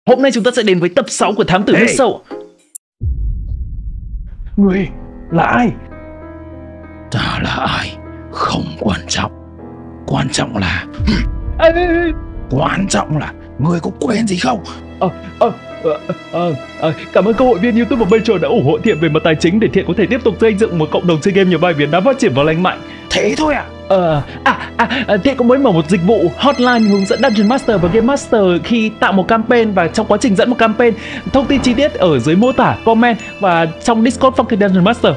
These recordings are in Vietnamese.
Hôm nay chúng ta sẽ đến với tập 6 của Thám Tử Nước Sâu. Người là ai? Ta là ai không quan trọng. Quan trọng là Quan trọng là người có quen gì không? Cảm ơn các hội viên YouTube và Patreon đã ủng hộ Thiện về mặt tài chính để Thiện có thể tiếp tục xây dựng một cộng đồng chơi game nhiều bài Việt Nam phát triển và lành mạnh. Thế thôi à? Thiện cũng mới mở một dịch vụ hotline hướng dẫn Dungeon Master và Game Master khi tạo một campaign và trong quá trình dẫn một campaign. Thông tin chi tiết ở dưới mô tả, comment và trong Discord Fucking Dungeon Master.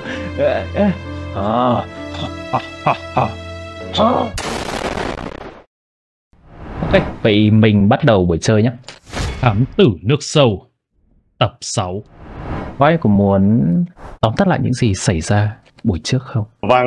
Ok, vậy mình bắt đầu buổi chơi nhé. Thám Tử Nước Sâu tập 6. Voi có muốn tóm tắt lại những gì xảy ra buổi trước không? Văn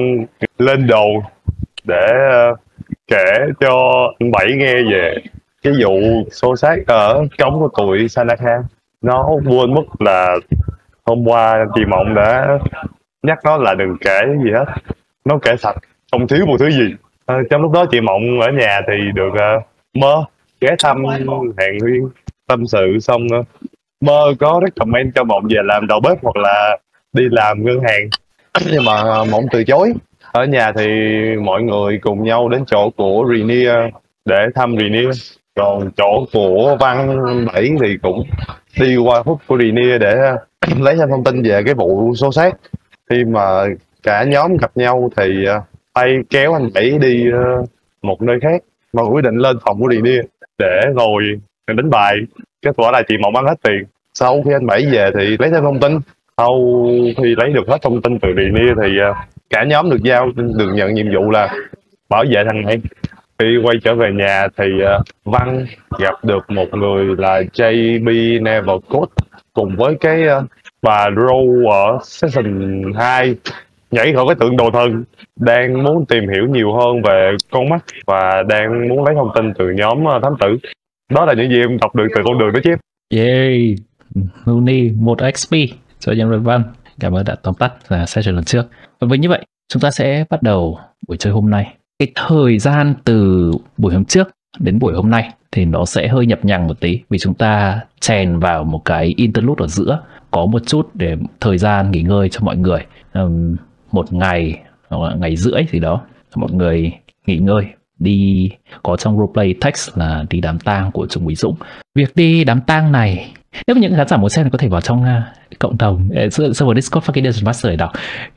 lên đầu để kể cho anh Bảy nghe về cái vụ xô xát ở cống của tụi Sanaka. Nó quên mất là hôm qua chị Mộng đã nhắc nó là đừng kể gì hết, nó kể sạch, không thiếu một thứ gì. Trong lúc đó chị Mộng ở nhà thì được Mơ ghé thăm hẹn Huyên tâm sự, xong Mơ có recommend cho Mộng về làm đầu bếp hoặc là đi làm ngân hàng, nhưng mà Mộng từ chối. Ở nhà thì mọi người cùng nhau đến chỗ của Rainier để thăm Rainier, còn chỗ của Văn Bảy thì cũng đi qua hút của Rainier để lấy thêm thông tin về cái vụ xô xát. Khi mà cả nhóm gặp nhau thì tay kéo anh Bảy đi một nơi khác, mà quyết định lên phòng của Rainier để ngồi đánh bài. Kết quả là chị Mộng ăn hết tiền. Sau khi anh Bảy về thì lấy thêm thông tin. Sau khi lấy được hết thông tin từ Rainier thì cả nhóm được nhận nhiệm vụ là bảo vệ thằng này. Khi quay trở về nhà thì Văn gặp được một người là JB Nevercode cùng với cái bà Row ở season 2 nhảy khỏi cái tượng đồ thần, đang muốn tìm hiểu nhiều hơn về con mắt và đang muốn lấy thông tin từ nhóm thám tử. Đó là những gì em đọc được từ con đường đó chứ. Yay, Mooney 1 XP cho nhân Văn. Cảm ơn đã tóm tắt session lần trước. Và với như vậy, chúng ta sẽ bắt đầu buổi chơi hôm nay. Cái thời gian từ buổi hôm trước đến buổi hôm nay thì nó sẽ hơi nhập nhằng một tí, vì chúng ta chèn vào một cái interlude ở giữa, có một chút để thời gian nghỉ ngơi cho mọi người. Một ngày hoặc là ngày rưỡi gì đó mọi người nghỉ ngơi, đi có trong roleplay text là đi đám tang của Trung Úy Dũng. Việc đi đám tang này, nếu mà những khán giả muốn xem thì có thể vào trong cộng đồng server Discord Fucking Dungeon Master để đọc.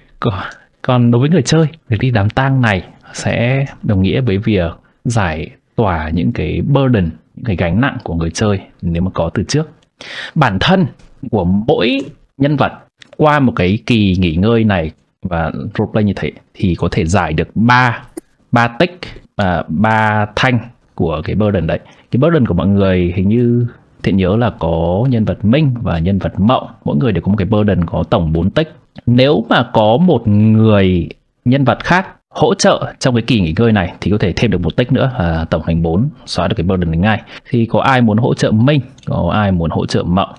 Còn đối với người chơi, việc đi đám tang này sẽ đồng nghĩa với việc giải tỏa những cái burden, những cái gánh nặng của người chơi nếu mà có từ trước. Bản thân của mỗi nhân vật qua một cái kỳ nghỉ ngơi này và roleplay như thế thì có thể giải được 3 tích và 3 thanh của cái burden đấy. Cái burden của mọi người hình như Thiện nhớ là có nhân vật Minh và nhân vật Mộng, mỗi người đều có một cái burden có tổng 4 tích. Nếu mà có một người nhân vật khác hỗ trợ trong cái kỳ nghỉ ngơi này thì có thể thêm được 1 tích nữa, tổng thành 4, xóa được cái burden này ngay. Thì có ai muốn hỗ trợ Minh, có ai muốn hỗ trợ Mộng?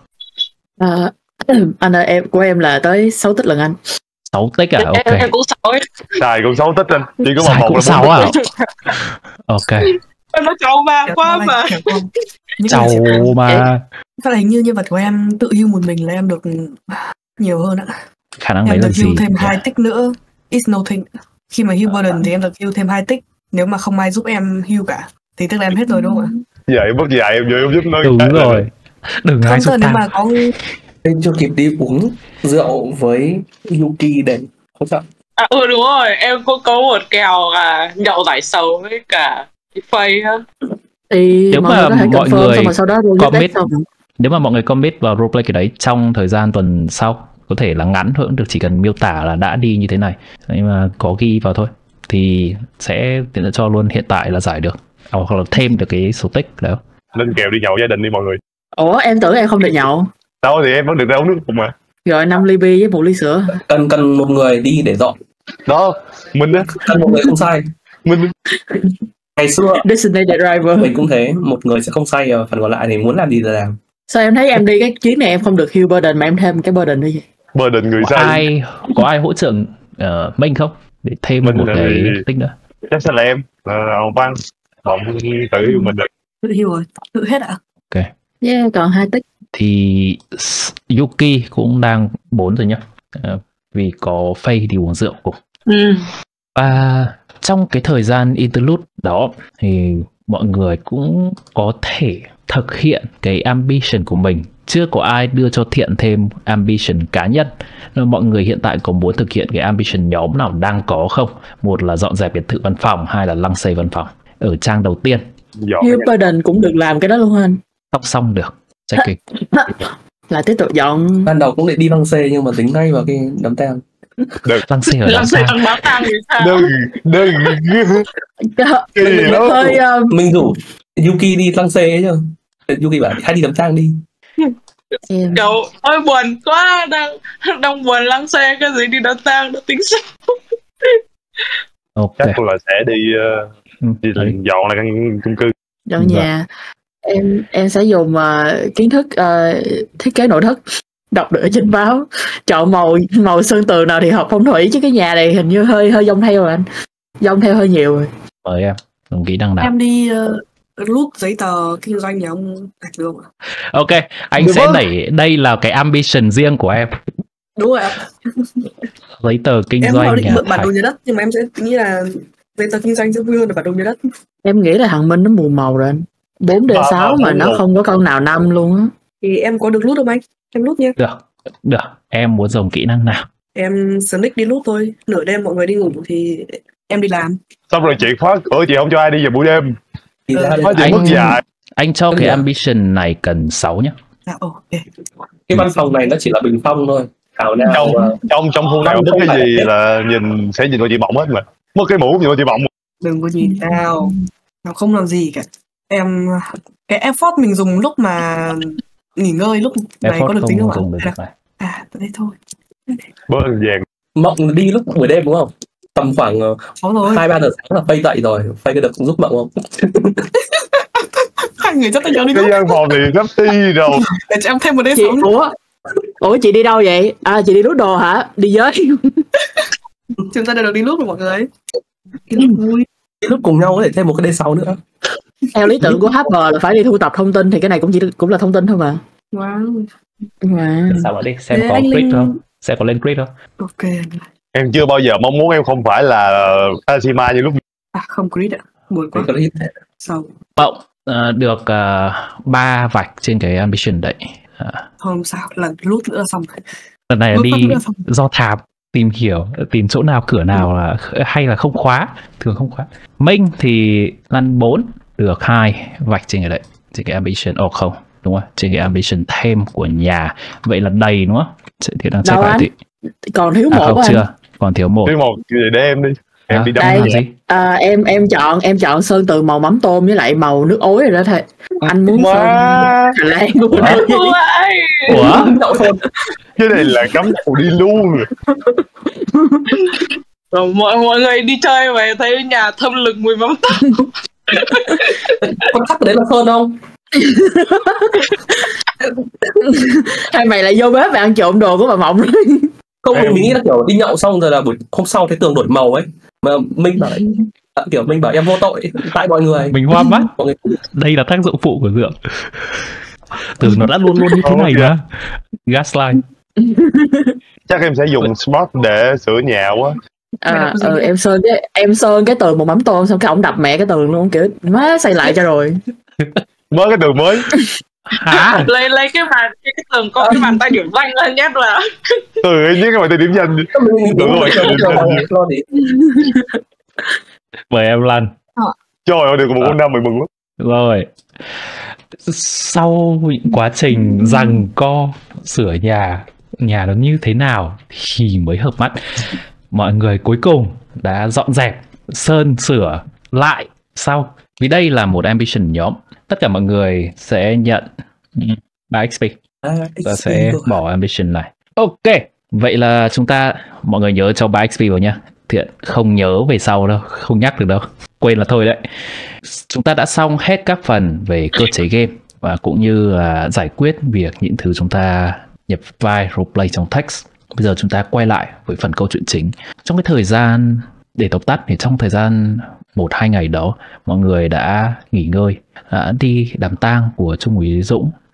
Anh ơi, em của em là tới 6 tích lần anh. 6 tích à? Ok. Em cũng 6 ấy. Xài cũng 6 tích anh. Chỉ có Xài một cũng là 6 à? Ok. Em nó trâu ba quá mà. Cháu mà. Phát là hình như nhân vật của em tự heal một mình là em được nhiều hơn ạ. Khả năng em đấy được là gì? heal thêm 2 tích nữa. It's nothing. Khi mà heal burden thì em được heal thêm 2 tích. Nếu mà không ai giúp em heal cả thì tức là em hết rồi đúng không ạ? Vậy bất dạy em vừa giúp nó. Đúng rồi. Đừng ai giúp nếu ta. mà có Anh chưa kịp đi uống rượu với Yuki để hỗ trợ. Đúng rồi, em cũng có một kèo nhậu giải sầu với cả phây á. Thì nếu mà mọi người commit, nếu mà mọi người commit vào roleplay cái đấy trong thời gian tuần sau, có thể là ngắn hơn được, chỉ cần miêu tả là đã đi như thế này, nhưng mà có ghi vào thôi thì sẽ tiện cho luôn hiện tại là giải được, hoặc là thêm được cái số tích đó. Lên kèo đi nhậu gia đình đi mọi người. Ủa em tưởng em không được nhậu. Đâu thì em vẫn được ra uống nước cùng mà. Rồi 5 ly bia với 1 ly sữa. Cần một người đi để dọn. Đó, mình á. Cần một người không say. Mình ngày xưa Designated driver. Mình cũng thế, một người sẽ không say, phần còn lại thì muốn làm gì là làm. Sao em thấy em đi cái chuyến này em không được heal burden mà em thêm cái burden đi vậy? Burden người say. Có ai hỗ trợ Minh không? Để thêm một cái tích nữa. Chắc sẽ là em, Văn, Mộng tự heal mình được. Tự heal rồi, tự hết ạ. Ok. Yeah, còn 2 tích. Thì Yuki cũng đang 4 rồi nhá. Vì có Faye đi uống rượu cùng. Và trong cái thời gian interlude đó thì mọi người cũng có thể thực hiện cái ambition của mình. Chưa có ai đưa cho Thiện thêm ambition cá nhân. Nên mọi người hiện tại có muốn thực hiện cái ambition nhóm nào đang có không? Một là dọn dẹp biệt thự văn phòng, hai là lăng xê văn phòng. Ở trang đầu tiên Hill Biden cũng được làm cái đó luôn anh. song song được. Checking. Là tiếp tục dọn. Ban đầu cũng định đi lăng xê nhưng mà tính ngay vào cái đám tang. Lăng xê ở Làm đằng sao sau. thằng báo tang thì sao? đừng Mình hơi Mình rủ Yuki đi lăng xê ấy chứ. Yuki bảo hãy đi đám tang đi. em Cậu ôi buồn quá, đang buồn lăng xe cái gì đi đám tang đã tính sao? Ok. chắc là sẽ đi Đấy. dọn lại căn chung cư. dọn nhà. Em sẽ dùng kiến thức thiết kế nội thất, đọc được ở trên báo, chọn màu sơn tường nào thì hợp phong thủy, chứ cái nhà này hình như hơi dông theo rồi anh, dông theo hơi nhiều rồi. Mời em dùng kỹ năng nào. Em đi rút giấy tờ kinh doanh nhà ông Thạch được không ạ? Ok, anh Được sẽ không? đẩy, đây là cái ambition riêng của em. Đúng rồi ạ. Giấy tờ kinh Em doanh có định nhà mượn bản Thạch. đồ nhà đất, nhưng mà em sẽ nghĩ là giấy tờ kinh doanh sẽ vui hơn là bản đồ nhà đất. Em nghĩ là thằng Minh nó mù màu rồi anh. 4D6 mà nó không có con nào 5 luôn á. Thì em có được lút không anh? Em lút nha. Được, em muốn dùng kỹ năng nào. Em sneak đi lút thôi. Nửa đêm mọi người đi ngủ thì em đi làm. Xong rồi chị khóa cửa, chị không cho ai đi vào buổi đêm. Thì ra đây Khóa chị Anh- mất dài. Anh cho Đơn cái giản. ambition này cần 6 nhá. Ok. cái văn phòng này nó chỉ là bình phong thôi. Thảo nào Trong khu nào Không có cái phải gì là- là sẽ nhìn vào chị bỏng hết mà. Mất cái mũ nhìn vào chị bỏng. Đừng có nhìn tao. Tao không làm gì cả. Cái effort mình dùng lúc mà nghỉ ngơi lúc này có được tính không ạ? dùng được Hay này. là thế thôi. Bớt vàng. Mộng đi lúc buổi đêm đúng không? Tầm khoảng Có rồi. 2-3 giờ sáng là Phây dậy rồi. Phây có được giúp Mộng không? Hai người chắc tay nhau đi Cái lút. gian phòng thì sắp ti rồi. Để cho em thêm một đêm Chị, sống. ủa chị đi đâu vậy? À chị đi rút đồ hả? Đi với. Chúng ta đều được đi lút rồi mọi người. Đi lút vui. Đi lúc cùng nhau có thể thêm một cái D6 nữa. Theo lý tưởng của HP là phải đi thu thập thông tin, thì cái này cũng là thông tin thôi mà. Wow. Wow. Sao vào đi, xem Thế có anh crit Linh- không? Sẽ có lên crit không? Ok. Em chưa bao giờ mong muốn em không phải là Ashima như lúc À không crit ạ. Buồn quá. Cái clip. Sau. Bỗng được 3 vạch trên cái ambition đấy. Không sao. Lần lút nữa là xong. Lần này là Lút đi phát nữa là xong. do thám, tìm hiểu, tìm chỗ nào cửa nào là hay là không khóa, thường không khóa. Minh thì lăn 4 được 2 vạch trên cái đấy, trên cái ambition. Không, đúng rồi, trên cái ambition thêm của nhà. Vậy là đầy đúng không? Thì đang check Đâu lại anh? thì Còn thiếu một không của anh. chưa, còn thiếu một. cái một để em đi. Em đi đâm Đây. làm gì? Em chọn sơn từ màu mắm tôm với lại màu nước ối rồi đó thôi. Anh muốn sơn Má, Hà Lan của Ủa? tôi. Ui, Ủa? Đậu thôi. cái này là cắm đầu đi luôn rồi. rồi mọi người đi chơi về thấy nhà thơm lừng mùi mắm tôm. Con thắc đấy là Sơn không? Hay mày lại vô bếp và ăn trộm đồ của bà Mộng rồi. Không, Em- mình nghĩ là kiểu đi nhậu xong rồi là buổi hôm sau thấy tường đổi màu ấy. Mà Minh bảo kiểu Minh bảo em vô tội tại mọi người. Mình hoa mắt. Mọi người Đây là tác dụng phụ của rượu. Tưởng nó đã luôn luôn như thế này mà. Gaslight. Chắc em sẽ dùng spot để sửa nhà quá. Em sơn cái tường màu mắm tôm, xong cái ổng đập mẹ cái tường luôn, kiểu má xây lại cho rồi. Mới cái tường mới. Hả? lấy cái tường có cái bàn tay điểm danh lên nhét vào. Từ nhớ cái bài tên điểm danh đi. mình Đúng rồi, cho lo gì. Mời em Lan. Trời ơi, được một con năm mình mừng lắm. Rồi. Sau quá trình giằng co sửa nhà nó như thế nào thì mới hợp mắt. Mọi người cuối cùng đã dọn dẹp, sơn sửa lại sau. Vì đây là một ambition nhóm, tất cả mọi người sẽ nhận 3 XP. Ta sẽ bỏ ambition này. Ok, vậy là mọi người nhớ cho 3 XP vào nhá. Thiện không nhớ về sau đâu, không nhắc được đâu, quên là thôi đấy. Chúng ta đã xong hết các phần về cơ chế game và cũng như là giải quyết việc những thứ chúng ta nhập vai roleplay trong text. Bây giờ chúng ta quay lại với phần câu chuyện chính. Trong cái thời gian để tóm tắt thì trong thời gian 1-2 ngày đó, mọi người đã nghỉ ngơi, đã đi đám tang của Trung úy Dũng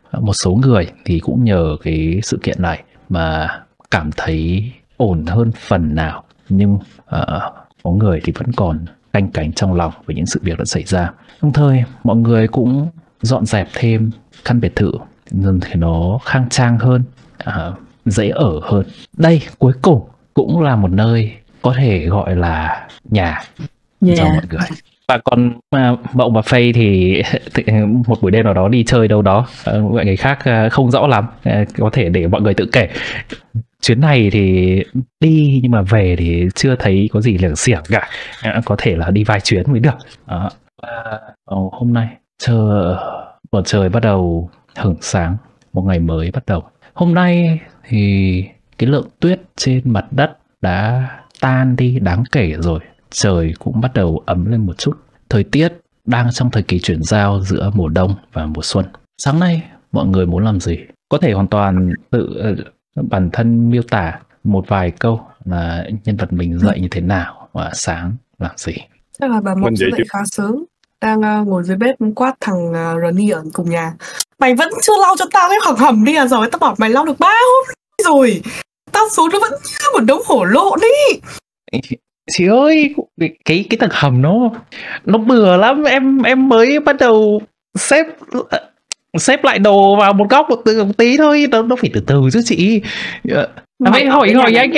một số người thì cũng nhờ cái sự kiện này mà cảm thấy ổn hơn phần nào, nhưng có người thì vẫn còn canh cánh trong lòng với những sự việc đã xảy ra. Đồng thời mọi người cũng dọn dẹp thêm căn biệt thự dần thì nó khang trang hơn, dễ ở hơn. Đây cuối cùng cũng là một nơi có thể gọi là nhà cho mọi người. Và còn Mậu và Faye thì một buổi đêm nào đó đi chơi đâu đó, mọi người khác không rõ lắm, có thể để mọi người tự kể. Chuyến này thì đi nhưng mà về thì chưa thấy có gì lởng xiểng cả, có thể là đi vài chuyến mới được. Và hôm nay bầu trời bắt đầu hửng sáng, một ngày mới bắt đầu. Hôm nay thì cái lượng tuyết trên mặt đất đã tan đi đáng kể rồi, trời cũng bắt đầu ấm lên một chút. Thời tiết đang trong thời kỳ chuyển giao giữa mùa đông và mùa xuân. Sáng nay mọi người muốn làm gì? Có thể hoàn toàn tự bản thân miêu tả một vài câu là nhân vật mình dậy như thế nào và sáng làm gì. Chắc là bà Mộng sẽ dậy khá sớm, đang ngồi dưới bếp quát thằng Rani ở cùng nhà. Mày vẫn chưa lau cho tao cái khoảng hầm đi à? Rồi tao bảo mày lau được 3 hôm rồi, tao xuống nó vẫn như một đống hổ lộn đi. Chị ơi, cái tầng hầm nó bừa lắm, em mới bắt đầu xếp lại đồ vào một góc một tí thôi, nó phải từ từ chứ chị. Mày hỏi anh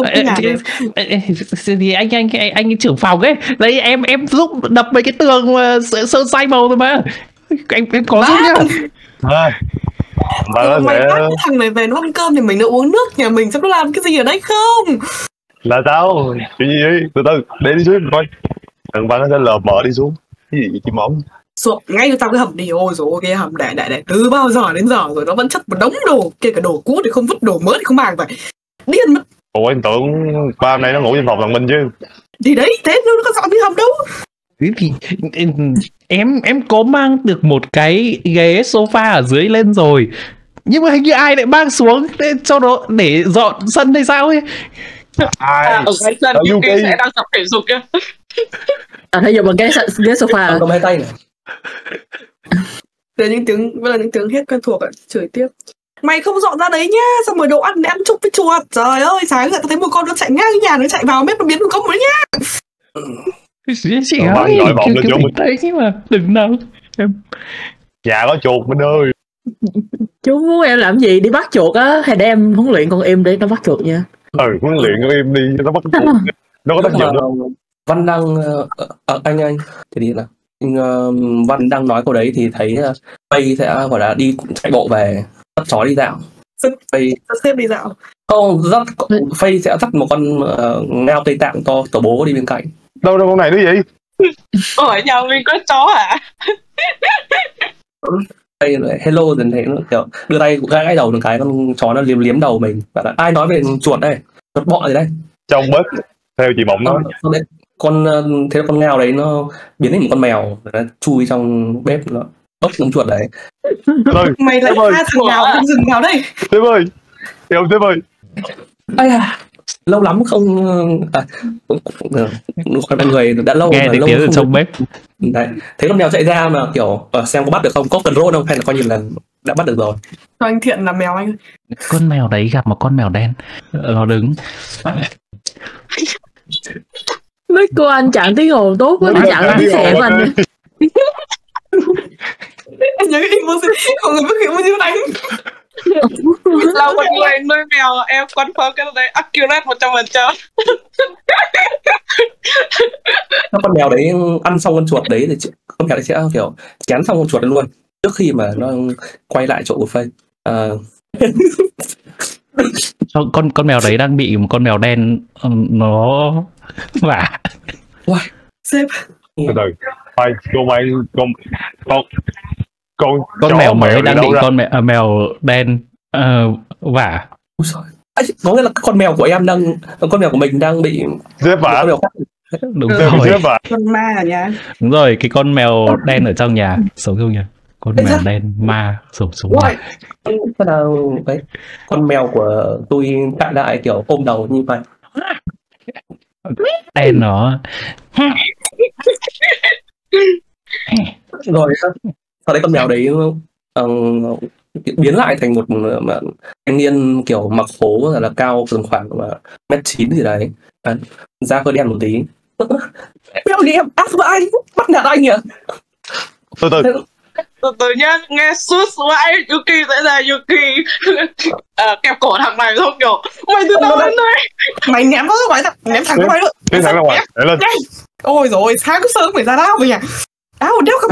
thì anh trưởng phòng ấy, đấy em giúp đập mấy cái tường sơn say màu rồi mà, em có giúp nhá. Mày bắt cái thằng này về nó ăn cơm thì mình đã uống nước nhà mình, xem nó làm cái gì ở đây không? Là tao chuyện gì vậy? Từ từ để đi xuống coi. Thằng Văn nó sẽ lờ mờ đi xuống. Cái gì vậy chị Mộng? Xuống ngay cho tao cái hầm đi. Ôi dồi ôi, cái hầm để từ bao giờ đến giờ rồi nó vẫn chất một đống đồ, kể cả đồ cũ thì không vứt, đồ mới thì không mang vậy. Điên mất. Ủa em tưởng ba hôm nay nó ngủ trên phòng thằng Minh chứ. Thì đấy, thế nó có dọn cái hầm đâu. Thì em có mang được một cái ghế sofa ở dưới lên rồi, nhưng mà hình như ai lại mang xuống cho nó để dọn sân hay sao ấy. Ở cái sân kia sẽ đang tập thể dục kia. Thấy dùng bằng cái ghế sofa cầm hai tay này. Đây là những tiếng hết quen thuộc ạ, chửi tiếp. Mày không dọn ra đấy nhá, xong rồi đồ ăn để ăn chung với chuột. Trời ơi, sáng giờ tao thấy một con nó chạy ngang cái nhà, nó chạy vào bếp nó biến một cốc mới nhá. Chị ơi, cứ bình tĩnh mà đừng nào em. Nhà có chuột Minh ơi. Chú muốn em làm gì? Đi bắt chuột á, hay để em huấn luyện con em để nó bắt chuột nha? Huấn luyện con em đi, nó bắt chuột. Nó có tác dụng không? Văn đang anh thì là Văn đang nói câu đấy thì thấy Faye sẽ gọi là đi chạy bộ về, dắt chó đi dạo. Faye xếp đi dạo. Không, Faye sẽ dắt một con ngao Tây Tạng to tổ bố đi bên cạnh. Đâu con này nữa vậy? Ở nhà mình có chó hả? Faye hello dần thế nó kiểu đưa tay gãi đầu một cái, con chó nó liếm đầu mình. Và là ai nói về chuột đây? Chuột bọ gì đây? Trong bếp theo chị Mộng nói. Thế con ngao đấy nó biến thành một con mèo, nó chui trong bếp, nó bốc con chuột đấy. Mày lại tha thằng nào không dừng vào đây? Sếp ơi, sếp ơi. Ây à, lâu lắm không con người đã lâu nghe rồi, tiếng ở trong bếp. Đấy, thấy con mèo chạy ra mà kiểu xem có bắt được không, có cần rôn không, hay là coi như là đã bắt được rồi. Cho anh Thiện là mèo anh. Con mèo đấy gặp một con mèo đen, nó đứng. Mấy cô anh chặn tiếng ồn tốt quá, chặn tiếng xe của anh. Anh nhớ cái emoji mọi người biết emoji đánh. Là một người nuôi mèo, em confirm cái đấy accurate 100%. Con mèo đấy ăn xong con chuột đấy thì con mèo đấy sẽ kiểu chén xong con chuột đấy luôn trước khi mà nó quay lại chỗ của Faye. Con mèo đấy đang bị một con mèo đen nó vả. Sếp. Từ từ. Phải con mèo mới đang bị mèo đen vả. Có nghĩa là con mèo của mình đang bị sếp vả. Đúng rồi. Con ma ở nhà. Đúng rồi, cái con mèo đen ở trong nhà sống chung nhà. Con mèo đen ma sống nhà. Đấy, con mèo của tôi chạy lại kiểu ôm đầu như vậy. Đen nó. Rồi sau đấy con mèo đấy biến lại thành một thanh niên kiểu mặc khố là cao tầm khoảng 1m9 gì đấy. Da hơi đen một tí. Béo đi em ác vậy, bắt nạt anh à? Từ từ nhá, nghe suốt mãi Yuki sẽ ra Yuki kẹp cổ thằng này không kiểu mày từ đâu đến đây, mày ném nó ra ngoài, ném thẳng ra ngoài nữa, ném thẳng ra ngoài để lên. Ôi rồi sáng sớm phải ra đau vậy à? Áo đéo không?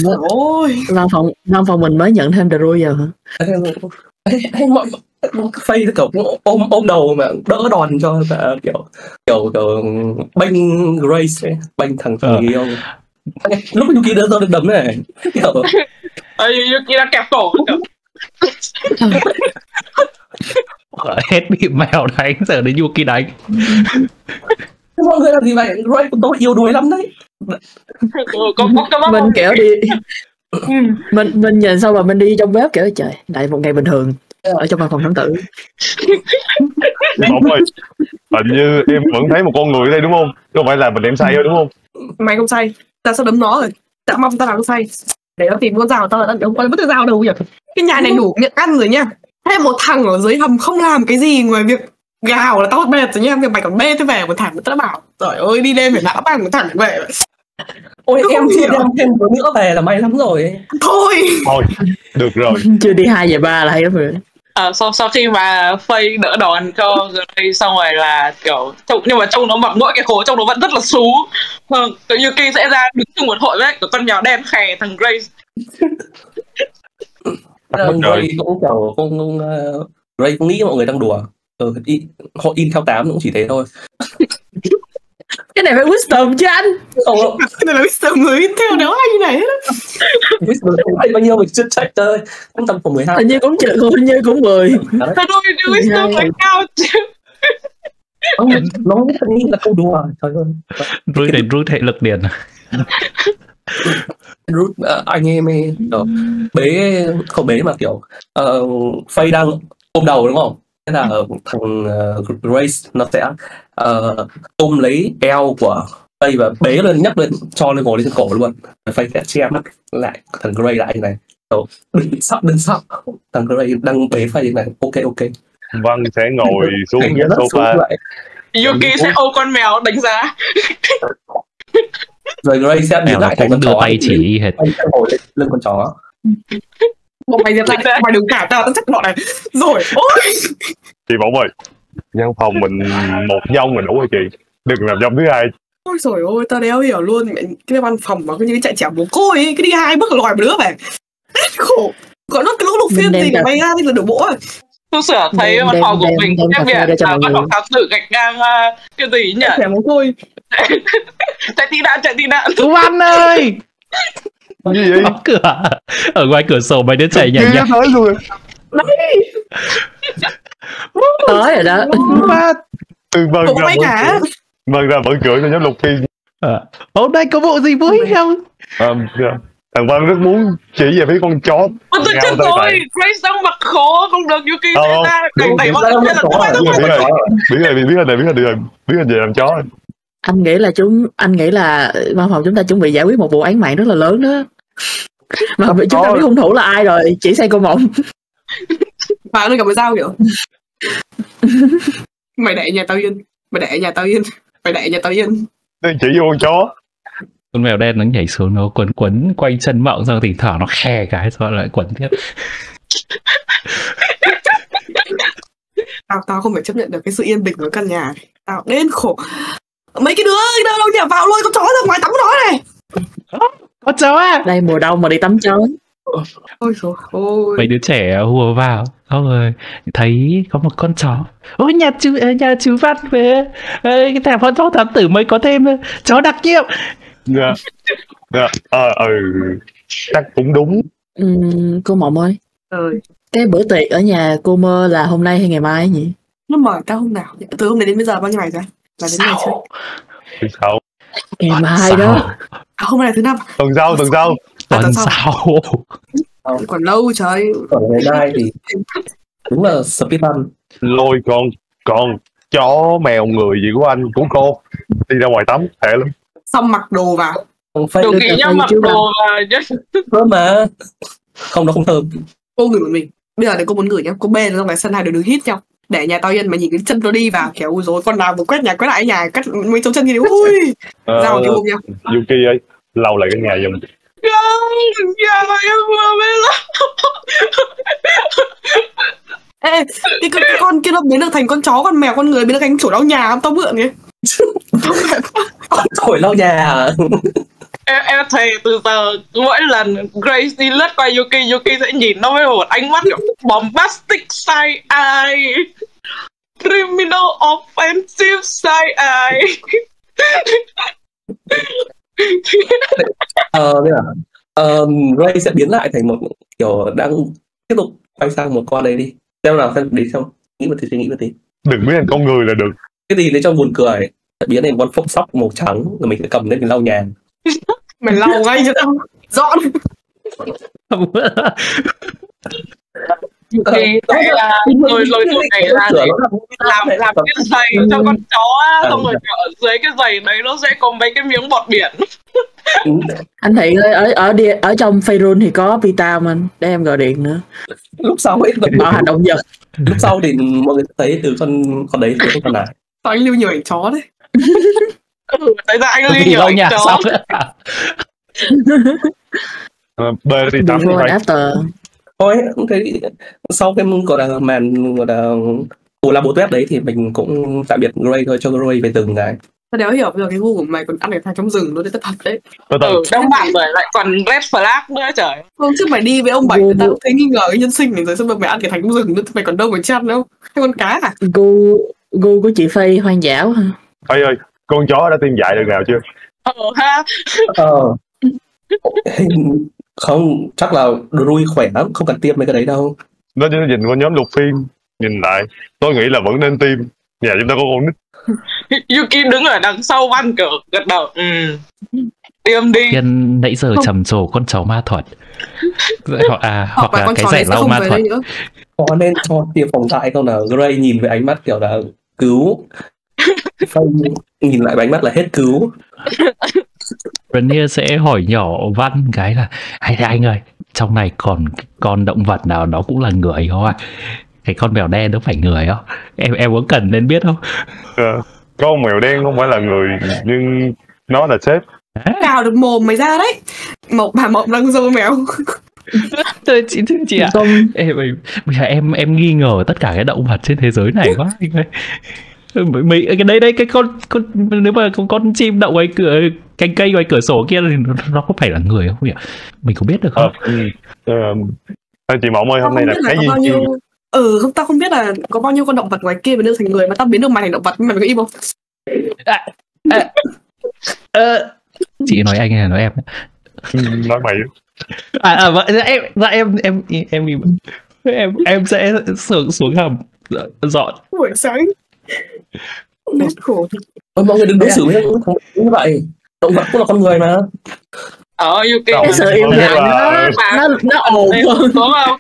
Văn phòng mình mới nhận thêm Drew giờ hả? Hay mọi Faye kiểu cũng ôm đầu mà đỡ đòn cho kiểu bênh Grace, bênh thằng yêu. Lúc Yuki đỡ được đấm này kiểu Yuki đang kẹp cổ hết bị mèo đánh giờ đến Yuki đánh. Mọi người làm gì vậy? Grace của tôi yêu đuối lắm đấy. Mình kiểu đi mình nhìn xong rồi mình đi trong bếp kiểu trời lại một ngày bình thường ở trong văn phòng thám tử. Bỗng ơi, hình như em vẫn thấy một con người ở đây đúng không? Không phải là mình em say rồi đúng không? Mày không say, ta sẽ đấm nó rồi. Ta mong ta làm không say. Để nó tìm con dao, tao đã không có mất dao đâu nhỉ? Cái nhà này đủ miệng ăn rồi nha. Thêm một thằng ở dưới hầm không làm cái gì ngoài việc gào là tao mệt rồi nha. Việc mày còn bê thế về một thằng tao bảo trời ơi đi đêm phải nã bằng một thằng về. Ôi em chưa đem thêm một nữa về là may lắm rồi. Thôi được rồi. Chưa đi 2 về 3 là hay lắm rồi. Sau khi mà Faye đỡ đòn cho Grace xong rồi là kiểu nhưng mà trông nó mặc mỗi cái khố trông nó vẫn rất là xú. Kiểu Yuki sẽ ra đứng chung một hội với kiểu con mèo đen khè thằng Grace. Grace cũng kiểu Grace cũng nghĩ mọi người đang đùa. Họ in theo 8 cũng chỉ thế thôi. Cái này phải wisdom chứ anh. Cái này là wisdom người theo đéo hay như này hết. Wisdom không hay bao nhiêu mình chưa chạy thôi. Cũng tầm khoảng 12. Hình như cũng 10. Thôi wisdom phải cao chứ. Nó nghĩ là câu đùa. Trời ơi. Root hệ lực điền. Root anh em ấy bế không bế mà kiểu Faye đang ôm đầu đúng không? Thế là thằng Grace nó sẽ ôm lấy eo của Faye và bế lên nhấc lên cho lên ngồi lên trên cổ luôn. Faye sẽ che mắt lại thằng Grace lại như này. Đừng sắp thằng Grace đang bế Faye này. Ok. Văn sẽ ngồi xuống ghế sofa. Yuki sẽ ôm con mèo đánh giá. Rồi Grace sẽ biến lại thành con chó. Tay chỉ hết. Ngồi lên con chó. Mày dẹp lại, mày đừng cản tao chắc bọn này. Rồi, ôi. Chị Bổng ơi, văn phòng mình một dông là đủ rồi chị. Đừng làm dông thứ hai. Ôi trời ơi, tao đéo hiểu luôn. Cái văn phòng mà như chạy chẻo bố côi ấy, cái đi 2 bước lòi một đứa về. Khổ. Còn nó cái lỗ lục phiên gì của mày ra thì là đổ bộ rồi. Tôi sửa thấy văn phòng của mình cái việc là văn phòng thám tử gạch ngang cái gì nhỉ? Chẻo bố côi. Chạy tị nạn. Tú Văn ơi! Gì vậy? Mở cửa. Ở ngoài cửa sổ mấy đứa chạy nhảy nhảy. Tới rồi. Đấy. Tới rồi đó. Vâng ra mở cửa cho nhóm Lục Thiên. Hôm nay có bộ gì vui không? Thằng Văn rất muốn chỉ về phía con chó. Tôi chết rồi, Grace đang mặc khổ không được Yuki sẽ ra đẩy bọn nó là biết hình gì làm chó. Anh nghĩ là văn phòng chúng ta chuẩn bị giải quyết một vụ án mạng rất là lớn đó. Mà chúng ta biết hung thủ là ai rồi, chỉ say cô mộng. Và nó cầm cái dao kiểu mày để nhà tao yên. Chỉ vô con chó. Con mèo đen nó nhảy xuống nó quấn quanh chân Mộng xong thỉnh thoảng nó khe cái rồi lại quấn tiếp. Tao không phải chấp nhận được cái sự yên bình của căn nhà này. Tao đến khổ. Mấy cái đứa đâu nhà vào lôi con chó ra ngoài tắm nó này. Con chó à? Đây mùa đông mà đi tắm chó. Ôi trời ơi. Mấy đứa trẻ hùa vào. Xong rồi thấy có một con chó. Ôi nhà chú Văn về. Cái thằng văn phòng thám tử mới có thêm chó đặc nhiệm. Chắc cũng đúng. Cô Mộng ơi. Cái bữa tiệc ở nhà cô Mơ là hôm nay hay ngày mai nhỉ? Nó mời tao hôm nào? Từ hôm nay đến bây giờ bao nhiêu ngày rồi? Là đến ngày trước. Sao? Ngày mai đó. Hôm nay là thứ 5. Tuần sau. Còn lâu trời. Còn ngày mai thì đúng là speedrun. Lôi con chó mèo người gì của anh của cô đi ra ngoài tắm thể lắm. Xong mặc đồ vào. Đồ kỹ nhau mặc đồ vào chứ. Thơm mà. Không, nó không thơm. Cô gửi một mình. Bây giờ để cô muốn gửi nhá. Cô bê nó trong cái sân hai đứa đứng hít nhau. Để nhà tao yên mà nhìn cái chân nó đi vào kiểu ui dồi con nào một quét nhà quét lại nhà cắt mấy dấu chân thì ui ra một cái bụng nha. Yuki ơi, lau lại cái nhà giùm. Không, nhà mà em vừa mới Ê, cái con kia nó biến được thành con chó, con mèo, con người biến được thành chủ lau nhà không? Tao mượn kìa. Thổi lau nhà à? Em thề từ giờ mỗi lần Grace đi lướt qua Yuki sẽ nhìn nó với một ánh mắt kiểu bombastic side eye, criminal offensive side eye. Bây giờ Ray sẽ biến lại thành một kiểu đang tiếp tục quay sang một con đấy đi. Xem nào, xem đi xem. Nghĩ một tí, suy nghĩ một tí. Đừng biến thành con người là được. Cái gì để cho buồn cười. Biến thành con phốc sóc màu trắng rồi mình sẽ cầm lên mình lau nhà. Mày lau ngay cho tao dọn. Yuki sẽ là lôi tụi này ra để làm cái giày cho con chó á, xong rồi ở dưới cái giày đấy nó sẽ có mấy cái miếng bọt biển. Anh Thiện ơi, ở trong Faerun thì có Pita mà để em gọi điện nữa. Lúc sau ấy Bảo hành động vật. lúc sau thì mọi người thấy từ con đấy thì con này. Sao anh lưu nhiều ảnh chó đấy. Tại ra anh lưu nhiều ảnh chó. B thì tắm Before phải. and after. Thôi cũng thấy sau cái gọi là màn gọi là cù la bố tuyết đấy thì mình cũng tạm biệt Gray thôi, cho Gray về từng ngày. Tao đéo hiểu bây giờ cái gu của mày còn ăn cái thằng trong rừng nó đấy, tao thật đấy. Đông bạn rồi lại còn red flag nữa trời. Hôm trước mày đi với ông Bảy tao cũng thấy nghi ngờ cái nhân sinh này rồi, xong rồi mày ăn cái thằng trong rừng nữa, mày còn đâu mà chăn đâu? Hay con cá à? Gu của chị Phi hoang dã hả? Ơi ơi, con chó đã tiêm dại được nào chưa? Ha. Không, chắc là Rui khỏe lắm, không cần tiêm mấy cái đấy đâu. Nó chỉ nhìn qua nhóm lục phiên, nhìn lại, tôi nghĩ là vẫn nên tiêm. Nhà chúng ta có con nít. Yuki đứng ở đằng sau văn cờ gật đầu. Tiêm đi. Nhân nãy giờ trầm trồ con chó ma thuật. Hoặc là cái giải lau ma thuật. Có nên cho tiêm phòng dại không nào? Gray nhìn với ánh mắt kiểu là cứu. Phong nhìn lại với ánh mắt là hết cứu. Renier sẽ hỏi nhỏ Văn cái là anh ơi, trong này còn con động vật nào nó cũng là người không ạ? Cái con mèo đen nó phải người không? Em có cần nên biết không? Con mèo đen không phải là người, nhưng nó là sếp. Cào được mồm mày ra đấy. Bà Mộng đang dơ mèo. Thôi chị ạ. Bây giờ em nghi ngờ tất cả cái động vật trên thế giới này quá anh ơi. Cái đấy cái con nếu mà con chim đậu ngoài cửa cành cây ngoài cửa sổ kia thì nó có phải là người không nhỉ? Mình có biết được không? Chị Mộng ơi, hôm nay là cái gì? Không, tao không biết là có bao nhiêu con động vật ngoài kia biến được thành người mà tao biến được mày thành động vật, mày có im không? Chị nói anh hay là nói em? Nói mày. Em sẽ xuống hầm dọn. Buổi sáng biết khổ. Mọi người đừng đối xử với như vậy. Động vật cũng là con người mà. Yuki Cái sự im lặng nó ồn đúng không?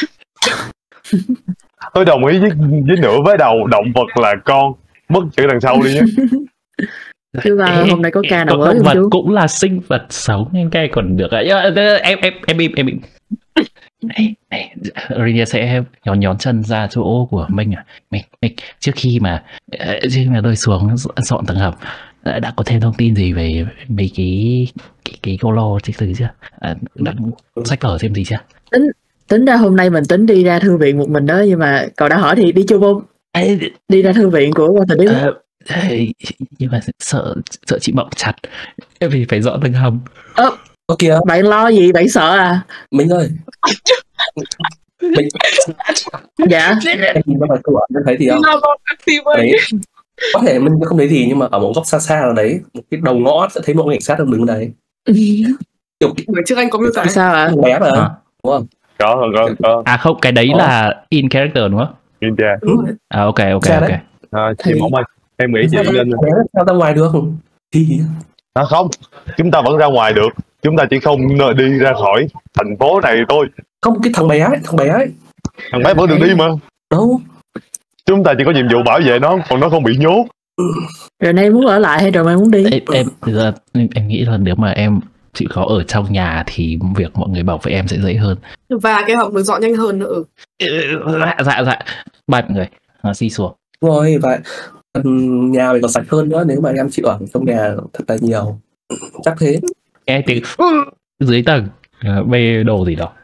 Tôi đồng ý với nửa với đầu, động vật là con, mất chữ đằng sau đi nhé. Chứ là hôm nay có ca nào mới động vật không? Cũng là sinh vật sống nên cái còn được. Em im. Này, Renier sẽ nhón chân ra chỗ của mình à. Mình trước khi mà tôi xuống dọn tầng hầm đã có thêm thông tin gì về mấy cái cô lo chứ chưa? Đã sách vở thêm gì chưa? Tính ra hôm nay mình tính đi ra thư viện một mình đó, nhưng mà cậu đã hỏi thì đi chưa không? Đi ra thư viện của Walter Disney. Nhưng mà sợ chị Mộng chặt vì phải dọn tầng hầm. Kìa, Bạn lo gì? Bạn sợ à? Mình ơi. Dạ. Em nhìn vào ngoài cửa em thấy gì không? Đấy. Có thể mình không thấy gì nhưng mà ở một góc xa xa nào đấy, một cái đầu ngõ sẽ thấy một cảnh sát đang đứng đấy. Bữa trước anh có miêu tả sao ạ? Bé mà, đúng không? Có. Không, cái đấy là in character đúng không? In cha. Ok. Chị Mộng ơi, em nghĩ chị lên. Sao ra ngoài được không? Thì không, chúng ta vẫn ra ngoài được. Chúng ta chỉ không đi ra khỏi thành phố này thôi. Không, cái thằng bé ấy. Thằng bé vẫn được đi mà. Đâu? Chúng ta chỉ có nhiệm vụ bảo vệ nó, còn nó không bị nhốt. Rồi nay muốn ở lại hay rồi mày muốn đi? Em nghĩ là nếu mà chịu khó ở trong nhà thì việc mọi người bảo vệ em sẽ dễ hơn. Và cái họng được dọn nhanh hơn nữa. Dạ. Bye mọi người. Đi xuống. Rồi, và nhà mình còn sạch hơn nữa nếu mà em chịu ở trong nhà thật là nhiều. Chắc thế. Nghe tiếng dưới tầng bê đồ gì đó.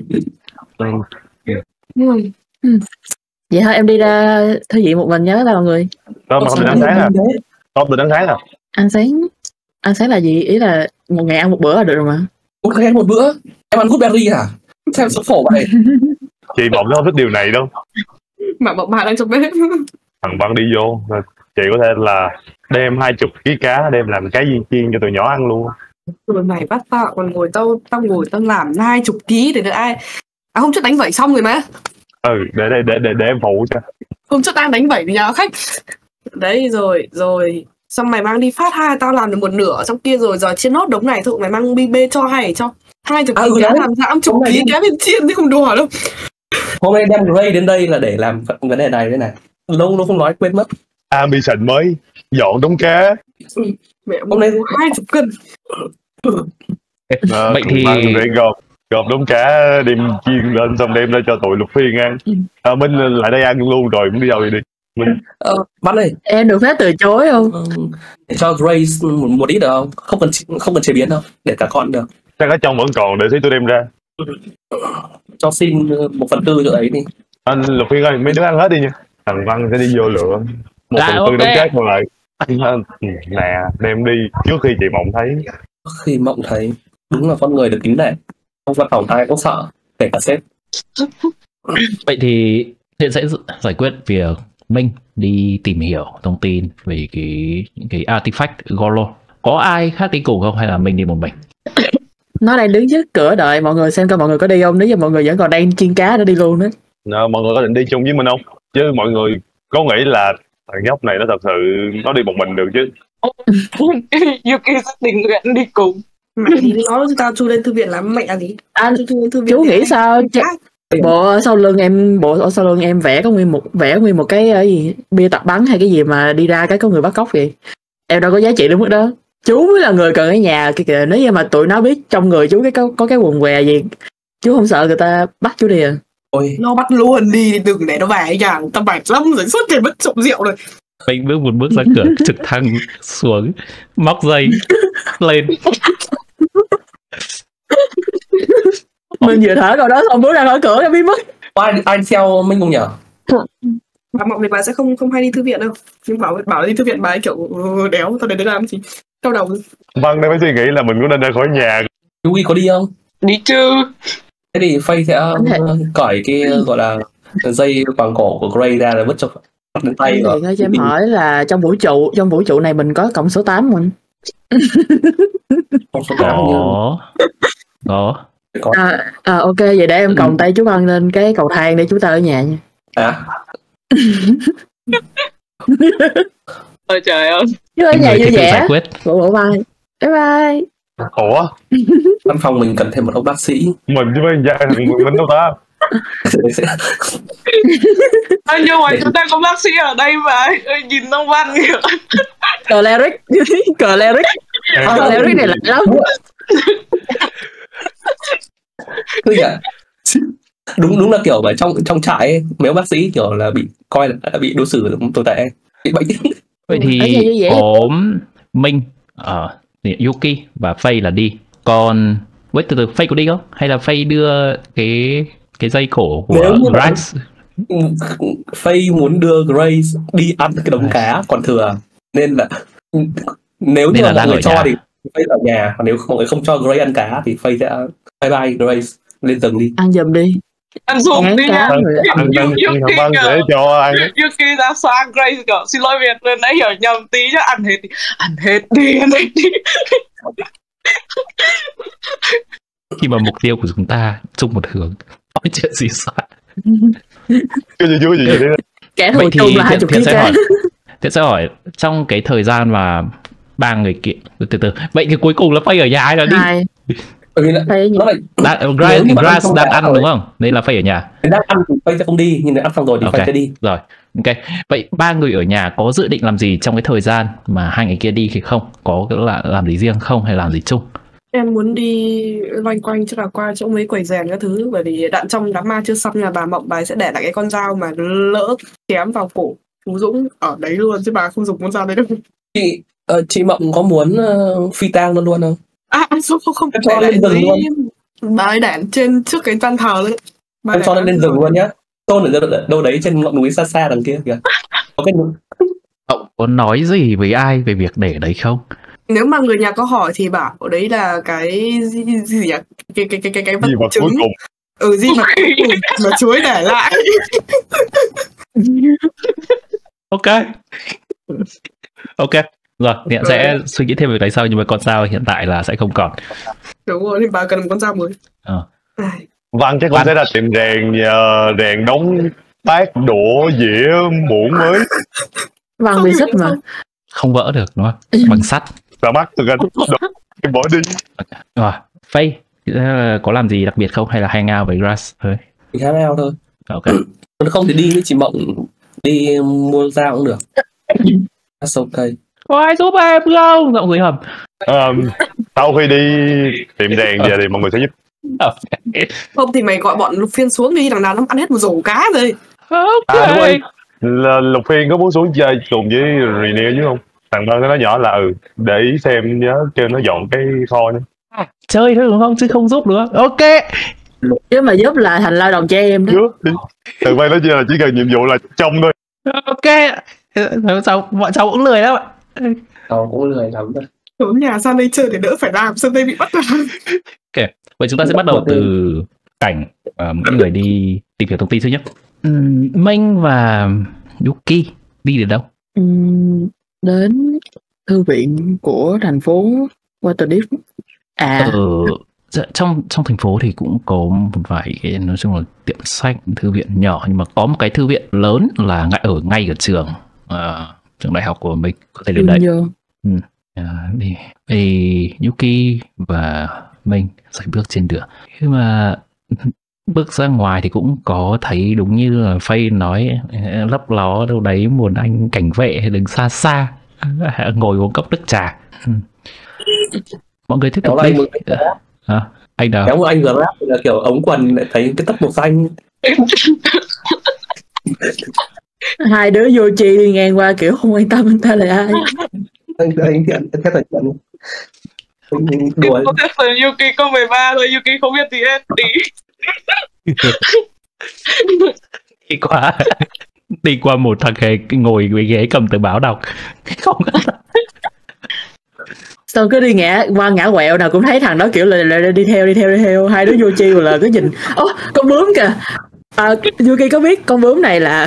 Vậy thôi em đi ra thư viện một mình nhớ là mọi người. Không được ăn sáng à? Không được ăn sáng à? Ăn sáng là gì? Ý là một ngày ăn một bữa là được rồi mà. Một ngày ăn một bữa? Em ăn goodberry à? Sao số khổ vậy? Chị Mộng nó không thích điều này đâu. Mà bọn bà đang trong bếp. Thằng Văn đi vô, chị có thể là đem 20 kg cá đem làm cái gì chiên cho tụi nhỏ ăn luôn. Rồi mày bắt tao còn ngồi tao ngồi tao làm 20 kg để được ai? À hôm trước đánh vẩy xong rồi mà. Để em phụ cho. Hôm trước đang đánh vẩy với nhà khách. Đấy rồi xong mày mang đi phát 2, tao làm được một nửa trong kia rồi giờ chiên nốt đống này thôi mày mang bi bê cho hay cho 20 kg cá làm ra 50 kg cá bên chiên chứ không đùa đâu. Hôm nay đem Gray đến đây là để làm vấn đề này đây này. Lâu nó không nói quên mất. Ambition mới dọn đống cá. Mẹ hôm nay 20 cân. Vậy thì gọp đống cá đem chiên lên xong đem ra cho tụi Lục Phiên ăn. Minh lại đây ăn luôn rồi muốn đi đâu đi. Minh. Bắn ơi. Em được phép từ chối không? Để cho Grace một ít được không? Không cần chế biến đâu, để cả con được. Chắc ở trong vẫn còn để xí tôi đem ra. Cho xin 1/4 chỗ ấy đi. Anh Lục Phiên ơi, mấy đứa ăn hết đi nha. Thằng Văn sẽ đi vô lựa 1/4 đống cá còn lại. Nè, đem đi trước khi chị Mộng thấy. Khi Mộng thấy, đúng là con người được kính nể. Không văn phòng ai cũng sợ, kể cả sếp. Vậy thì hiện sẽ giải quyết việc Minh đi tìm hiểu thông tin về những cái artifact Golo. Có ai khác đi cùng không hay là Minh đi một mình? Nó đang đứng trước cửa đợi mọi người xem coi mọi người có đi không. Nếu như mọi người vẫn còn đang chiên cá để đi luôn đó. Mọi người có định đi chung với mình không? Chứ mọi người có nghĩ là thằng nhóc này nó thật sự nó đi một mình được chứ? Yuki sẽ tình nguyện đi cùng. Mày đi nói cho tao chui lên thư viện làm mẹ gì? Anh chú nghĩ sao? Bộ ở sau lưng em vẽ nguyên một cái gì bia tập bắn hay cái gì mà đi ra cái có người bắt cóc vậy? Em đâu có giá trị đến mức đó. Chú mới là người cần ở nhà kìa. Nếu như mà tụi nó biết trong người chú có cái quần què gì, chú không sợ người ta bắt chú đi à? Ôi, nó bắt luôn đi, đừng để nó về nhà. Tao mệt lắm rồi, suốt ngày mất trộm rượu rồi. Mình bước một bước ra cửa, trực thăng xuống, móc dây lên. Mình vừa thở rồi đó, xong bước ra khỏi cửa nó biến mất. Ai theo Minh không nhở? Bà Mộng thì bà sẽ không hay đi thư viện đâu. Nhưng bảo đi thư viện bà ấy kiểu đéo, tao đến đây làm gì? Đau đầu. Vâng, đang phải suy nghĩ là mình có nên ra khỏi nhà. Yuki có đi không? Đi chứ. Thế thì Faye sẽ cởi cái gọi là dây quàng cổ của Gray ra là vứt cho đến tay rồi. Cho em hỏi là trong vũ trụ này mình có cộng số 8 không? Cộng số 8 Có. Ok, vậy để em còng tay chú Văn lên cái cầu thang để chú ta ở nhà nha. Ôi trời ơi. Chú ở nhà vui vẻ. Bộ bye. Bye bye. Ủa? Văn phòng mình cần thêm một ông bác sĩ. Mình chứ mấy mình đâu ta? Nhưng mà chúng ta có bác sĩ ở đây mà. Nhìn ông Văn kìa. Cleric này lạnh lắm. Cứ vậy. Đúng là kiểu ở trong trại ấy, mấy ông bác sĩ kiểu là bị coi là bị đối xử tồi tệ, bị bệnh. Vậy thì có Minh, Yuki và Faye là đi. Còn từ Faye có đi không? Hay là Faye đưa cái dây cổ của Grace? Faye muốn đưa Grace đi ăn cái đống cá còn thừa, nên là nếu như mọi người cho thì Faye ở nhà, còn nếu mọi người không cho Grace ăn cá thì Faye sẽ bye bye Grace, lên tầng đi. Ăn giùm đi. Ăn giùm đi nha. Yuki để cho ăn. Yuki ra xoa Grace kiểu xin lỗi Việt lên nãy hiểu nhầm tí chứ ăn hết đi. Khi mà mục tiêu của chúng ta chung một hướng, nói chuyện gì sao? Cái gì đấy. Kẻ thù chung là 20 kg. Thế sẽ hỏi trong cái thời gian mà ba người kia từ vậy thì cuối cùng là Faye ở nhà ai là đi? Grace đang ăn đúng không? Nên là Faye ở nhà. Đang ăn thì Faye sẽ không đi, nhưng nếu ăn xong rồi thì Faye sẽ đi. Rồi, ok. Vậy ba người ở nhà có dự định làm gì trong cái thời gian mà hai người kia đi thì không? Có là làm gì riêng không hay làm gì chung? Em muốn đi loanh quanh chắc là qua chỗ mấy quầy rèn các thứ, bởi vì đạn trong đám ma chưa xong là bà Mộng bà sẽ để lại cái con dao mà lỡ chém vào cổ Phú Dũng ở đấy luôn, chứ bà không dùng con dao đấy đâu. Chị Mộng có muốn phi tang luôn không? Không Em cho lên rừng luôn. Bà ấy để trên trước cái ban thờ đấy. Em cho lên rừng luôn nhá. Tôn ở đâu đấy trên ngọn núi xa xa đằng kia kìa. Có cái Cậu có nói gì với ai về việc để đấy không? Nếu mà người nhà có hỏi thì bảo đấy là cái gì nhỉ? Cái vật chứng. Di vật cuối cùng mà chuối để lại. Ok. Rồi, hiện sẽ suy nghĩ thêm về cái sau, nhưng mà con dao hiện tại là sẽ không còn. Đúng rồi, thì bà cần một con dao mới. Văn chắc cũng sẽ là tiệm rèn đóng bát đũa dĩa muỗng mới. Văn bị sắt mà không vỡ được đúng không? Bằng sắt. Và mắt từ cái bỏ đi. Rồi, Faye có làm gì đặc biệt không, hay là hang out với Grass thôi? Mình hang out thôi. Ok. Không thì đi với chị Mộng, đi mua dao cũng được. That's okay. Có ai giúp em không? Giọng dưới hầm. Sau khi đi tiệm rèn về thì mọi người sẽ giúp. Không thì mày gọi bọn Lục Phiên xuống đi, đằng nào nó ăn hết một rổ cá rồi. Ok. Đúng rồi. Là Lục Phiên có muốn xuống chơi cùng với Renier chứ không? Thằng Bân nó nhỏ là để ý xem nhớ kêu nó dọn cái kho nhé. Chơi thôi đúng không, chứ không giúp nữa. Ok. Chứ mà giúp là thành lao động cho em đó. Thằng Bân nói chưa là chỉ cần nhiệm vụ là trông thôi. Ok. Bọn cháu cũng lười lắm ạ. Cháu cũng lười lắm rồi. Xuống nhà sang đây chơi để đỡ phải làm, sang đây bị bắt làm. Ok, vậy chúng ta sẽ bắt đầu từ cảnh những người đi tìm hiểu thông tin thứ nhất. Minh và Yuki đi đến đâu? Đến thư viện của thành phố Waterdeep. Trong thành phố thì cũng có một vài cái, nói chung là tiệm sách, thư viện nhỏ, nhưng mà có một cái thư viện lớn là ở ngay ở trường đại học của mình, có thể đến đấy. Thì Yuki và Minh sẽ bước trên đường. Khi mà bước ra ngoài thì cũng có thấy đúng như là Faye nói, lấp ló đâu đấy một anh cảnh vệ đứng xa xa ngồi uống cốc nước trà. Mọi người tiếp tục đi. Anh nào? Kéo một anh Grab là kiểu ống quần lại thấy cái tóc màu xanh. Hai đứa vô chi đi ngang qua kiểu không quan tâm anh ta là ai. Anh thiện theo thời trận. Có thể Yuki có 13 thôi, Yuki không biết gì hết. Đi qua một thằng ngồi với ghế cầm tờ báo đọc. Không. Xong cứ đi ngã quẹo nào cũng thấy thằng đó kiểu là đi theo. Hai đứa vô chi là cứ nhìn. Con bướm kìa. Yuki có biết con bướm này là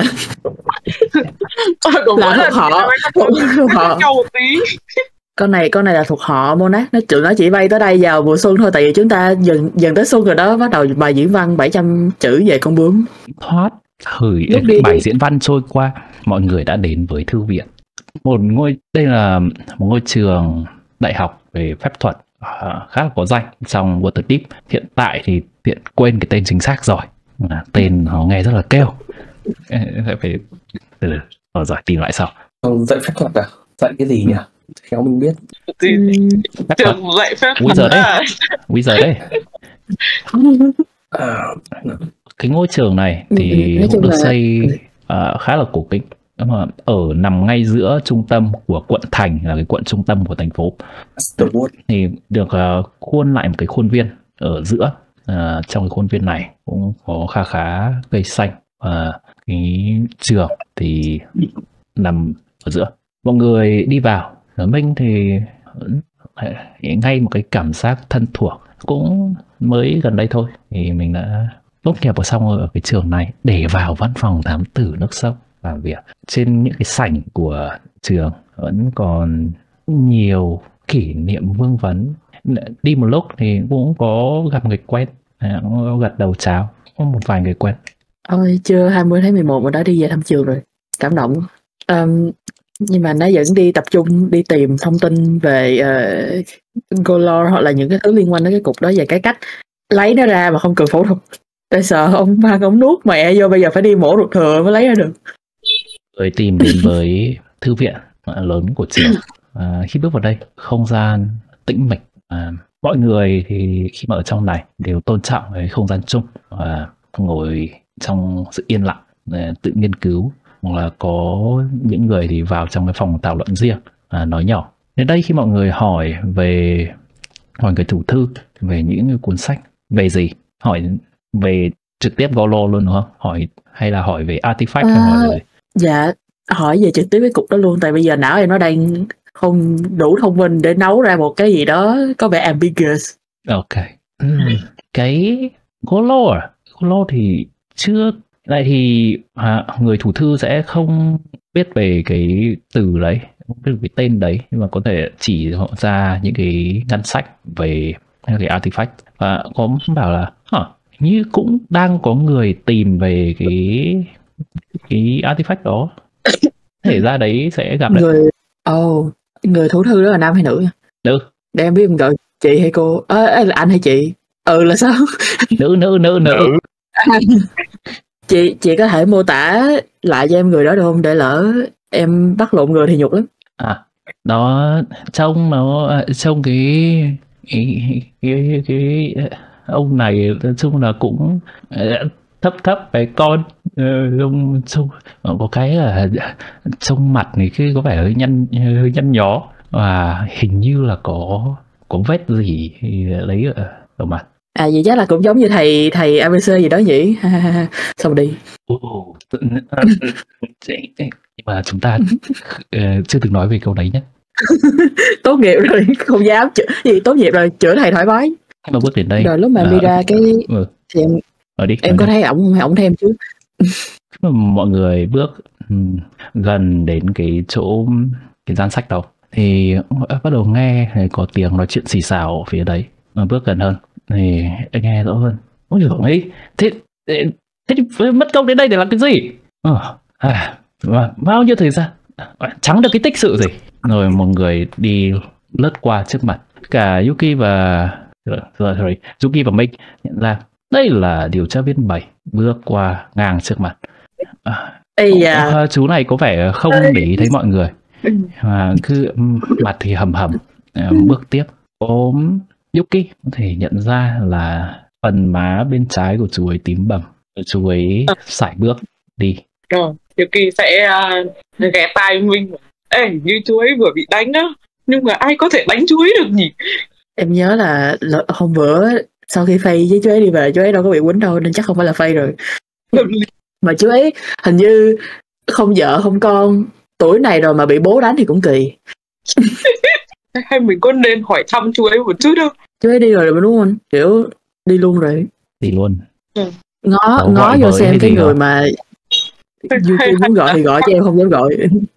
thuộc họ. Con này là thuộc họ Monarch. Nó chỉ bay tới đây vào mùa xuân thôi, tại vì chúng ta dần tới xuân rồi đó, bắt đầu bài diễn văn 700 chữ về con bướm. Thoát thời bài diễn văn trôi qua, mọi người đã đến với thư viện. Đây là một ngôi trường đại học về phép thuật khá là có danh trong Waterdeep. Hiện tại thì tiện quên cái tên chính xác rồi, tên nó nghe rất là kêu. Phải giỏi tìm lại sau. Dạy phép thuật à? Dạy cái gì nhỉ? Theo mình biết. Trường dạy phép thuật Wizard đấy. Cái ngôi trường này thì được xây khá là cổ kính, nằm ngay giữa trung tâm của quận thành, là cái quận trung tâm của thành phố. Thì được khuôn lại một cái khuôn viên ở giữa. Trong cái khuôn viên này cũng có khá cây xanh, và cái trường thì nằm ở giữa. Mọi người đi vào, Minh thì ngay một cái cảm giác thân thuộc, cũng mới gần đây thôi thì mình đã tốt nghiệp vào xong ở cái trường này để vào văn phòng thám tử nước sông làm việc. Trên những cái sảnh của trường vẫn còn nhiều kỷ niệm vương vấn. Đi một lúc thì cũng có gặp người quen, gật đầu chào, có một vài người quen. Ôi, chưa 20 tháng 11 mà đã đi về thăm trường rồi, cảm động. Nhưng mà nó vẫn đi tập trung đi tìm thông tin về Golor hoặc là những cái thứ liên quan đến cái cục đó, về cái cách lấy nó ra mà không cần phẫu thuật. Tại sợ ông ba ông nuốt mẹ vô, bây giờ phải đi mổ ruột thừa mới lấy ra được. Người tìm đến với thư viện lớn của trường. Khi bước vào đây, không gian tĩnh mịch, mọi người thì khi mà ở trong này đều tôn trọng cái không gian chung và ngồi trong sự yên lặng để tự nghiên cứu, hoặc là có những người thì vào trong cái phòng thảo luận riêng nói nhỏ. Đến đây khi mọi người hỏi người thủ thư về những cuốn sách về gì, hỏi về trực tiếp Golo luôn đúng không? Hỏi hay là hỏi về artifact hay hỏi về gì? Dạ, hỏi về trực tiếp cái cục đó luôn, tại bây giờ não em nó đang không đủ thông minh để nấu ra một cái gì đó có vẻ ambiguous. Ok. Cái Golo thì chưa, lại thì người thủ thư sẽ không biết về cái từ đấy, không biết về tên đấy, nhưng mà có thể chỉ họ ra những cái ngăn sách về cái artifact, và có bảo là như cũng đang có người tìm về cái artifact đó. Thể ra đấy sẽ gặp người thủ thư đó là nam hay nữ? Nữ. Để em biết em gọi chị hay cô, là anh hay chị? Là sao? Nữ. Chị có thể mô tả lại cho em người đó được không, để lỡ em bắt lộn người thì nhục lắm. Nó trông cái ông này nói chung là cũng thấp cái con trông có cái là trông mặt này cứ có vẻ hơi nhăn nhó, và hình như là có vết gì lấy ở mặt. Vậy chắc là cũng giống như thầy ABC gì đó nhỉ? Xong đi. Nhưng mà chúng ta chưa từng nói về câu đấy nhé. Tốt nghiệp rồi không dám tốt nghiệp rồi chữa thầy thoải mái. Mà bước đến đây rồi lúc mà đi ra cái thì em có thấy ổng thêm chứ? Mọi người bước gần đến cái chỗ cái gian sách đó thì bắt đầu nghe có tiếng nói chuyện xì xào ở phía đấy. Mà bước gần hơn thì nghe rõ hơn. Ôi giời ơi, thế thì mất công đến đây để làm cái gì? Bao nhiêu thời gian chẳng được cái tích sự gì. Rồi một người đi lướt qua trước mặt. Cả Yuki và Mick nhận ra đây là điều tra viên 7 bước qua ngang trước mặt. Chú này có vẻ không để ý thấy mọi người, mà cứ mặt thì hầm bước tiếp. Yuki có thể nhận ra là phần má bên trái của chú ấy tím bầm. Chú ấy sải bước đi. Yuki sẽ ghé tai mình. Như chú ấy vừa bị đánh á, nhưng mà ai có thể đánh chú ấy được nhỉ? Em nhớ là hôm bữa sau khi Faye với chú ấy đi về, chú ấy đâu có bị quýnh đâu, nên chắc không phải là Faye rồi. Mà chú ấy hình như không vợ không con, tuổi này rồi mà bị bố đánh thì cũng kỳ. Hay mình có nên hỏi thăm chú ấy một chút đâu? Chú ấy đi rồi đúng không? Kiểu đi luôn rồi. Đi luôn. Ngó vô xem cái người mà Yuki muốn gọi thì gọi, chứ em không dám gọi.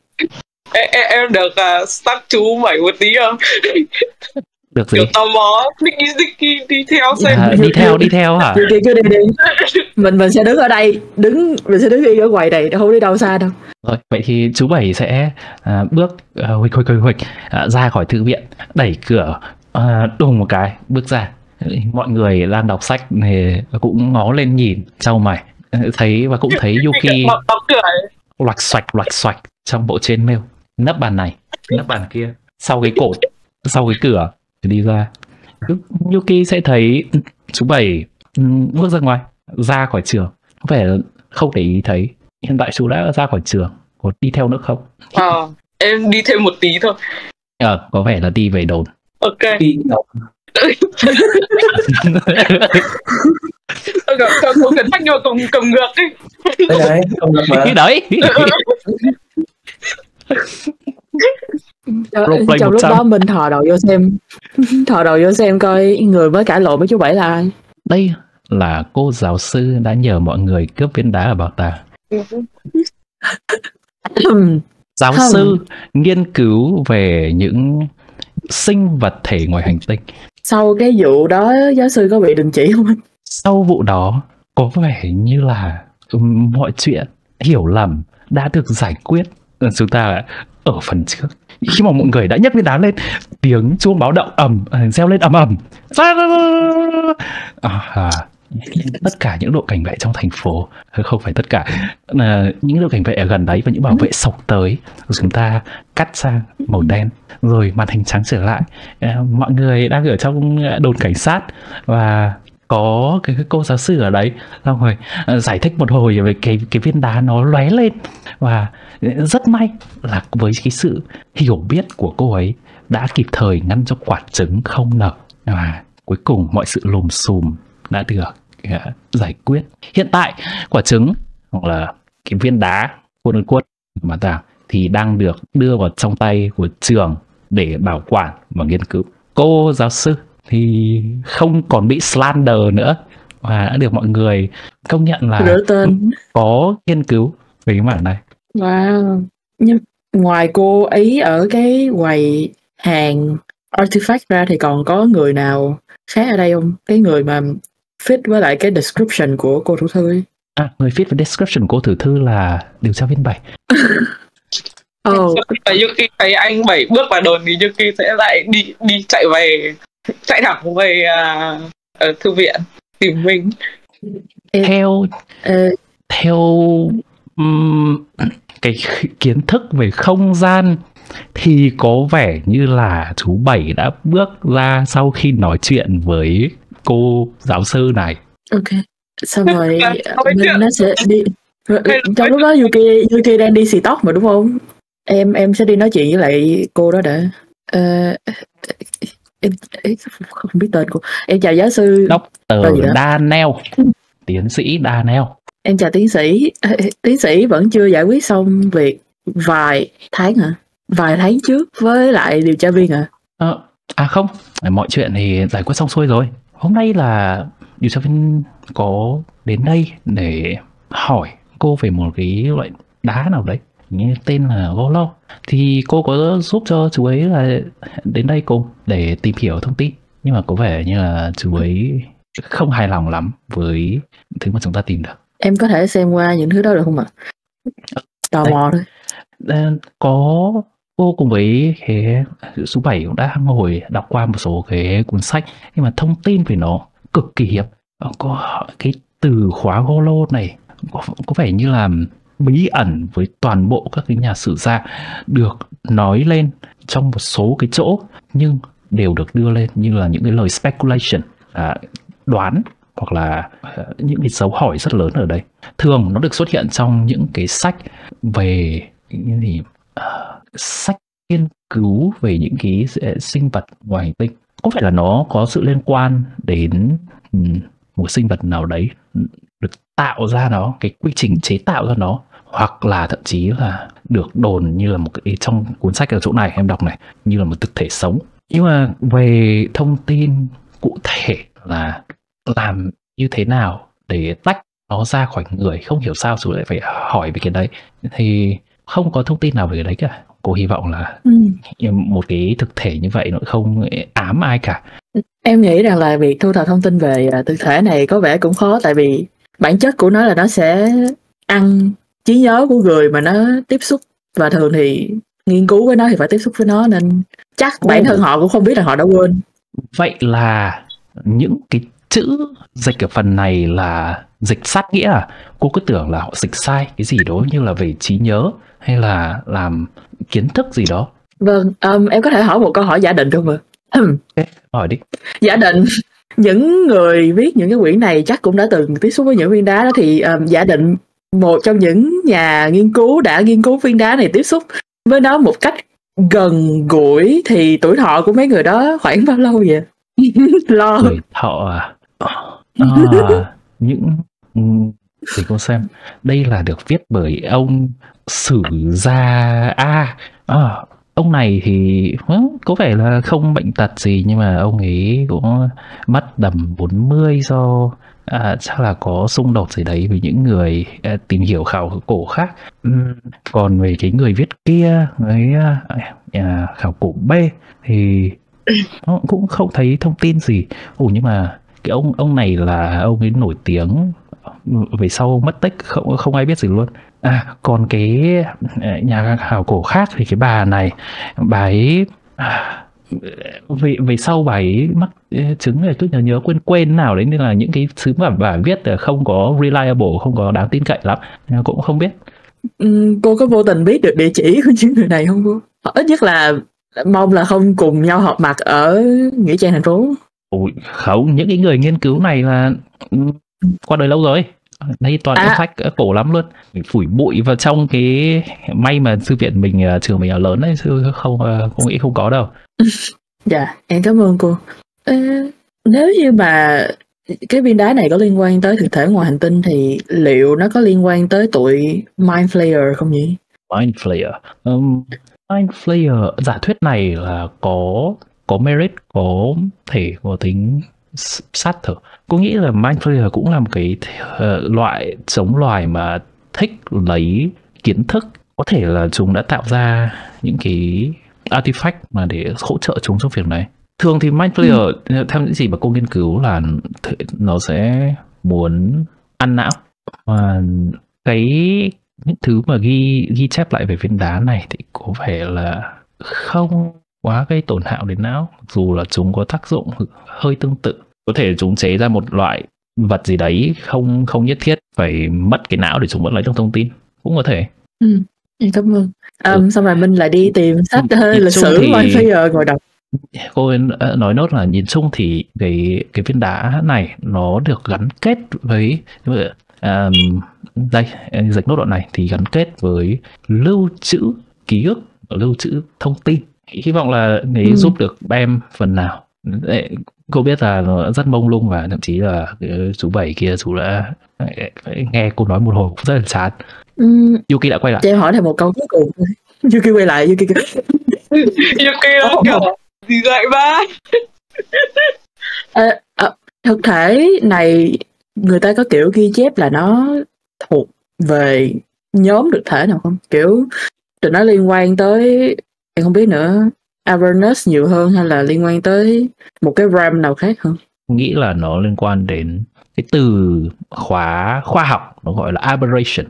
Em được start chú 7 một tí không? Được gì? Kiểu tò mò, Nicky đi theo xem. Đi theo hả? Yuki cứ đi. Mình sẽ đứng ở đây, mình sẽ đứng ở quầy này, không đi đâu xa đâu. Rồi, vậy thì chú 7 sẽ bước huịch ra khỏi thư viện, đẩy cửa đùng một cái, bước ra. Mọi người đang đọc sách thì cũng ngó lên nhìn, chau mày, thấy và cũng thấy Yuki loạch xoạch trong bộ trên mail, nấp bàn này, nấp bàn kia, sau cái cột, sau cái cửa đi ra. Yuki sẽ thấy chú 7 bước ra ngoài, ra khỏi trường, có vẻ không để ý thấy. Hiện tại chú đã ra khỏi trường, có đi theo nữa không? Em đi thêm một tí thôi. Có vẻ là đi về đồn. Ok. Không cần thách nhưng mà cầm ngược ấy. Đấy, cầm ngược mà. Đấy. Trong lúc đó mình thò đầu vô xem coi người mới cãi lộn với chú 7 là ai. Đây là cô giáo sư đã nhờ mọi người cướp viên đá ở bảo tàng. Giáo sư nghiên cứu về những sinh vật thể ngoài hành tinh. Sau cái vụ đó giáo sư có bị đình chỉ không anh? Sau vụ đó có vẻ như là mọi chuyện hiểu lầm đã được giải quyết. Chúng ta ở phần trước, khi mà mọi người đã nhấc viên đá lên, tiếng chuông báo động reo lên ầm ầm. tất cả những đội cảnh vệ trong thành phố, không phải tất cả, là những đội cảnh vệ ở gần đấy và những bảo vệ sộc tới, chúng ta cắt sang màu đen rồi màn hình trắng trở lại. Mọi người đang ở trong đồn cảnh sát và có cái cô giáo sư ở đấy, xong rồi giải thích một hồi về cái viên đá nó lóe lên, và rất may là với cái sự hiểu biết của cô ấy đã kịp thời ngăn cho quả trứng không nở, và cuối cùng mọi sự lùm xùm đã được giải quyết. Hiện tại quả trứng hoặc là cái viên đá quote unquote mà ta thì đang được đưa vào trong tay của trường để bảo quản và nghiên cứu. Cô giáo sư thì không còn bị slander nữa và đã được mọi người công nhận là có nghiên cứu về cái mảng này. Wow. Nhưng ngoài cô ấy ở cái quầy hàng artifact ra thì còn có người nào khác ở đây không? Cái người mà fit với lại cái description của cô thủ thư ấy. Người fit với description của cô thủ thư là điều tra viên 7. Yuki thấy anh 7 bước vào đồn thì Yuki sẽ lại đi chạy thẳng về thư viện tìm Minh. Theo cái kiến thức về không gian thì có vẻ như là chú 7 đã bước ra sau khi nói chuyện với cô giáo sư này. Ok, xong rồi Minh nó sẽ đi. Trong lúc đó Yuki đang đi xì tóc mà đúng không? Em sẽ đi nói chuyện với lại cô đó đã. Em không biết tên cô. Em chào giáo sư Dr. Daniel, tiến sĩ Daniel. Em chào tiến sĩ. Tiến sĩ vẫn chưa giải quyết xong việc vài tháng hả? Vài tháng trước với lại điều tra viên hả? Không, mọi chuyện thì giải quyết xong xuôi rồi. Hôm nay là điều tra viên có đến đây để hỏi cô về một cái loại đá nào đấy, như tên là Golo. Thì cô có giúp cho chú ấy là đến đây cùng để tìm hiểu thông tin. Nhưng mà có vẻ như là chú ấy không hài lòng lắm với thứ mà chúng ta tìm được. Em có thể xem qua những thứ đó được không ạ? Tò mò thôi. Có cô cùng với cái số 7 cũng đã ngồi đọc qua một số cái cuốn sách, nhưng mà thông tin về nó cực kỳ hiếm. Có cái từ khóa Golo này có vẻ như là bí ẩn với toàn bộ các cái nhà sử gia, được nói lên trong một số cái chỗ nhưng đều được đưa lên như là những cái lời speculation, đoán, hoặc là những cái dấu hỏi rất lớn ở đây. Thường nó được xuất hiện trong những cái sách về những gì, sách nghiên cứu về những cái sinh vật ngoài hành tinh. Có phải là nó có sự liên quan đến một sinh vật nào đấy được tạo ra nó, cái quy trình chế tạo ra nó, hoặc là thậm chí là được đồn như là một cái, trong cuốn sách ở chỗ này em đọc này, như là một thực thể sống. Nhưng mà về thông tin cụ thể là làm như thế nào để tách nó ra khỏi người, không hiểu sao chú lại phải hỏi về cái đấy, thì không có thông tin nào về cái đấy cả. Cô hy vọng là một cái thực thể như vậy nó không ám ai cả. Em nghĩ rằng là việc thu thập thông tin về thực thể này có vẻ cũng khó, tại vì bản chất của nó là nó sẽ ăn trí nhớ của người mà nó tiếp xúc, và thường thì nghiên cứu với nó thì phải tiếp xúc với nó, nên chắc bản thân họ cũng không biết là họ đã quên. Vậy là những cái chữ dịch ở phần này là dịch sát nghĩa à? Cô cứ tưởng là họ dịch sai cái gì đó như là về trí nhớ hay là làm kiến thức gì đó. Vâng, em có thể hỏi một câu hỏi giả định không ạ? Hỏi đi. Giả định những người viết những cái quyển này chắc cũng đã từng tiếp xúc với những viên đá đó, thì giả định một trong những nhà nghiên cứu đã nghiên cứu viên đá này tiếp xúc với nó một cách gần gũi thì tuổi thọ của mấy người đó khoảng bao lâu vậy? Lo. Tuổi thọ những thì cô xem đây là được viết bởi ông Sử Gia ông này thì có vẻ là không bệnh tật gì, nhưng mà ông ấy cũng mất tầm 40 do chắc là có xung đột gì đấy với những người tìm hiểu khảo cổ khác. Còn về cái người viết kia với khảo cổ B thì cũng không thấy thông tin gì. Nhưng mà cái ông này là ông ấy nổi tiếng, về sau mất tích không ai biết gì luôn. Còn cái nhà khảo cổ khác thì cái bà này, bà ấy vì sau bà ấy mắc chứng này, cứ nhớ quên nào đấy, nên là những cái thứ mà bà viết là không có reliable, không có đáng tin cậy lắm, cũng không biết. Cô có vô tình biết được địa chỉ của những người này không cô? Ít nhất là mong là không cùng nhau họp mặt ở nghĩa trang thành phố. Ôi, không, những cái người nghiên cứu này là qua đời lâu rồi. Đây toàn những sách cổ lắm luôn. Mình phủi bụi vào trong cái, may mà thư viện mình, trường mình là lớn đấy, chứ không nghĩ không có đâu. Dạ, em cảm ơn cô. Nếu như mà cái viên đá này có liên quan tới thực thể ngoài hành tinh thì liệu nó có liên quan tới tụi Mind Flayer không nhỉ? Mind Flayer. Mind Flayer, giả thuyết này là có merit, có thể có tính sát thử. Cô nghĩ là Mind Flayer cũng là một cái loại giống loài mà thích lấy kiến thức. Có thể là chúng đã tạo ra những cái artifact mà để hỗ trợ chúng trong việc này. Thường thì Mind Flayer, theo những gì mà cô nghiên cứu, là nó sẽ muốn ăn não. Và những thứ mà ghi chép lại về viên đá này thì có vẻ là không quá gây tổn hại đến não, dù là chúng có tác dụng hơi tương tự. Có thể chúng chế ra một loại vật gì đấy không nhất thiết phải mất cái não để chúng vẫn lấy được thông tin, cũng có thể. Em cảm ơn. Xong rồi Minh lại đi tìm sách lịch sử Mind Flayer ngồi đọc. Cô nói nốt là nhìn chung thì cái viên đá này nó được gắn kết với đây, dịch nốt đoạn này thì gắn kết với lưu trữ ký ức, lưu trữ thông tin. Hy vọng là để giúp được em phần nào. Cô biết là nó rất mông lung, và thậm chí là chú Bảy kia chú đã nghe cô nói một hồi cũng rất là chán. Yuki đã quay lại. Cho em hỏi thêm một câu cuối cùng. Yuki quay lại. Yuki nó kiểu gì vậy ba? Thực thể này người ta có kiểu ghi chép là nó thuộc về nhóm thực thể nào không? Kiểu tụi nó liên quan tới, em không biết nữa, Avernus nhiều hơn hay là liên quan tới một cái realm nào khác hơn? Nghĩ là nó liên quan đến cái từ khóa khoa học, nó gọi là aberration.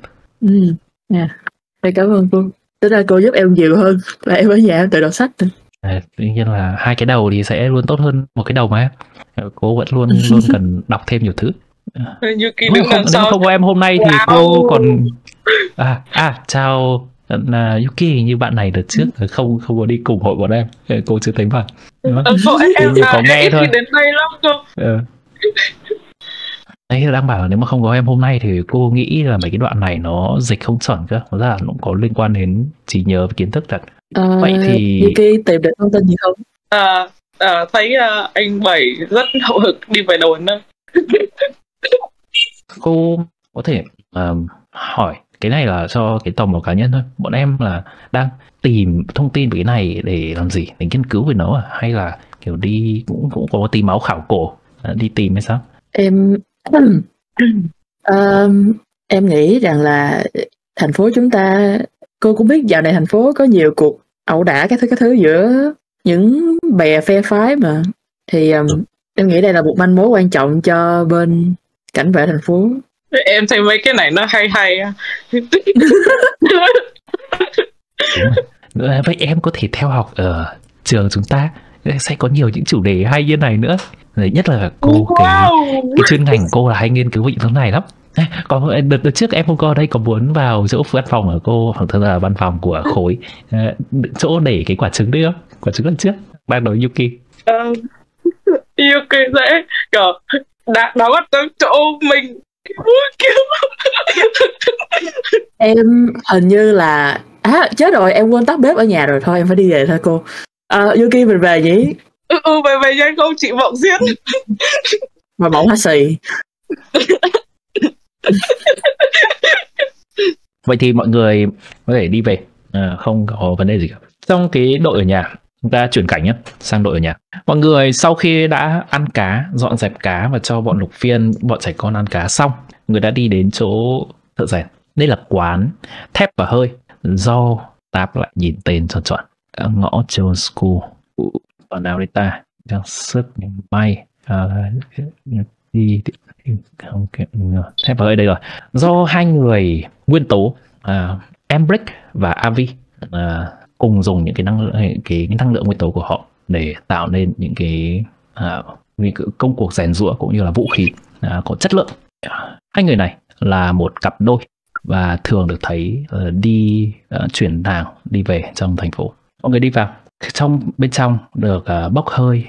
Em cảm ơn cô. Tức là cô giúp em nhiều hơn và em ở nhà em tự đọc sách. Tuy nhiên là hai cái đầu thì sẽ luôn tốt hơn một cái đầu mà. Cô vẫn luôn cần đọc thêm nhiều thứ. Nếu không có em hôm nay thì cô còn chào Yuki, như bạn này đợt trước không có đi cùng hội bọn em, cô chưa thấy mặt. Em có nghe thôi. Đến đây lắm cơ. Đấy, đang bảo nếu mà không có em hôm nay thì cô nghĩ là mấy cái đoạn này nó dịch không chuẩn cơ, nó ra nó có liên quan đến trí nhớ và kiến thức thật. Vậy thì Yuki tìm được thông tin gì không? Thấy anh Bảy rất hậu hực đi về đồn đó. Cô có thể hỏi cái này là cho cái tò mò cá nhân thôi. Bọn em là đang tìm thông tin về cái này để làm gì? Để nghiên cứu về nó hay là kiểu đi cũng có tí máu khảo cổ đi tìm hay sao? Em nghĩ rằng là thành phố chúng ta, cô cũng biết dạo này thành phố có nhiều cuộc ẩu đả các thứ giữa những bè phe phái mà, thì em nghĩ đây là một manh mối quan trọng cho bên cảnh vệ thành phố. Em thấy mấy cái này nó hay. Vậy em có thể theo học ở trường chúng ta, sẽ có nhiều những chủ đề hay như này nữa. Nhất là cô cái chuyên ngành cô là hay nghiên cứu về những thứ này lắm. Còn đợt trước em không có đây, có muốn vào chỗ văn phòng ở cô, hoặc là văn phòng của khối, chỗ để cái quả trứng đấy không? Quả trứng lần trước đang nói Yuki. Yuki sẽ kiểu đã bắt tới chỗ mình. Em hình như là chết rồi, em quên tắt bếp ở nhà rồi, thôi em phải đi về thôi cô. Yuki mình về nhỉ? Về nhanh không, chị Mộng giết. Mà Mộng hả xì. Vậy thì mọi người có thể đi về, không có vấn đề gì cả. Trong cái đội ở nhà, chúng ta chuyển cảnh nhé, sang đội ở nhà. Mọi người sau khi đã ăn cá, dọn dẹp cá và cho bọn lục phiên, bọn trẻ con ăn cá xong, người đã đi đến chỗ thợ rèn. Đây là quán Thép và Hơi, do Táp lại nhìn tên tròn tròn. Ngõ Jones School. Còn nào đây ta? Trang sức may. Thép và Hơi đây rồi. Do hai người nguyên tố, Embrick và Avi, cùng dùng những cái năng lượng nguyên tố của họ để tạo nên những cái công cuộc rèn giũa cũng như là vũ khí có chất lượng. Hai người này là một cặp đôi và thường được thấy đi chuyển hàng đi về trong thành phố. Mọi người đi vào bên trong được bốc hơi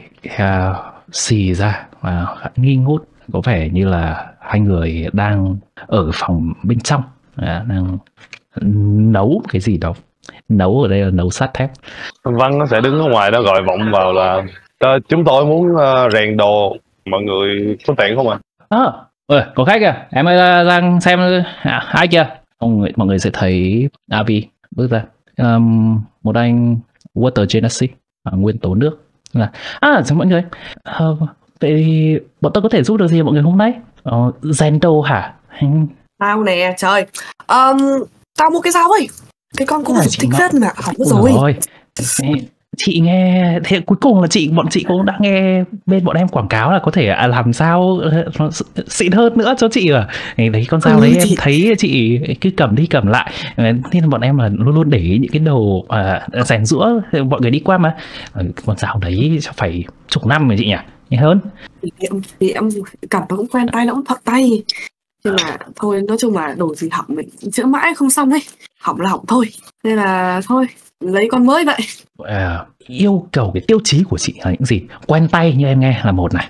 xì ra và nghi ngút, có vẻ như là hai người đang ở phòng bên trong đang nấu cái gì đó. Nấu ở đây là nấu sắt thép. Văn nó sẽ đứng ở ngoài đó gọi vọng vào là chúng tôi muốn rèn đồ, mọi người có tiện không ạ? Có khách kìa, em ơi ra xem ai kìa. Mọi người sẽ thấy Avi bước ra, một anh Water Genasi, nguyên tố nước. Chào mọi người, vậy thì bọn tôi có thể giúp được gì mọi người hôm nay? Rèn đồ hả? Tao nè, trời, tao mua cái dao ấy, cái con cũng thích rất mà hỏng rồi. Chị nghe thế cuối cùng là bọn chị cũng đã nghe bên bọn em quảng cáo là có thể làm sao xịn hơn nữa cho chị à. Đấy con dao đấy em thấy chị cứ cầm đi cầm lại, nên bọn em là luôn luôn để những cái đồ rèn giũa mọi người đi qua mà. Con dao đấy chắc phải chục năm rồi chị nhỉ, nghe hơn. Thì em cầm nó cũng quen tay, nó cũng thuận tay, nhưng mà thôi, nói chung là đồ gì hỏng mình chữa mãi không xong ấy, hỏng là hỏng thôi, nên là thôi lấy con mới vậy. Yêu cầu cái tiêu chí của chị là những gì? Quen tay như em nghe là một này.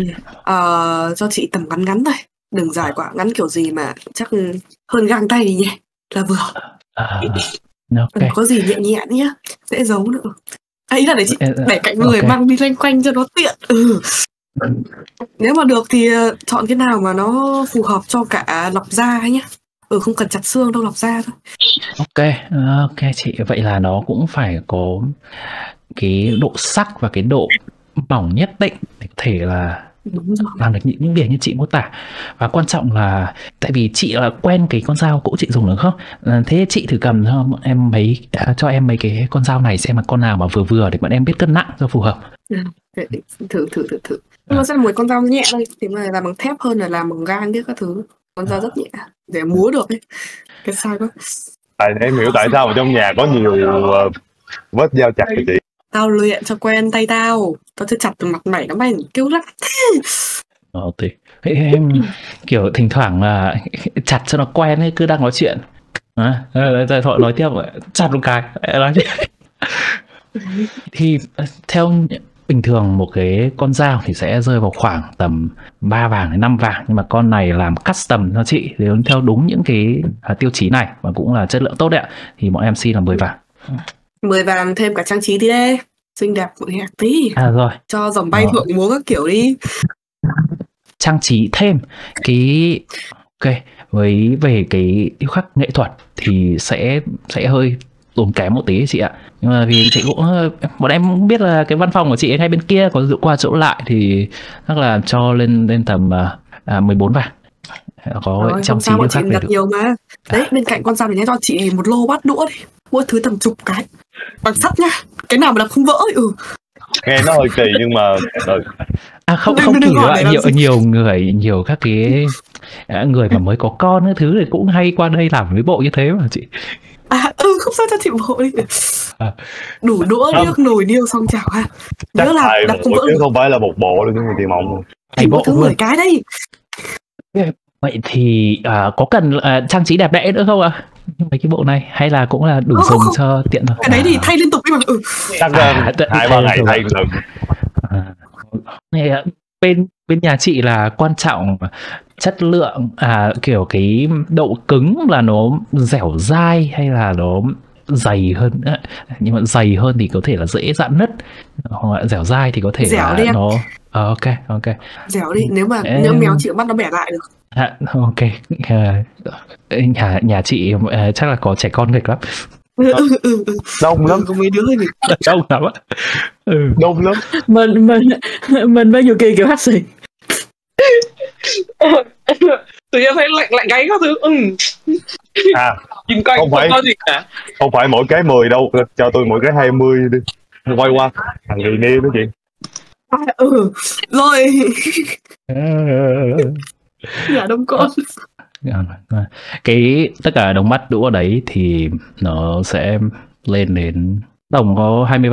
Cho chị tầm ngắn ngắn thôi, đừng dài quá, ngắn kiểu gì mà chắc hơn gang tay thì nhỉ, là vừa. Okay. Có gì nhẹ nhẹ nhá, dễ giấu nữa. Ấy là để chị để cạnh người mang đi loanh quanh cho nó tiện. Nếu mà được thì chọn cái nào mà nó phù hợp cho cả lọc da ấy nhá. Không cần chặt xương đâu, lọc da thôi. Ok chị, vậy là nó cũng phải có cái độ sắc và cái độ mỏng nhất định để có thể là làm được những việc như chị mô tả. Và quan trọng là tại vì chị là quen cái con dao cũ chị dùng được không? Thế chị thử cầm cho em mấy cái con dao này xem là con nào mà vừa vừa để bọn em biết cân nặng cho phù hợp. Thử. Nó sẽ là một con dao nhẹ thôi, thì mà làm bằng thép hơn là làm bằng gang biết các thứ. Con dao rất nhẹ để múa được ấy. Cái sao đó. Em hiểu tại sao mà trong nhà có nhiều vết dao chặt của chị. Tao luyện cho quen tay tao chưa chặt từ mặt mày nó mày kêu lắm. Thì em kiểu thỉnh thoảng là chặt cho nó quen ấy, cứ đang nói chuyện thôi nói tiếp chặt một cái nói thì theo bình thường một cái con dao thì sẽ rơi vào khoảng tầm 3 vàng đến 5 vàng, nhưng mà con này làm custom cho chị thì theo đúng những cái tiêu chí này và cũng là chất lượng tốt đấy ạ, thì bọn em xin là 10 vàng. 10 vàng thêm cả trang trí tí đây, xinh đẹp một hạt tí. Rồi. Cho dòng bay phượng múa các kiểu đi. Trang trí thêm cái về cái điêu khắc nghệ thuật thì sẽ hơi tốn kém một tí chị ạ, nhưng mà vì chị cũng bọn em cũng biết là cái văn phòng của chị ngay bên kia có dụ qua chỗ lại thì chắc là cho lên tầm 14 vàng. Có trong trí điêu khắc đặt nhiều mà. Đấy, bên cạnh con dao này nhé, cho chị một lô bát đũa đi, mỗi thứ tầm chục cái bằng sắt nhá, cái nào mà đập không vỡ ấy. Nghe nó hơi kỳ nhưng mà không kỳ nữa, nhiều các cái người mà mới có con cái thứ thì cũng hay qua đây làm với bộ như thế mà chị. Không sao, cho chị bộ đi. Đủ đũa điếc nồi niêu xong chảo ha. Nhớ là đập không vỡ chứ không phải là một bộ được, nhưng mà tiền mộng thì bộ thứ 10 cái đây. Vậy thì có cần trang trí đẹp đẽ nữa không ạ? Mấy cái bộ này hay là cũng là đủ dùng cho tiện thôi? Cái đấy thì thay liên tục đi mà. Chắc 2-3 ngày thay lần. Bên nhà chị là quan trọng chất lượng, kiểu cái độ cứng là nó dẻo dai hay là nó dày hơn. Nhưng mà dày hơn thì có thể là dễ dạn nứt, hoặc dẻo dai thì có thể dẻo là đi nó ok dẻo đi, nếu mèo chị bắt nó bẻ lại được. Ok. Nhà chị chắc là có trẻ con nghịch lắm. Đông lắm, có mấy đứa gì đông lắm á. Đông lắm. Mình với Yuki kiểu hắt xì. Tự nhiên thấy lạnh gáy các thứ. Nhìn quanh không có gì cả. Không phải mỗi cái 10 đâu, cho tôi mỗi cái 20 đi. Quay qua thằng người nêu đó chị. Rồi. Nhà đông con. Cái tất cả đống mắt đũa đấy thì nó sẽ lên đến tổng có 20 vàng thôi.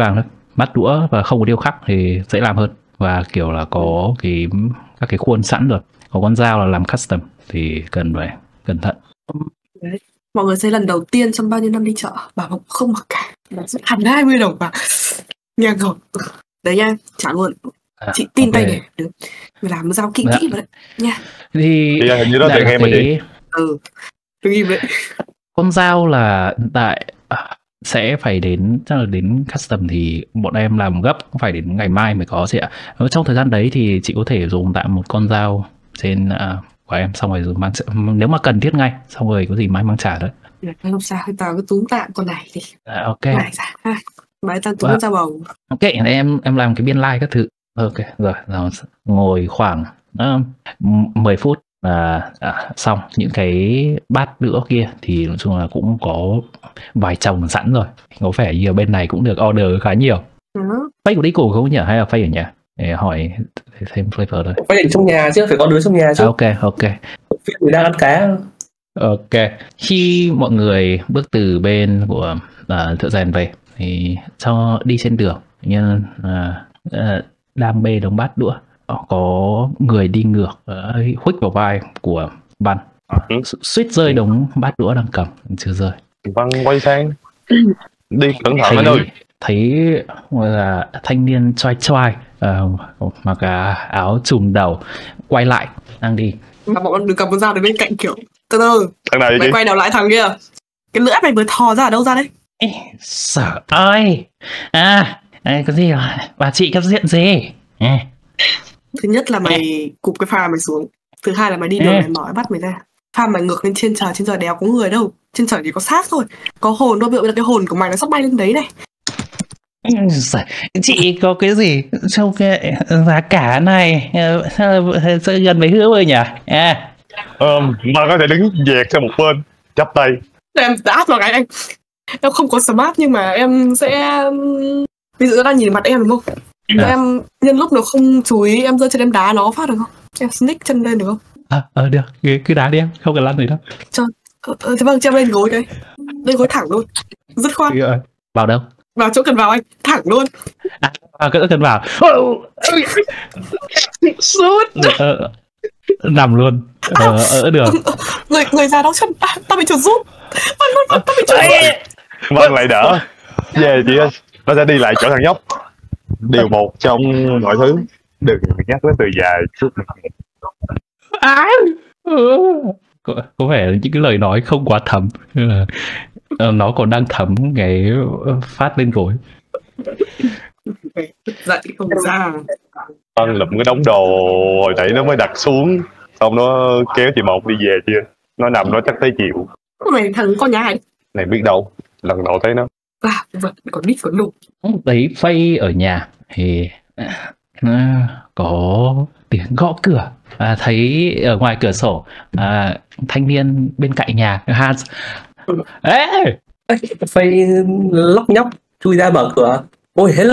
bát đũa và không có điêu khắc thì dễ làm hơn, và kiểu là có các cái khuôn sẵn rồi. Có con dao là làm custom thì cần phải cẩn thận. Đấy. Mọi người thấy lần đầu tiên trong bao nhiêu năm đi chợ bảo Mộc không mặc cả, là rất hẳn 20 đồng mà nghe ngầu. Đấy nha, trả luôn. Chị tin tay để được. Mình làm dao kỹ vào đấy nha. Thì hình như đó tiền em mà chị. Tôi im đấy. Con dao là hiện tại sẽ phải chắc là đến custom thì bọn em làm gấp, phải đến ngày mai mới có chị ạ. Trong thời gian đấy thì chị có thể dùng tạm một con dao trên của em, xong rồi mang nếu mà cần thiết ngay, xong rồi có gì mai mang trả đấy. Không sao, tao cứ túm tạm con này đi. Ok. Này ra ha. Bài tao túm ra bầu. Ok, em làm cái biên like các thứ. Ok, rồi ngồi khoảng 10 phút là xong. Những cái bát đũa kia thì nói chung là cũng có vài chồng sẵn rồi. Có vẻ như ở bên này cũng được order khá nhiều. Phây của đi cổ không nhỉ, hay là Phây ở nhà? Để hỏi thêm flavor thôi. Phây ở trong nhà chứ, phải có đứa trong nhà chứ. Ok. Mình đang ăn cá. Ok. Khi mọi người bước từ bên của thợ rèn về thì cho đi trên đường, nhưng đam mê đống bát đũa, có người đi ngược huých vào vai của Văn, suýt rơi đống bát đũa đang cầm, chưa rơi. Văn quay sang đi cẩn thận anh ơi. Thấy là thanh niên choai mặc áo trùm đầu quay lại đang đi. Mà bọn đừng cầm con dao đến bên cạnh kiểu từ từ. Thằng nào vậy? Mày quay đầu lại thằng kia. Cái lưỡi mày vừa thò ra ở đâu ra đấy? Sợ ơi. Cái gì à? Bà chị cái diện gì? Thứ nhất là mày cụp cái phà mày xuống. Thứ hai là mày đi đường mày mỏi bắt mày ra. Phà mày ngược lên trên trời đéo có người đâu. Trên trời chỉ có xác thôi. Có hồn thôi, ví dụ là cái hồn của mày nó sắp bay lên đấy này. Chị có cái gì trong cái giá cả này gần mấy hứa rồi nhỉ? Mà có thể đứng dẹt sang một bên, chắp tay. Em đã áp vào cái anh. Em không có smart nhưng mà em sẽ, ví dụ nó đang nhìn mặt em đúng không? Em nhân lúc nó không chú ý em giơ chân em đá nó phát được không? Em sneak chân lên được không? Được, cứ đá đi em, không cần lăn gì đâu. Thế vâng, cho em lên gối đấy. Lên gối thẳng luôn. Dứt khoát. Vào đâu? Vào chỗ cần vào anh, thẳng luôn. Cứ cần vào. Sút. Nằm luôn. Được. Người già đau chân, tao bị chuột rút. Tao bị chuột rút. Vâng lại đỡ. Về chị ơi, nó sẽ đi lại chỗ thằng nhóc. Điều một trong mọi thứ, đừng nhắc đến từ dài chút. Có vẻ những cái lời nói không quá thấm, nó còn đang thấm cái phát lên gối. Dậy không ra. Con lụm cái đống đồ hồi nãy nó mới đặt xuống, xong nó kéo chị Một đi về chưa. Nó nằm nó chắc tới chịu. Mày thằng con nhà này biết đâu, lần đầu thấy nó. Vật còn đít còn đủ. Đấy, Phây ở nhà thì có tiếng gõ cửa. Thấy ở ngoài cửa sổ thanh niên bên cạnh nhà Hans. Phây lóc nhóc chui ra mở cửa. Ôi hello.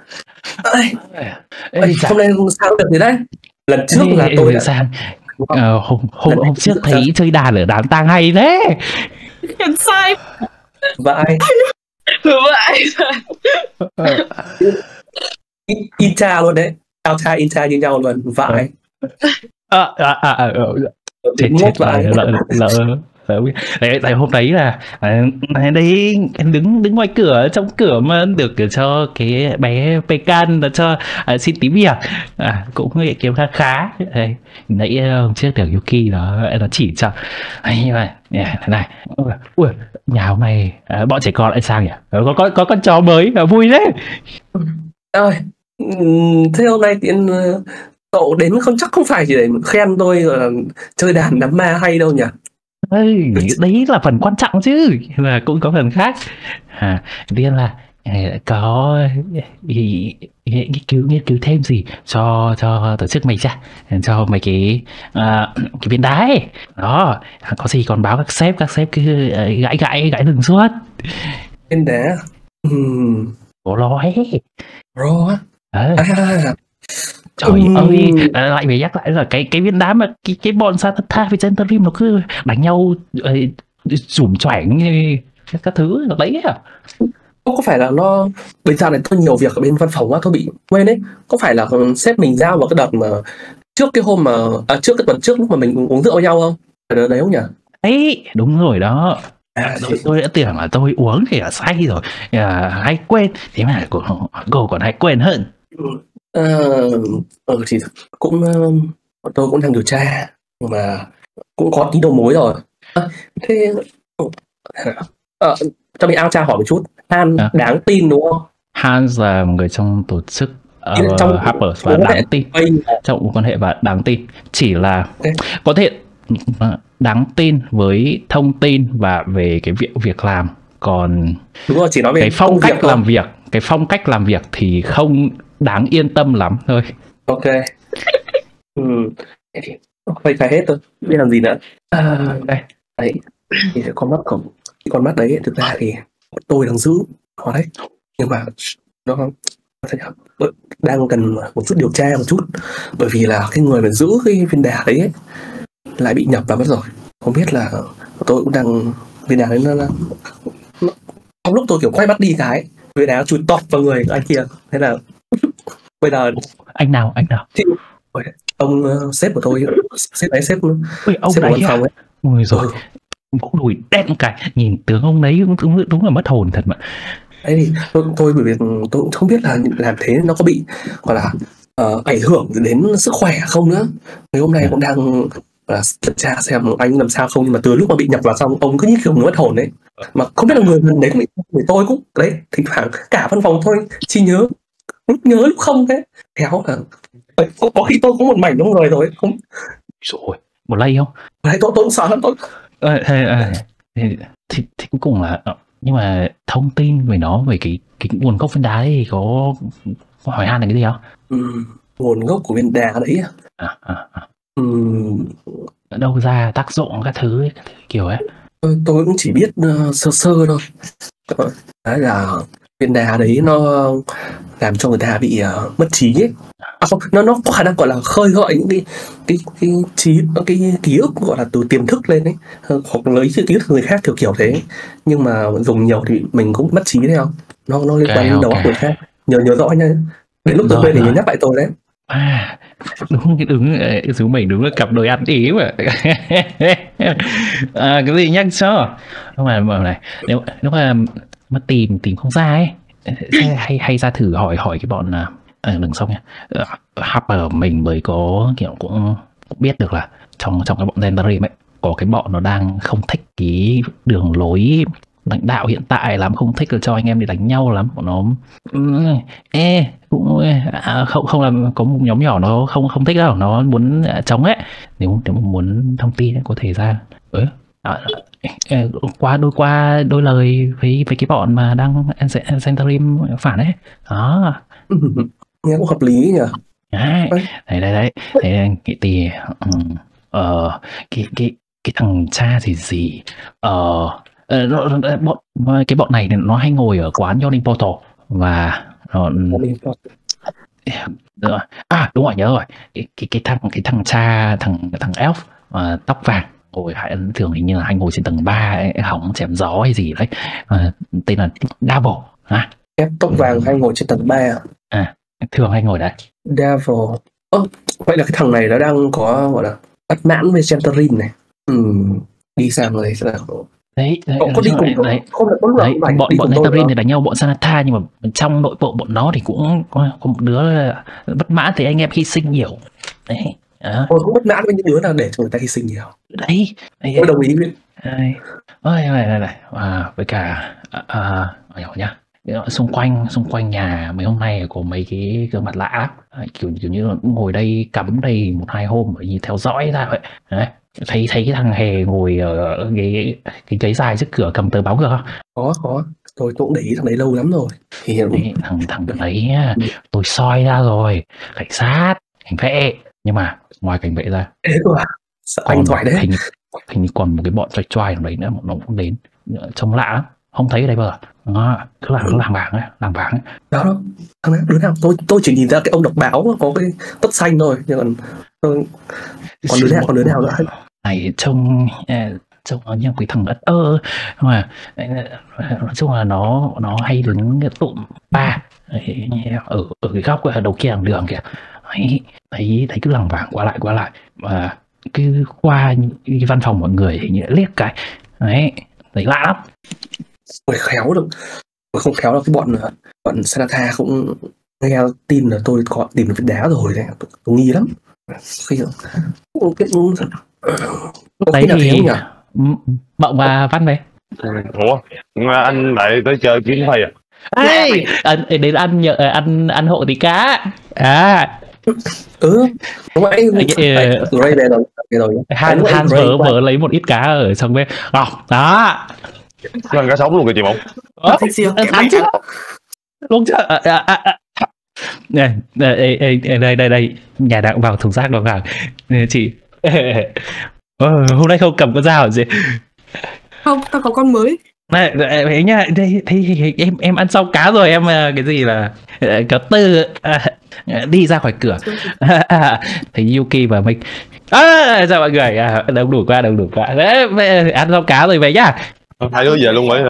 Hôm nay sao được gì đấy? Lần trước là tôi đã sang hôm trước thấy chơi đàn ở đám tang hay thế. Em sai. Vãi. Incha luôn đấy. Alta Incha như nhau luôn. Vãi. Chết vãi. Tại hôm đấy là đấy đứng ngoài cửa, trong cửa mà được cho cái bé Pecan là cho xin tí việc, cũng kiếm khá. Nãy hôm trước được Yuki nó chỉ cho như vậy này. Ui, nhà hôm nay bọn trẻ con lại sang nhỉ, có con chó mới vui đấy. Ơi, thế hôm nay tiện cậu đến chắc không phải chỉ để khen tôi là chơi đàn đám ma hay đâu nhỉ? Đấy là phần quan trọng chứ, là cũng có phần khác. Tiên là có nghiên cứu thêm gì cho tổ chức mày ra, cho mấy cái viên đá ấy. Đó, có gì còn báo các sếp cứ gãi lưng suốt. Viên đá. Có nói. Ro á. Trời ơi, lại phải nhắc lại là cái viên đá mà cái bọn Satata với Gentrim nó cứ đánh nhau chủm choảng các thứ nó đấy à. Có phải là nó bây giờ này tôi nhiều việc ở bên văn phòng quá, tôi bị quên đấy. Có phải là sếp mình giao vào cái đợt mà trước cái hôm mà trước cái tuần trước lúc mà mình uống rượu với nhau không? Phải đợt đấy không nhỉ? Ấy, đúng rồi đó. Tôi đã tưởng là tôi uống thì là say rồi, hay quên. Thế mà cô còn hay quên hơn. Thì cũng tôi cũng đang điều tra, nhưng mà cũng có tí đầu mối rồi. Thế cho mình ao tra hỏi một chút, Han đáng tin đúng không? Han là một người trong tổ chức trong Harper và đáng tin, trong mối quan hệ và đáng tin. Chỉ là có thể đáng tin với thông tin và về cái việc làm, còn đúng rồi, chỉ nói về cái phong cách làm việc, cái phong cách làm việc thì không đáng yên tâm lắm thôi. Ok. Phải hết thôi, biết làm gì nữa. Đây đấy, thì con mắt đấy thực ra thì tôi đang giữ nó đấy, nhưng mà nó đang cần một chút điều tra một chút, bởi vì là cái người mà giữ cái viên đá đấy ấy, lại bị nhập vào mất rồi. Không biết là tôi cũng đang viên đá đấy nó trong lúc tôi kiểu quay mắt đi cái viên đá chui tọt vào người anh kia, thế là bây giờ anh nào thì, ông sếp của tôi, sếp ông sếp văn phòng ấy. Ôi rồi cũng đùi đen cả, nhìn tướng ông đấy đúng là mất hồn thật mà. Đấy thì tôi bởi vì tôi cũng không biết là làm thế nó có bị gọi là ảnh hưởng đến sức khỏe không nữa. Ngày hôm nay cũng đang kiểm tra xem anh làm sao không, nhưng mà từ lúc mà bị nhập vào xong ông cứ như kiểu mất hồn đấy, mà không biết là người đấy cũng bị. Tôi cũng đấy, thỉnh thoảng cả văn phòng thôi chỉ nhớ lúc không thế, khéo là có khi tôi có một mảnh trong người rồi không. Rồi một lây không đấy, tôi cũng sợ lắm. Tôi thì cuối cùng là, nhưng mà thông tin về nó, về cái nguồn gốc viên đá ấy, thì có hỏi Han là cái gì không? Nguồn gốc của viên đá đấy ở đâu ra, tác dụng các thứ ấy, kiểu ấy. Tôi cũng chỉ biết sơ sơ thôi. Đấy là viên đá đấy nó làm cho người ta bị mất trí ấy. Không, nó có khả năng gọi là khơi gợi những cái ký ức gọi là từ tiềm thức lên ấy, hoặc lấy ký ức từ người khác kiểu thế. Nhưng mà dùng nhiều thì mình cũng mất trí đấy không? Nó liên quan đến đầu óc người khác. Nhớ rõ nha. Đến lúc tôi quên thì nhớ nhắc lại tôi đấy. Đúng mình đúng là cặp đôi ăn ý mà. Cái gì nhắc cho. Nhưng mà này, nếu mà tìm không ra ấy, hay ra thử hỏi cái bọn đừng xong nha. Harper mình mới có kiểu cũng biết được là trong cái bọn Zendrim ấy, có cái bọn nó đang không thích cái đường lối lãnh đạo hiện tại lắm, không thích cho anh em đi đánh nhau lắm. Bọn nó cũng không làm, có một nhóm nhỏ nó không thích đâu, nó muốn chống ấy. Nếu muốn thông tin ấy, có thể ra qua đôi lời với cái bọn mà đang Zendrim phản ấy đó. Nghe cũng hợp lý nhỉ. Đấy thì cái thằng cha gì cái bọn này nó hay ngồi ở quán Yawning Portal và đúng rồi, nhớ rồi, cái thằng cha, thằng elf tóc vàng ngồi thường hình như là hay ngồi trên tầng 3 hỏng chém gió hay gì đấy, tên là Davil. Tóc vàng hay ngồi trên tầng 3 thường hay ngồi đấy. Davil. Vậy là cái thằng này nó đang có gọi là bất mãn với Zendrim này. Đi sang rồi đấy có đi cùng đấy bọn Zendrim thì đánh nhau bọn Sanatha, nhưng mà trong nội bộ bọn nó thì cũng có một đứa là bất mãn thì anh em hy sinh nhiều đấy. Tôi cũng bất mãn với những đứa nào để cho người ta hy sinh nhiều đấy. Tôi đồng ý với với cả hiểu nhá, xung quanh nhà mấy hôm nay có mấy cái gương mặt lạ lắm, kiểu như là ngồi đây cắm đây 1-2 hôm bởi như theo dõi ra vậy đấy. Thấy cái thằng Hề ngồi ở cái ghế dài trước cửa cầm tờ báo được không? Có, tôi cũng để ý thằng đấy lâu lắm rồi. Thì thằng đấy tôi soi ra rồi, cảnh sát, cảnh vệ, nhưng mà ngoài cảnh vệ ra sợ anh thoại đấy, hình như còn một cái bọn choai ở đấy nữa, nó cũng đến, trông lạ lắm, không thấy ở đây bao giờ. Cứ là làng vàng ấy. Đó thằng đấy đứa nào tôi chỉ nhìn ra cái ông đọc báo có cái tất xanh thôi, nhưng còn đứa nào nữa này này trông trông nó như cái thằng ất nhưng mà nói chung là nó hay đứng cái tụm ba ở cái góc ở đầu kia đường kìa, thấy cứ lằng vàng qua lại và cứ qua cái văn phòng mọi người thì liếc cái đấy, thấy lạ lắm. Người khéo được, không khéo là cái bọn Sanatha cũng nghe tin là tôi có tìm được vết đá rồi đấy, tôi nghi lắm. Khi đấy thì Mộng và Văn về. Ủa anh lại tới chơi kiếm thầy à? Ê, đến ăn hộ tí cá đúng vậy. Ray về rồi. Han vợ lấy một ít cá ở trong bên đó. Ăn cá sống luôn kìa chị Mộng. Ăn chứ luôn chứ. Đây nhà đã vào thùng rác đó vào chị. Hôm nay không cầm con dao gì không, tao có con mới này ấy nha. Đây thì em ăn xong cá rồi, em cái gì là cá tư đi ra khỏi cửa thấy Yuki và mình chào mọi người, đông đủ qua đấy, ăn xong cá rồi về nhá. Hai đứa về luôn vậy.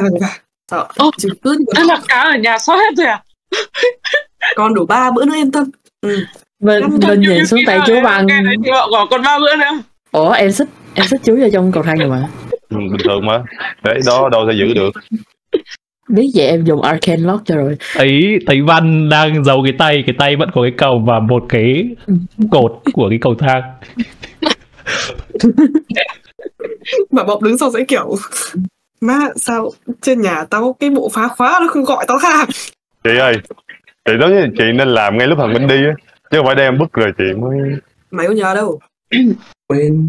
Ăn là cá ở nhà xóa hết rồi à? Còn đủ 3 bữa nữa yên tâm. Mình nhìn xuống tay chú Văn. Còn 3 bữa nữa. Ủa em xích chú vào trong cầu thang rồi mà. Bình thường mà. Đấy đó đâu thể giữ được. Biết vậy em dùng Arcane Lock cho rồi. Thấy Văn đang giấu cái tay vẫn có cái cầu và một cái cột của cái cầu thang. Mà Bọc đứng sau sẽ kiểu má sao trên nhà tao có cái bộ phá khóa nó không gọi tao ra. Chị ơi, chị nói với chị nên làm ngay lúc thằng Minh đi á, chứ không phải đem bức rồi chị mới. Mày có nhờ đâu. Quên.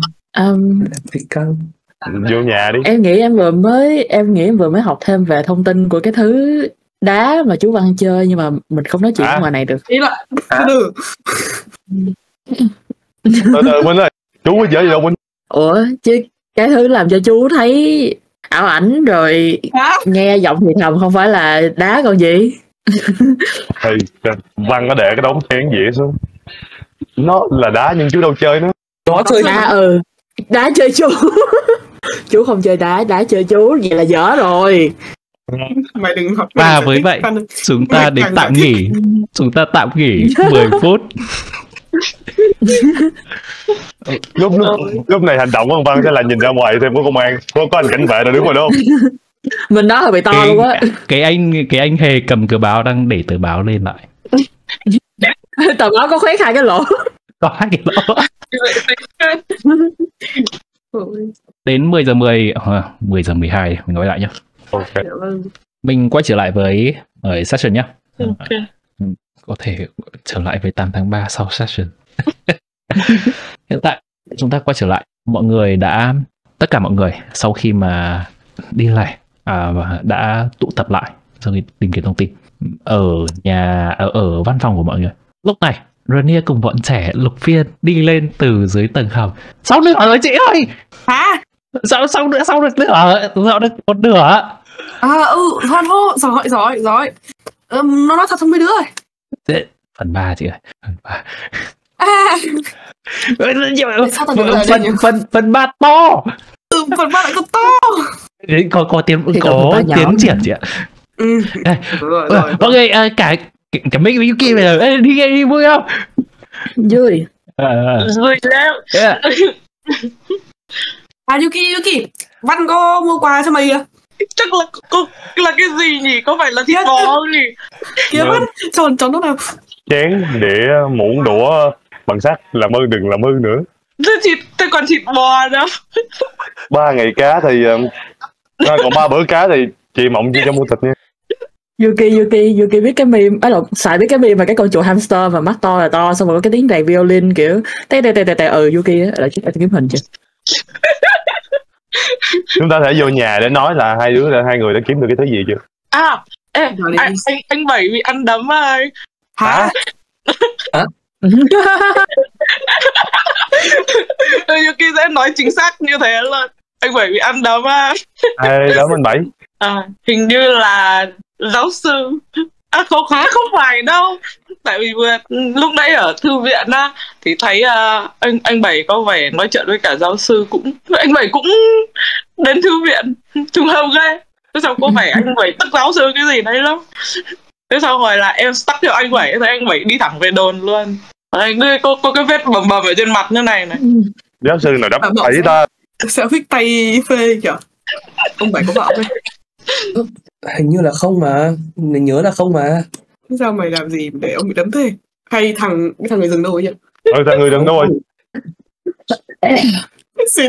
Vô nhà đi. Em nghĩ em vừa mới học thêm về thông tin của cái thứ đá mà chú Văn chơi, nhưng mà mình không nói chuyện ngoài này được. Ý là từ Minh ơi, chú có chơi gì đâu Minh. Ủa chứ cái thứ làm cho chú thấy ảo ảnh rồi nghe giọng thì thầm không phải là đá còn gì. Thì Văn có để cái đống chén dĩa xuống, nó là đá nhưng chú đâu chơi nó. Nó chơi đá chơi chú. Chú không chơi đá chơi chú, vậy là dở rồi. Mày đừng học. Và với vậy chúng ta đến tạm nghỉ 10 phút. Lúc này hành động của ông Văn sẽ là nhìn ra ngoài thêm có công an, có anh cảnh vệ nào đứng ngoài đó không? Mình đó hơi bị to luôn á. Cái anh Hề cầm tờ báo đang để tờ báo lên lại. Tờ báo có khoét 2 cái lỗ. Có 2 cái lỗ. Đến 10 giờ 12 mình nói lại nhé. Okay. Mình quay trở lại với session nhé. Có thể trở lại với 8 tháng 3 sau session. Hiện tại chúng ta quay trở lại. Tất cả mọi người sau khi mà đi lẻ đã tụ tập lại sau khi tìm kiếm thông tin ở văn phòng của mọi người. Lúc này Rania cùng bọn trẻ lục phiên đi lên từ dưới tầng hầm. Sao nữa rồi chị ơi? Hả? Sao được một nửa? Giỏi. Nó nói thật không mấy đứa rồi. Phần 3 chị ơi. Phần 3. Phần 3 to. Phần 3 lại còn to. Có tiến triển chị ạ. Rồi. Mọi người cả mấy cái Yuki bây giờ đi vui không? Vui. Vui lắm. Yuki, Văn có mua quà cho mày à? Chắc là cái gì nhỉ? Có phải là thịt bò không nhỉ? Kìa Văn, tròn nó nào. Chén, đĩa, muỗng, đũa bằng sắt, làm ơn đừng làm ơn nữa. Thế còn thịt bò đâu? 3 ngày cá thì còn 3 bữa cá thì chị Mộng chưa cho mua thịt nha. Yuki biết cái meme, xài biết cái meme mà cái con chuột hamster và mắt to là to, xong rồi có cái tiếng đàn violin kiểu tè Yuki á, là chúng ta kiếm hình chưa? Chúng ta thể vô nhà để nói là hai người đã kiếm được cái thứ gì chưa? Anh Bảy bị ăn đấm ơi. Hả? Yuki sẽ nói chính xác như thế luôn. Anh Bảy bị ăn đấm á. Ai đấm anh Bảy? Hình như là giáo sư Không phải đâu. Tại vì lúc nãy ở thư viện á thì thấy anh Bảy có vẻ nói chuyện với cả giáo sư, anh Bảy cũng đến thư viện trùng hợp ghê. Thế sao có vẻ anh Bảy tức giáo sư cái gì đấy lắm. Thế sau rồi là em stuck theo anh Bảy, thấy anh Bảy đi thẳng về đồn luôn. Anh có cái vết bầm bầm ở trên mặt như này này. Giáo sư nào đắp tay ta. Sao huyết tay phê kìa. Ông Bảy có vợ không? Hình như là không mà, mình nhớ là không mà. Sao mày làm gì để ông bị đấm thế? Hay thằng người rừng đâu ấy nhỉ? Thằng người rừng đâu rồi? Xin.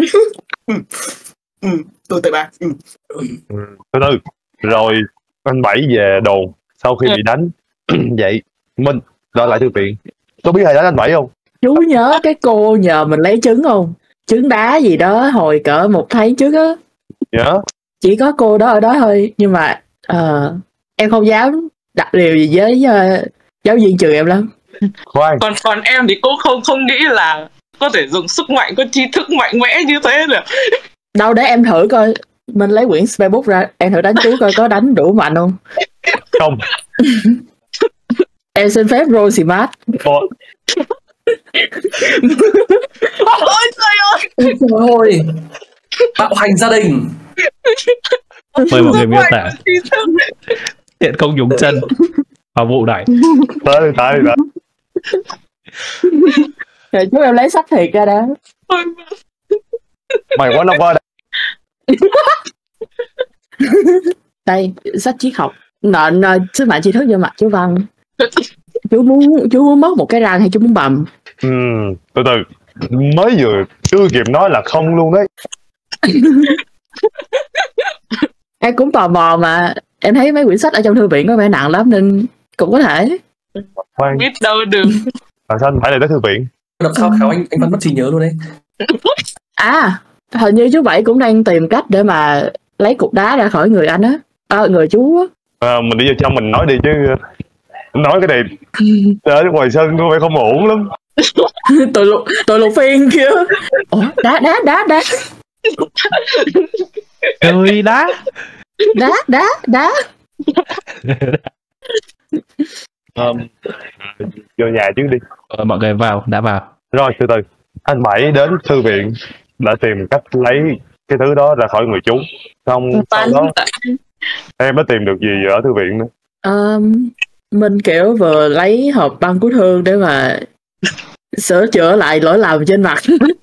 Tôi tại bà. Từ từ. Rồi anh Bảy về đồn sau khi bị đánh. Vậy Minh đợi lại thư viện. Có biết ai đánh anh Bảy không? Chú nhớ cái cô nhờ mình lấy trứng không? Trứng đá gì đó hồi cỡ 1 tháng trước á. Nhớ. Chỉ có cô đó ở đó thôi. Nhưng mà em không dám đặt điều gì với giáo viên trường em lắm. Khoan. Còn em thì cũng không nghĩ là có thể dùng sức mạnh, có tri thức mạnh mẽ như thế được. Đâu để em thử coi. Mình lấy quyển spellbook ra, em thử đánh chú coi có đánh đủ mạnh không. Không. Em xin phép roll xì mát. Ôi trời ơi. Ôi trời ơi, bạo hành gia đình. Mời mọi người miêu tả hiện công dùng chân vào vụ này. Tới. Rồi chú em lấy sách thiệt ra đó. Mày quá năm qua đây. Đây, sách triết học. Nện sức mạnh tri thức vô mặt chú Văn. Chú muốn mất một cái răng hay chú muốn bầm? Từ từ. Mới vừa chưa kịp nói là không luôn đấy. Em cũng tò mò mà. Em thấy mấy quyển sách ở trong thư viện có vẻ nặng lắm nên cũng có thể. Khoan. Biết đâu được. Sao anh phải lại tới thư viện? Đợt sau khảo anh vẫn mất trí nhớ luôn đấy. À, hình như chú Bảy cũng đang tìm cách để mà lấy cục đá ra khỏi người anh á. Người chú á. Mình đi vô trong mình nói đi chứ. Nói cái này ở ngoài sân có vẻ không ổn lắm. Tội lục phiên kia. Ủa, đá. Ơi đá. Đá. Vô nhà trước đi. Mọi người đã vào. Rồi từ từ. Anh Bảy đến thư viện đã tìm cách lấy cái thứ đó ra khỏi người chú. Xong sau đó em đã tìm được gì ở thư viện nữa? Mình kiểu vừa lấy hộp băng cứu thương để mà sửa chữa lại lỗi lầm trên mặt.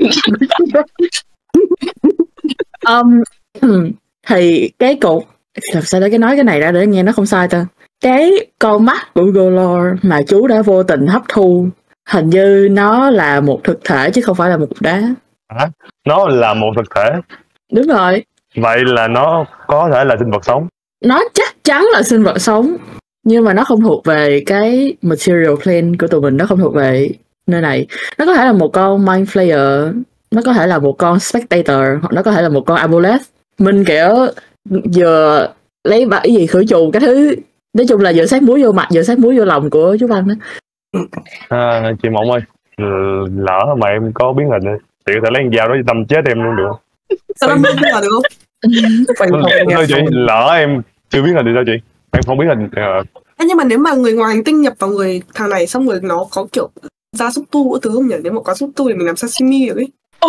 Thì cái cục, làm sao để nói cái này ra để nghe nó không sai ta. Cái con mắt của Golor mà chú đã vô tình hấp thu, hình như nó là một thực thể chứ không phải là một cục đá. Hả? Nó là một thực thể? Đúng rồi. Vậy là nó có thể là sinh vật sống? Nó chắc chắn là sinh vật sống, nhưng mà nó không thuộc về cái material plane của tụi mình, nó không thuộc về nơi này. Nó có thể là một con mind flayer, nó có thể là một con spectator, hoặc nó có thể là một con amulet. Mình kiểu vừa lấy cái gì khử trùng cái thứ, nói chung là vừa sát muối vô mặt vừa sát muối vô lòng của chú Văn đó. Chị Mộng ơi, lỡ mà em có biến hình chị có thể lấy con dao đó đâm chết em luôn được không? Sao đâm biến là được không? Thôi chị, lỡ em chưa biến hình thì sao chị? Em không biến hình. Nhưng mà nếu mà người ngoài hành tinh nhập vào người thằng này xong rồi nó có kiểu da xúc tu các thứ không nhỉ? Nếu mà có xúc tu thì mình làm sashimi được ấy.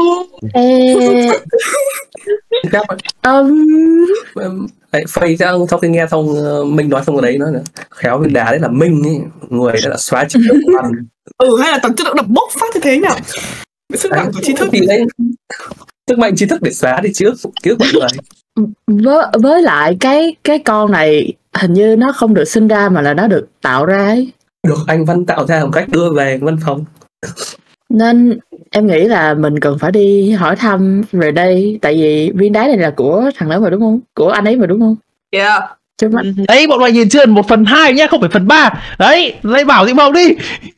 Phây sau khi nghe xong Minh nói xong rồi đấy, nó khéo viên đá đấy là Minh ấy, người đã là xóa trí thức của anh. Hay là tầm chất lượng đập bốc phát như thế nhỉ? Sức mạnh của trí thức thì đấy, sức mạnh trí thức để xóa đi ký ức mọi người. Với lại cái con này hình như nó không được sinh ra mà là nó được tạo ra ấy. Được anh Văn tạo ra một cách đưa về văn phòng. Nên em nghĩ là mình cần phải đi hỏi thăm về đây, tại vì viên đá này là của thằng đó mà đúng không? Của anh ấy mà đúng không? Yeah. Đấy, bọn mày nhìn chưa, 1/2 nhá, không phải 1/3. Đấy, lấy bảo Thị Mộng đi.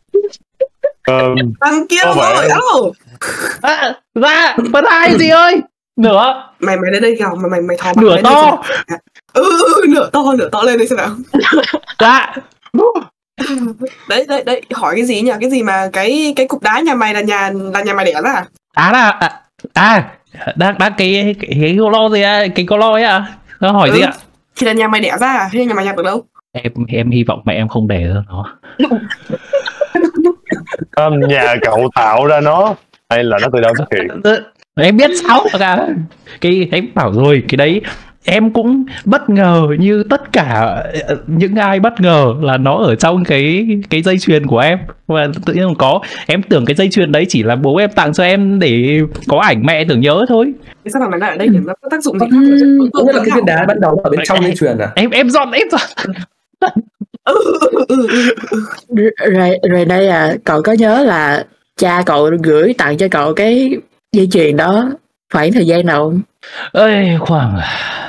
Thằng kia rồi đâu? Ra 1/2 gì ơi? Nửa. Mày đến đây kìa, mày thò nửa to. Nửa to lên đây xem nào. Dạ. Đấy, hỏi cái gì nhỉ? Cái gì mà cái cục đá nhà mày là nhà mày đẻ ra à? Đang cái golo gì á, cái golo ấy à? Nó hỏi gì ạ? Thì là nhà mày đẻ ra à? Hay là nhà mày nhặt được đâu? Em hy vọng mẹ em không đẻ ra nó. Nhà cậu tạo ra nó hay là nó từ đâu xuất hiện? Em biết sao cả. Cái em bảo rồi, cái đấy em cũng bất ngờ như tất cả những ai bất ngờ là nó ở trong cái dây chuyền của em, và tự nhiên có. Em tưởng cái dây chuyền đấy chỉ là bố em tặng cho em để có ảnh mẹ tưởng nhớ thôi. Thế sao mà lại ở đây để nó có tác dụng gì? Có nghĩa là cái viên đá ban đầu ở bên trong dây chuyền à? Em dọn. Rồi đây cậu có nhớ là cha cậu gửi tặng cho cậu cái dây chuyền đó khoảng thời gian nào không? Ơi, khoảng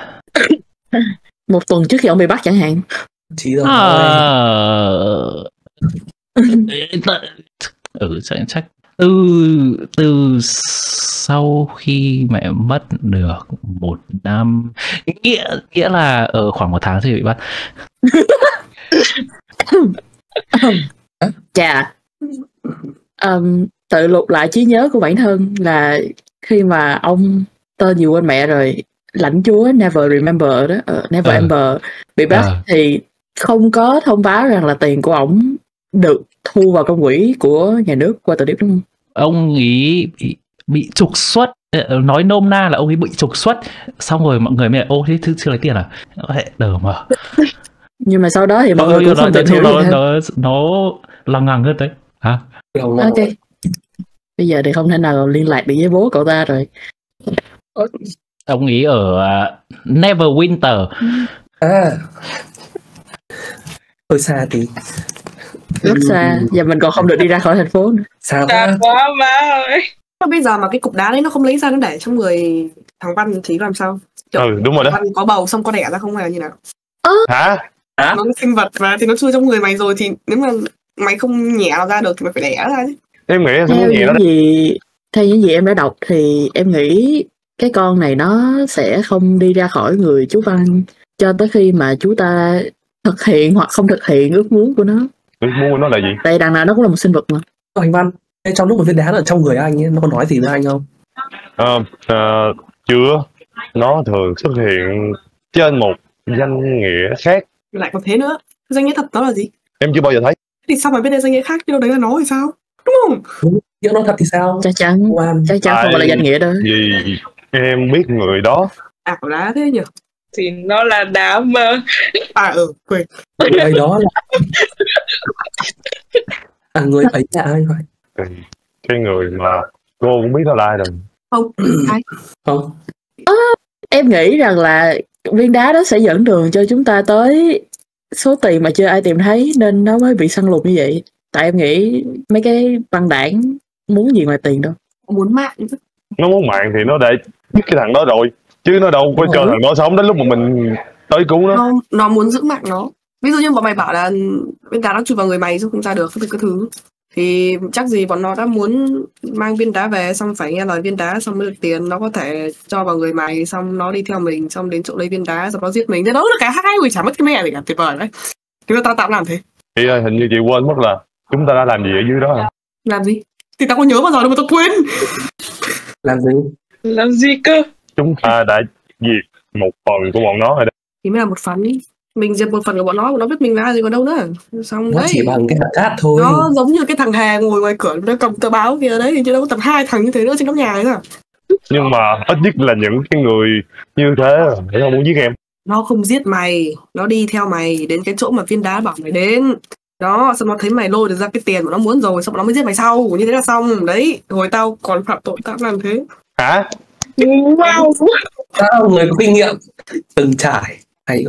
1 tuần trước khi ông bị bắt chẳng hạn. Chỉ rồi. Chắc từ sau khi mẹ mất được 1 năm, nghĩa là ở khoảng 1 tháng thì bị bắt. Chà, tự lục lại trí nhớ của bản thân là khi mà ông tên gì quên mẹ rồi, lãnh chúa Never Remember đó, Never Ember bị bắt thì không có thông báo rằng là tiền của ổng được thu vào công quỹ của nhà nước qua tờ điệp, đúng không? Ông ý bị trục xuất, nói nôm na là ông ấy bị trục xuất, xong rồi mọi người mới ô thế chưa lấy tiền à? Đờ mà. Nhưng mà sau đó thì mọi người cũng không tìm hiểu gì thêm. Nó lằng ngằng hơn đấy hả? Ok, bây giờ thì không thể nào liên lạc được với bố cậu ta rồi. Ông ý ở Neverwinter. Hơi xa tí. Rất xa, và mình còn không được đi ra khỏi thành phố nữa. Xa quá má ơi. Bây giờ mà cái cục đá đấy nó không lấy ra, nó để trong người thằng Văn thì làm sao? Đúng rồi đó. Văn có bầu xong có đẻ ra không hay là như nào? Hả? Nó sinh vật mà thì nó chui trong người mày rồi, thì nếu mà mày không nhẹ nó ra được thì mày phải đẻ ra chứ. Em nghĩ theo những gì em đã đọc thì em nghĩ cái con này nó sẽ không đi ra khỏi người chú Văn cho tới khi mà chú ta thực hiện hoặc không thực hiện ước muốn của nó. Ước muốn của nó là gì? Tại đằng nào nó cũng là một sinh vật mà. Anh Văn, trong lúc một viên đá ở trong người anh ấy, nó có nói gì với anh không? Chưa. Nó thường xuất hiện trên một danh nghĩa khác. Lại còn thế nữa. Danh nghĩa thật đó là gì? Em chưa bao giờ thấy. Thì sao mà biết đây danh nghĩa khác chứ đâu đấy là nó thì sao? Đúng không? Nhưng nó thật thì sao? Chắc chắn không phải là danh nghĩa đó. Vì em biết người đó. Ảo đá thế nhỉ? Thì nó là đá mơ. Quên. Người đó là người ấy là ai vậy? Cái người mà cô cũng biết nó là ai rồi. Không, ai? Không. Em nghĩ rằng là viên đá đó sẽ dẫn đường cho chúng ta tới số tiền mà chưa ai tìm thấy nên nó mới bị săn lùng như vậy. Tại em nghĩ mấy cái băng đảng muốn gì ngoài tiền đâu. Muốn mạng. Nó muốn mạng thì nó để giết cái thằng đó rồi, chứ nó đâu có cho thằng đó sống đến lúc mà mình tới cứu nó. Không, nó muốn giữ mạng nó. Ví dụ như bọn mày bảo là viên đá nó chui vào người mày chứ không ra được cái thứ, thì chắc gì bọn nó đã muốn mang viên đá về, xong phải nghe lời viên đá xong mới được tiền. Nó có thể cho vào người mày xong nó đi theo mình, xong đến chỗ lấy viên đá xong nó giết mình. Thế đó là cả hai, ui chả mất cái mẹ gì cả, tuyệt vời đấy. Thì tao tạm làm thế. Thì hình như chị quên mất là chúng ta đã làm gì ở dưới đó hả? Làm gì? Thì tao có nhớ bao giờ đâu mà tao quên. Làm gì cơ? Chúng ta đã diệt một phần của bọn nó rồi đó. Thì mới là một phần ý. Mình diệt một phần của bọn nó biết mình là gì còn đâu nữa. Xong nó đấy. chỉ bằng cái hạt cát thôi. Nó giống như cái thằng Hà ngồi ngoài cửa nó cầm tờ báo kia đấy, chứ đâu có tầm 2 thằng như thế nữa trên nóc nhà ấy à. Nhưng mà ít nhất là những cái người như thế để không muốn giết em. Nó không giết mày, nó đi theo mày đến cái chỗ mà viên đá bảo mày đến. Đó, xong nó thấy mày lôi được ra cái tiền mà nó muốn rồi, xong nó mới giết mày sau, như thế là xong. Đấy, hồi tao còn phạm tội tao làm thế. Hả? Wow. Tao người có kinh nghiệm từng trải. Hay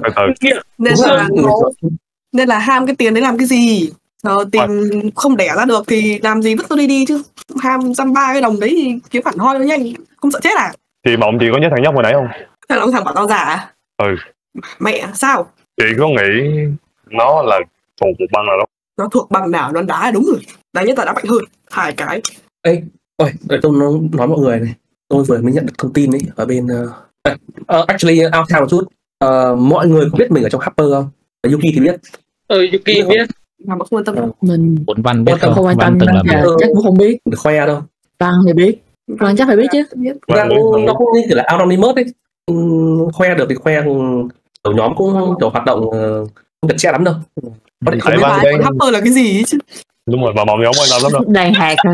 nên là ham cái tiền đấy làm cái gì? Tiền không đẻ ra được thì làm gì vứt nó đi chứ. Ham dăm ba cái đồng đấy thì kiếm phản hoi nó nhanh, không sợ chết à? Thì bọn chị có nhớ thằng nhóc hồi nãy không? Thằng bảo tao giả à? Mẹ sao? Chị có nghĩ nó là thuộc một băng nào đó? Nó thuộc băng nào nó đá đúng rồi. Đáng nhất là đã mạnh hơn 2 cái. Ê, để tôi nói mọi người này. Tôi vừa mới nhận được thông tin ấy ở bên actually out town một chút. Mọi người có biết mình ở trong Harper không? Yuki thì biết. Yuki biết. Mà không quan tâm đâu. Mình Văn biết không? Không quan tâm, chắc cũng không biết. Được khoe đâu. Văn thì biết. Văn chắc phải biết chứ. Nó cũng như kiểu là anonymous ấy. Khoe được thì khoe. Ở nhóm cũng kiểu hoạt động chặt chẽ lắm đâu. Có thể không Tại biết Văn Bài đang con Hopper là cái gì ấy chứ? đúng rồi, mà mong giống quan tâm lắm đâu. Đàn hạt hả?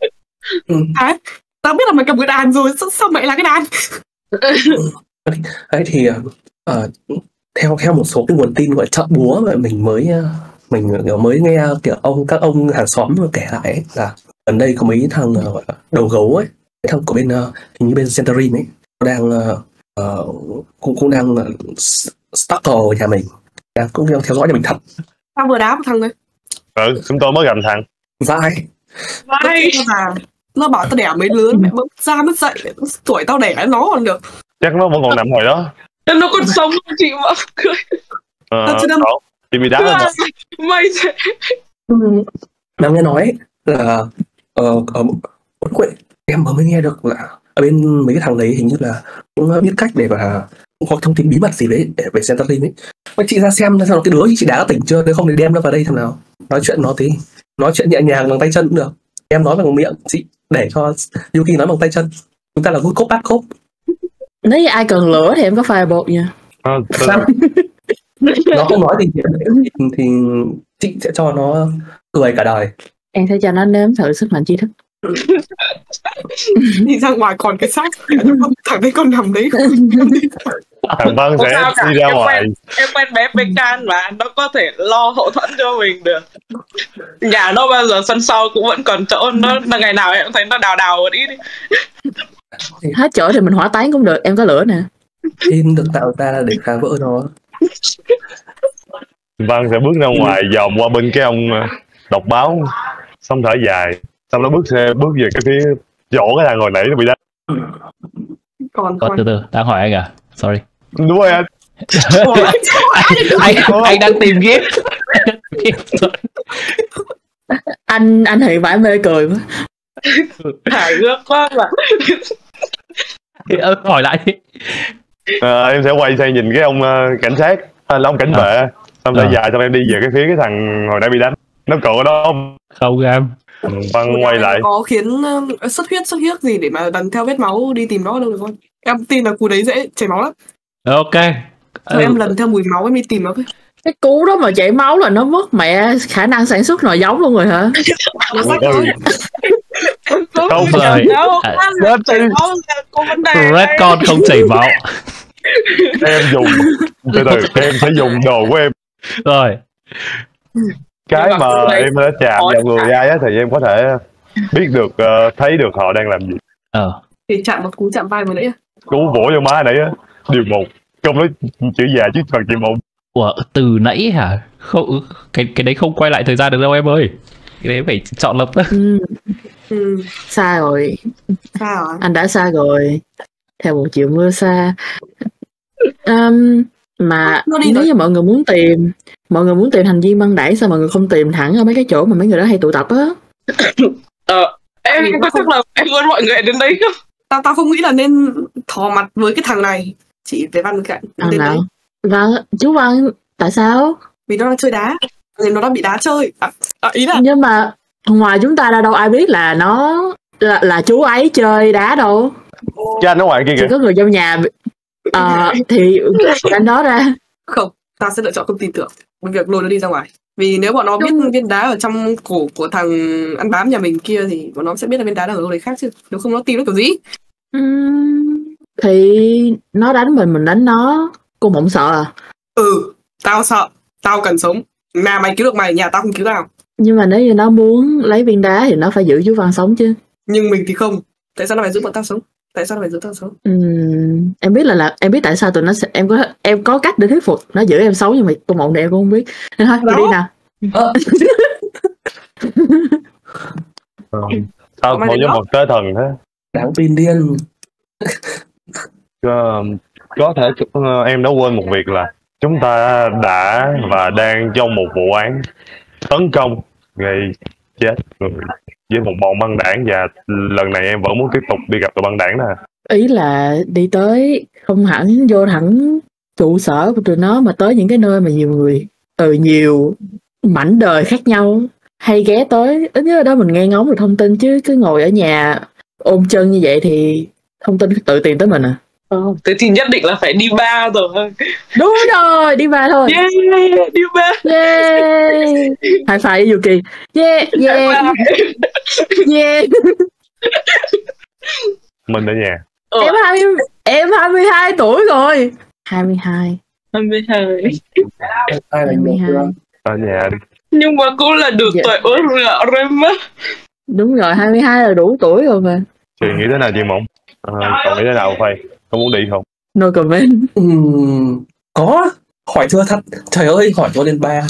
Tao biết là mày cầm cái đàn rồi, sao mày là cái đàn? Đấy thì theo một số cái nguồn tin gọi chợ búa mà mình mới nghe kiểu các ông hàng xóm kể lại ấy, là gần đây có mấy thằng gọi là đầu gấu ấy, mấy thằng của bên hình như bên Centering ấy, nó đang cũng đang stalker nhà mình, cũng đang theo dõi nhà mình thật. Tao vừa đá một thằng đấy. Chúng tôi mới gặp thằng Vai Nó bảo tao đẻ mấy lứa, mẹ mất ra mất dậy, tuổi tao đẻ nó còn được. chắc nó vẫn còn nằm hồi đó. Nó còn sống không chị mà cười. Tao chưa đâm. Chị bị đá lên rồi. May thế. Mà nghe nói là ở Quận Quệ em mới nghe được là ở bên mấy cái thằng đấy hình như là cũng biết cách để mà cũng có thông tin bí mật gì đấy để về Centering ấy. Mà chị ra xem sao cái đứa chị đã có tỉnh chưa, nếu không thì đem nó vào đây thằng nào nói chuyện nó tí, nói chuyện nhẹ nhàng bằng tay chân cũng được. Em nói bằng miệng, chị để cho Yuki nói bằng tay chân. Chúng ta là good cop bad cop. Nếu như ai cần lửa thì em có file bột nha. Sao? Nó không nói thì chị sẽ cho nó cười cả đời. Em sẽ cho nó nếm thử sức mạnh tri thức. Đi ra ngoài còn cái xác thằng đấy còn nằm đấy. Thằng Văn sẽ đi ra ngoài. Em quen bé Becan mà nó có thể lo hậu thuẫn cho mình được. Nhà nó bao giờ sân sau cũng vẫn còn chỗ, nó ngày nào em cũng thấy nó đào một ít đi. Hết chỗ thì mình hỏa táng cũng được, em có lửa nè. Tin được tạo ra để phá vỡ nó. Văn sẽ bước ra ngoài vòng qua bên cái ông đọc báo, xong thở dài, xong nó bước về cái phía chỗ cái thằng hồi nãy nó bị đánh. Còn Từ từ, đang hỏi anh à? Sorry. Đúng rồi anh. anh đang tìm giết. Anh thì vãi mê cười quá. Hài hước quá mà. Hỏi lại đi. Em sẽ quay sang nhìn cái ông cảnh sát, là ông cảnh vệ, xong thở dài, xong em đi về cái phía cái thằng hồi nãy bị đánh. Nó còn ở đó không? Không em. Văn quay lại. Có khiến xuất huyết gì để mà lần theo vết máu đi tìm nó đâu được không? Em tin là cú đấy dễ chảy máu lắm. Ok. Rồi em lần theo mùi máu em đi tìm nó thôi. Cái cú đó mà chảy máu là nó mất mẹ khả năng sản xuất nòi giống luôn rồi hả? Nó rách thôi. Không rồi. Redcon không chảy máu. Em dùng từ em sẽ dùng đồ của em. Rồi. Cái mà em đã chạm vào người ai á thì em có thể biết được, thấy được họ đang làm gì. Thì chạm một cú chạm vai vừa nãy á. Cú vỗ vô má nãy á, điều một. Không nói chữ già chứ phần chữ một. Ủa, từ nãy hả? Không, cái đấy không quay lại thời gian được đâu em ơi. Cái đấy phải chọn lập tức. Xa rồi. Sao à? Anh đã xa rồi. Theo một chiều mưa xa. Mà nếu như mọi người muốn tìm thành viên băng đảng, sao mọi người không tìm thẳng ở mấy cái chỗ mà mấy người đó hay tụ tập á? Em có chắc là em muốn mọi người đến đấy không? Tao không nghĩ là nên thò mặt với cái thằng này. Chỉ về Văn cạnh đến đấy. Vâng, chú Văn, tại sao? Vì nó đang chơi đá. Vì nó đang bị đá chơi. Ý là nhưng mà ngoài chúng ta ra đâu ai biết là nó là chú ấy chơi đá đâu. Cái anh ở ngoài kia kìa. Chỉ có người trong nhà thì anh đó ra. Không, ta sẽ lựa chọn không tin tưởng với việc lôi nó đi ra ngoài. Vì nếu bọn nó biết viên đá ở trong cổ của thằng ăn bám nhà mình kia thì bọn nó sẽ biết là viên đá đang ở đâu đấy khác chứ. Nếu không nó tìm nó kiểu gì? Thì nó đánh mình đánh nó. Cô mộng sợ à? Tao sợ. Tao cần sống. Nhà mày cứu được mày, nhà tao không cứu tao. Nhưng mà nếu như nó muốn lấy viên đá thì nó phải giữ chú Văn sống chứ. Nhưng mình thì không. Tại sao nó phải giữ bọn tao sống? Tại sao nó phải giữ tao sống? Em biết em biết tại sao tụi nó sẽ, em có cách để thuyết phục nó giữ em sống, nhưng mà cô mộng này em cũng không biết. Nên thôi đi nào. Sao một với một tế thần thế? Đáng tin điên. Có thể em đã quên một việc là chúng ta đã và đang trong một vụ án tấn công gây chết người với một bọn băng đảng, và lần này em vẫn muốn tiếp tục đi gặp tụi băng đảng nè. Ý là đi tới không hẳn vô thẳng trụ sở của tụi nó, mà tới những cái nơi mà nhiều người từ nhiều mảnh đời khác nhau hay ghé tới. Ít nhất ở đó mình nghe ngóng được thông tin, chứ cứ ngồi ở nhà ôm chân như vậy thì thông tin tự tìm tới mình à. Thế thì nhất định là phải đi bar rồi. Đúng rồi, đi bar thôi. Yeah, đi bar. Yeah. High five với Yuki. Yeah, yeah. Yeah. Mình ở nhà. Em 22 tuổi rồi. 22. 22. 22. Ở nhà đi. Nhưng mà cũng là được tuổi uống rượu rồi mà. Đúng rồi, 22 là đủ tuổi rồi mà. Chị nghĩ thế nào chị Mộng? Còn nghĩ thế nào Phây? Có muốn đi không? No comment. Có. Hỏi thưa thật. Trời ơi, hỏi cho lên ba.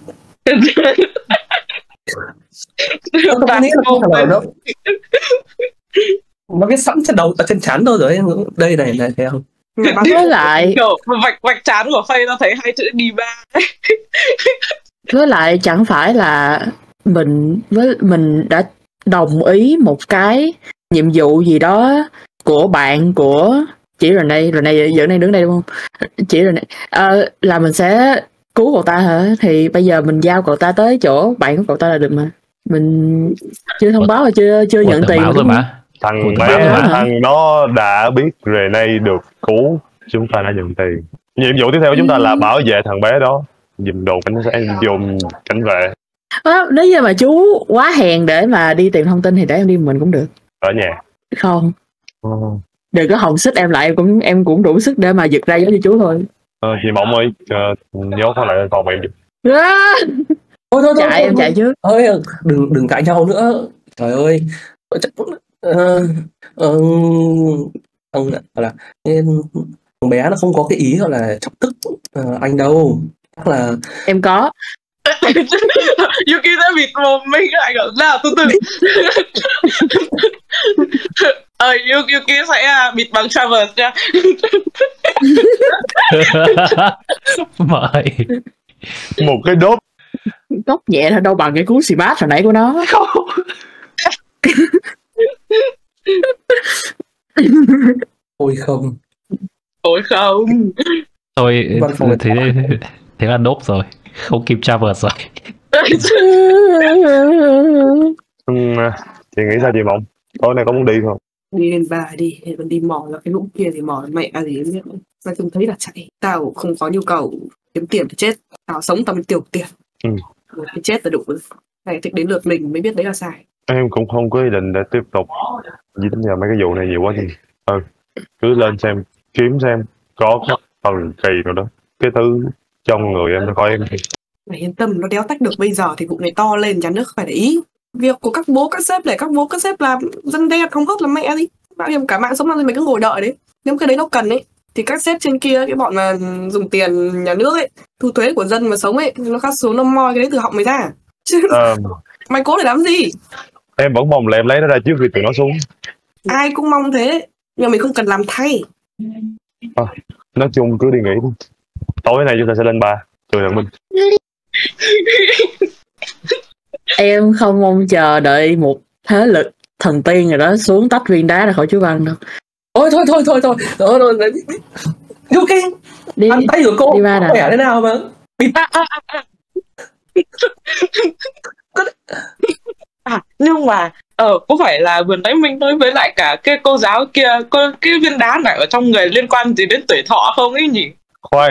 Không nghĩ là không trả lời đâu. Nó viết sẵn trên đầu, trên trán đâu rồi. Đây này thấy không? Với lại vạch trán của Phây nó thấy hai chữ đi ba. Với lại chẳng phải là mình đã đồng ý một cái nhiệm vụ gì đó của bạn của chị Renee giờ này đứng đây đúng không? Chị Renee là mình sẽ cứu cậu ta hả? Thì bây giờ mình giao cậu ta tới chỗ bạn của cậu ta là được mà. Mình chưa thông báo và chưa nhận tiền rồi mà. Thằng nó đã biết Renee được cứu, chúng ta đã nhận tiền. Nhiệm vụ tiếp theo của chúng ta là bảo vệ thằng bé đó, dùm đồ cảnh vệ. Nếu như mà chú quá hèn để mà đi tìm thông tin thì để em đi mình cũng được. Ở nhà. Không. Đừng có hòng xích em lại, em cũng đủ sức để mà giật ra gió cho chú thôi. Chị Mộng ơi, nhốt nó lại còn mẹ. Thôi, em chạy trước. Thôi đừng cãi nhau nữa. Trời ơi. Là thằng bé nó không có cái ý gọi là chọc tức anh đâu. Chắc là em có. Yuki đã bịt mồm mình lại gọi ra từ từ. Yuki sẽ bịt bằng Travers nha. Mời. Một cái đốt nhẹ thôi, đâu bằng cái cú xì bát hồi nãy của nó. Ôi không. Thôi thế là đốt rồi, không kịp Travers rồi. Chị nghĩ sao chị Mộng? Tối nay có muốn đi không? Đi lên bà đi, còn đi mò là cái lũ kia thì mò mẹ gì em biết. Nói chung thấy là chạy. Tao không có nhu cầu kiếm tiền thì chết. Tao sống tao mới tiêu tiền. Cái chết là đủ. Này thì đến lượt mình mới biết đấy là sai. Em cũng không có ý định để tiếp tục dính vào mấy cái vụ này nhiều quá thì cứ lên xem, kiếm xem có phần kỳ nào đó, cái thứ trong người em nó coi em thì mày yên tâm, nó đéo tách được. Bây giờ thì vụ này to lên, nhà nước phải để ý. Việc của các bố các sếp để các bố các sếp làm dân đe không hốt là mẹ gì. Bao nhiêu cả mạng sống nào thì mày cứ ngồi đợi đấy. Nếu cái đấy nó cần ấy thì các sếp trên kia, cái bọn mà dùng tiền nhà nước ấy, thu thuế của dân mà sống ấy, nó cắt xuống nó moi cái đấy từ họng mày ra. Chứ mày cố để làm gì? Em vẫn mong là em lấy nó ra trước khi tụi nó xuống. Ai cũng mong thế, nhưng mình không cần làm thay. Nói chung cứ đi nghỉ đi. Tối nay chúng ta sẽ lên bar Trường Thằng Minh. Em không mong chờ đợi một thế lực thần tiên rồi đó xuống tách viên đá ra khỏi chú Văn đâu. Thôi. Yuki, đi ăn tay của cô đi ba khỏe thế nào mà. Nhưng mà có phải là vừa nãy mình nói với lại cả cái cô giáo kia, cái viên đá này ở trong người liên quan gì đến tuổi thọ không ấy nhỉ? Khoan.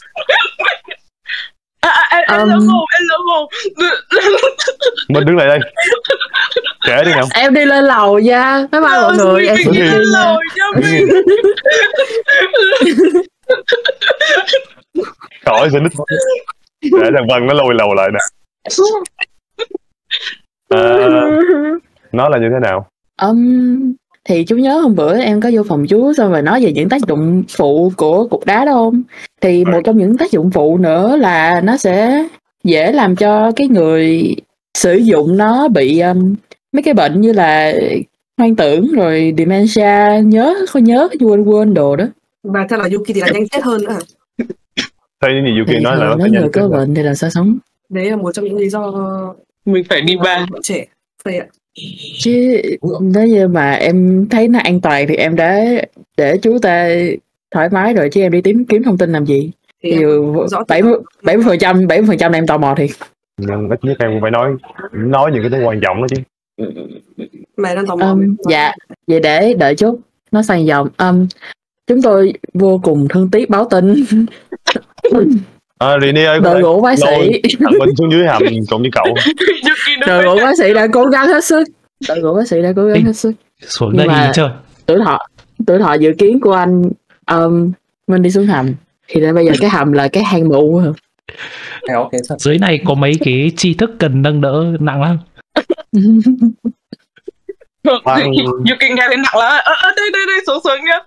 Em lỡ mồm. Mình đứng lại đây. Kể đi nào. Em đi lên lầu nha. Bye bye mọi người. Em đi lên lầu nha mình. Khỏi xin đích. Để thằng Văn nó lôi lầu lại nè. Nó là như thế nào? Thì chú nhớ hôm bữa em có vô phòng chú xong rồi nói về những tác dụng phụ của cục đá đó không? Thì một trong những tác dụng phụ nữa là nó sẽ dễ làm cho cái người sử dụng nó bị mấy cái bệnh như là hoang tưởng rồi dementia, quên đồ đó. Và theo là Yuki thì là nhanh chết hơn nữa hả? Theo những gì Yuki nói là nó nếu người có bệnh thì là sao sống? Đấy là một trong những lý do mình phải đi bar trẻ. Vậy ạ. Chứ nếu như mà em thấy nó an toàn thì em đã để chú ta thoải mái rồi, chứ em đi kiếm thông tin làm gì? Thì 70% là em tò mò thì. Nhưng ít nhất em cũng phải nói những cái thứ quan trọng đó chứ. Mày đang tò mò. Dạ, vậy để đợi chút nó sang vòng. Chúng tôi vô cùng thương tiếc báo tin. Rini ơi, Đội ngũ bác sĩ, thằng Minh xuống dưới hầm cùng với cậu. đội ngũ bác sĩ đã cố gắng hết sức. Đội ngũ bác sĩ đã cố gắng hết sức. Xuống Nhưng đây mà đi chơi. Tuổi thọ dự kiến của anh Minh đi xuống hầm thì đến bây giờ cái hầm là cái hang mụ. Dưới này có mấy cái tri thức cần nâng đỡ nặng lắm. Yuki nghe thấy nặng lắm. Đây xuống nhá.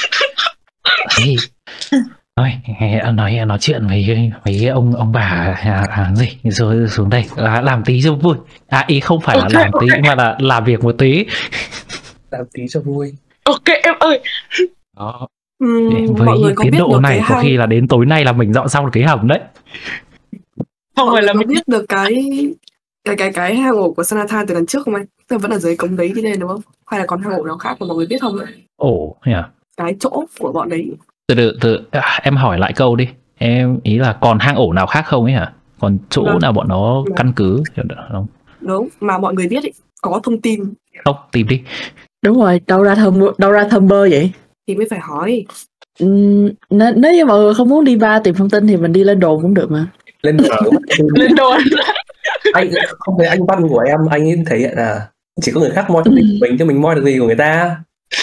Nói chuyện với ông bà gì rồi xuống đây làm tí cho vui. Ý không phải là làm tí mà là làm việc một tí. Làm tí cho vui. Ok em ơi. Đó. Mọi người Với có tiến biết độ được này cái có khi là đến tối nay là mình dọn xong được cái hầm đấy. Không mọi phải người là có mình biết được cái hang ổ của Sanathan từ lần trước không anh? Tức là vẫn ở dưới cống đấy đi lên đúng không? Hay là còn hang ổ nào khác mà mọi người biết không ạ? Ồ, Cái chỗ của bọn đấy. Từ em hỏi lại câu đi. Em ý là còn hang ổ nào khác không ấy hả? Còn chỗ nào bọn nó căn cứ không? Đúng, mà mọi người biết ý, có thông tin. Không, tìm đi. Đúng rồi, đâu ra thơm bơ vậy? Thì mới phải hỏi. Nếu như mọi người không muốn đi ba tìm thông tin thì mình đi lên đồn cũng được mà. Lên đồn. lên đồn. Anh không thấy anh văn của em, anh ấy thể hiện là chỉ có người khác moi thông tin của mình chứ mình moi được gì của người ta.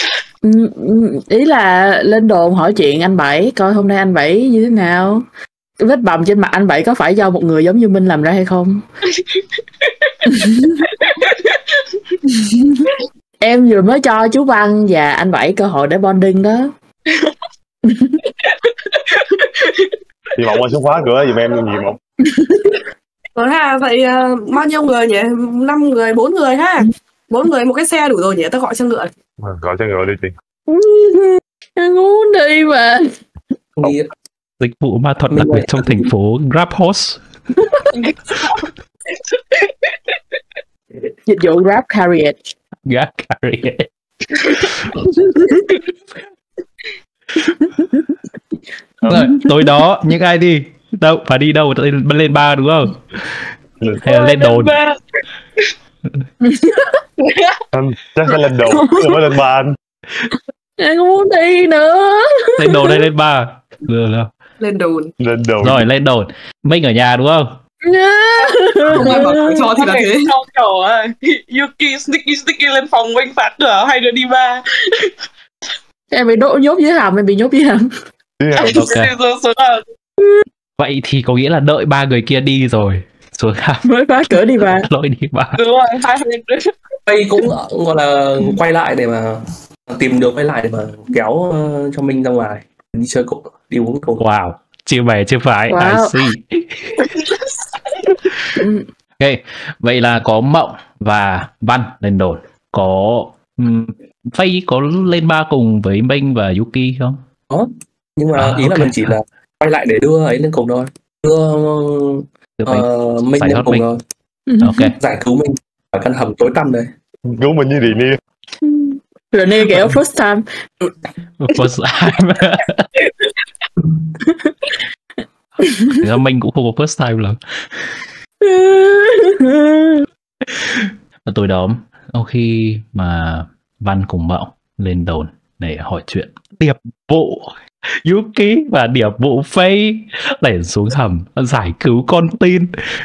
Ý là lên đồn hỏi chuyện anh Bảy, coi hôm nay anh Bảy như thế nào, vết bầm trên mặt anh Bảy có phải do một người giống như Minh làm ra hay không. Em vừa mới cho chú Văn và anh Bảy cơ hội để bonding đó. Chị Mộng ơi, xuống khóa cửa giùm em gì Mộng. Rồi ha, vậy bao nhiêu người nhỉ? 5 người, 4 người ha. 4 người một cái xe đủ rồi nhỉ, tao gọi xe ngựa. Gọi xe ngựa đi chị. Em muốn đi mà. Dịch vụ ma thuật đặc biệt trong thành phố GrabHost. Dịch vụ Grab Carriage. Grab Carriage. Rồi, tối đó những ai đi? Đâu, phải đi đâu? Lên bar đúng không? Hay là lên đồn? Chắc phải lên đồn, đừng có lên bar. Em không muốn đi nữa. Lên đồn hay lên bar? Lên đồn. Lên đồn. Rồi, lên đồn. Minh ở nhà đúng không? Không ai bảo cho thì là thế. Yuki sticky lên phòng Minh phạt cửa, hai đứa đi ba. Em bị nhốt dưới hầm, em bị nhốt dưới hầm. Ok. Vậy thì có nghĩa là đợi ba người kia đi rồi xuống hầm mới phá cửa đi ba. lỗi đi ba. Đúng rồi, hai đứa. Tây cũng gọi là quay lại để mà tìm được, quay lại để mà kéo cho Minh ra ngoài đi chơi cùng, đi uống cùng. Wow, chưa về chưa phải. Wow. I see. Ok, vậy là có Mộng và Văn lên đồn. Có Faye có lên ba cùng với Minh và Yuki không? Có, nhưng mà ý là mình chỉ là quay lại để đưa ấy lên cùng thôi, đưa Minh lên cùng thôi. Ok, giải cứu Minh ở căn hầm tối tăm đây. Cứu mình như Rini. Rini kiểu first time. First time. Thì Minh cũng không có first time lắm. Tối đó, sau khi mà Văn cùng Mộng lên đồn để hỏi chuyện điệp vụ Yuki và điệp vụ Faye để xuống hầm giải cứu con tin.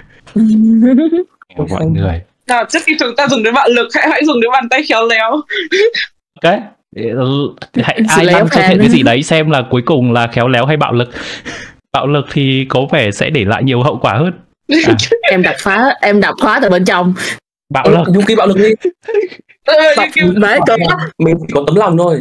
Mọi người. Nào, trước khi chúng ta dùng đến bạo lực, hãy dùng đến bàn tay khéo léo. Ok, hãy ai đang thực hiện cái gì đấy xem là cuối cùng là khéo léo hay bạo lực. Bạo lực thì có vẻ sẽ để lại nhiều hậu quả hơn. Em đập khóa từ bên trong. Bạo lực. Yuki bạo lực đi. Mình chỉ có tấm lòng thôi.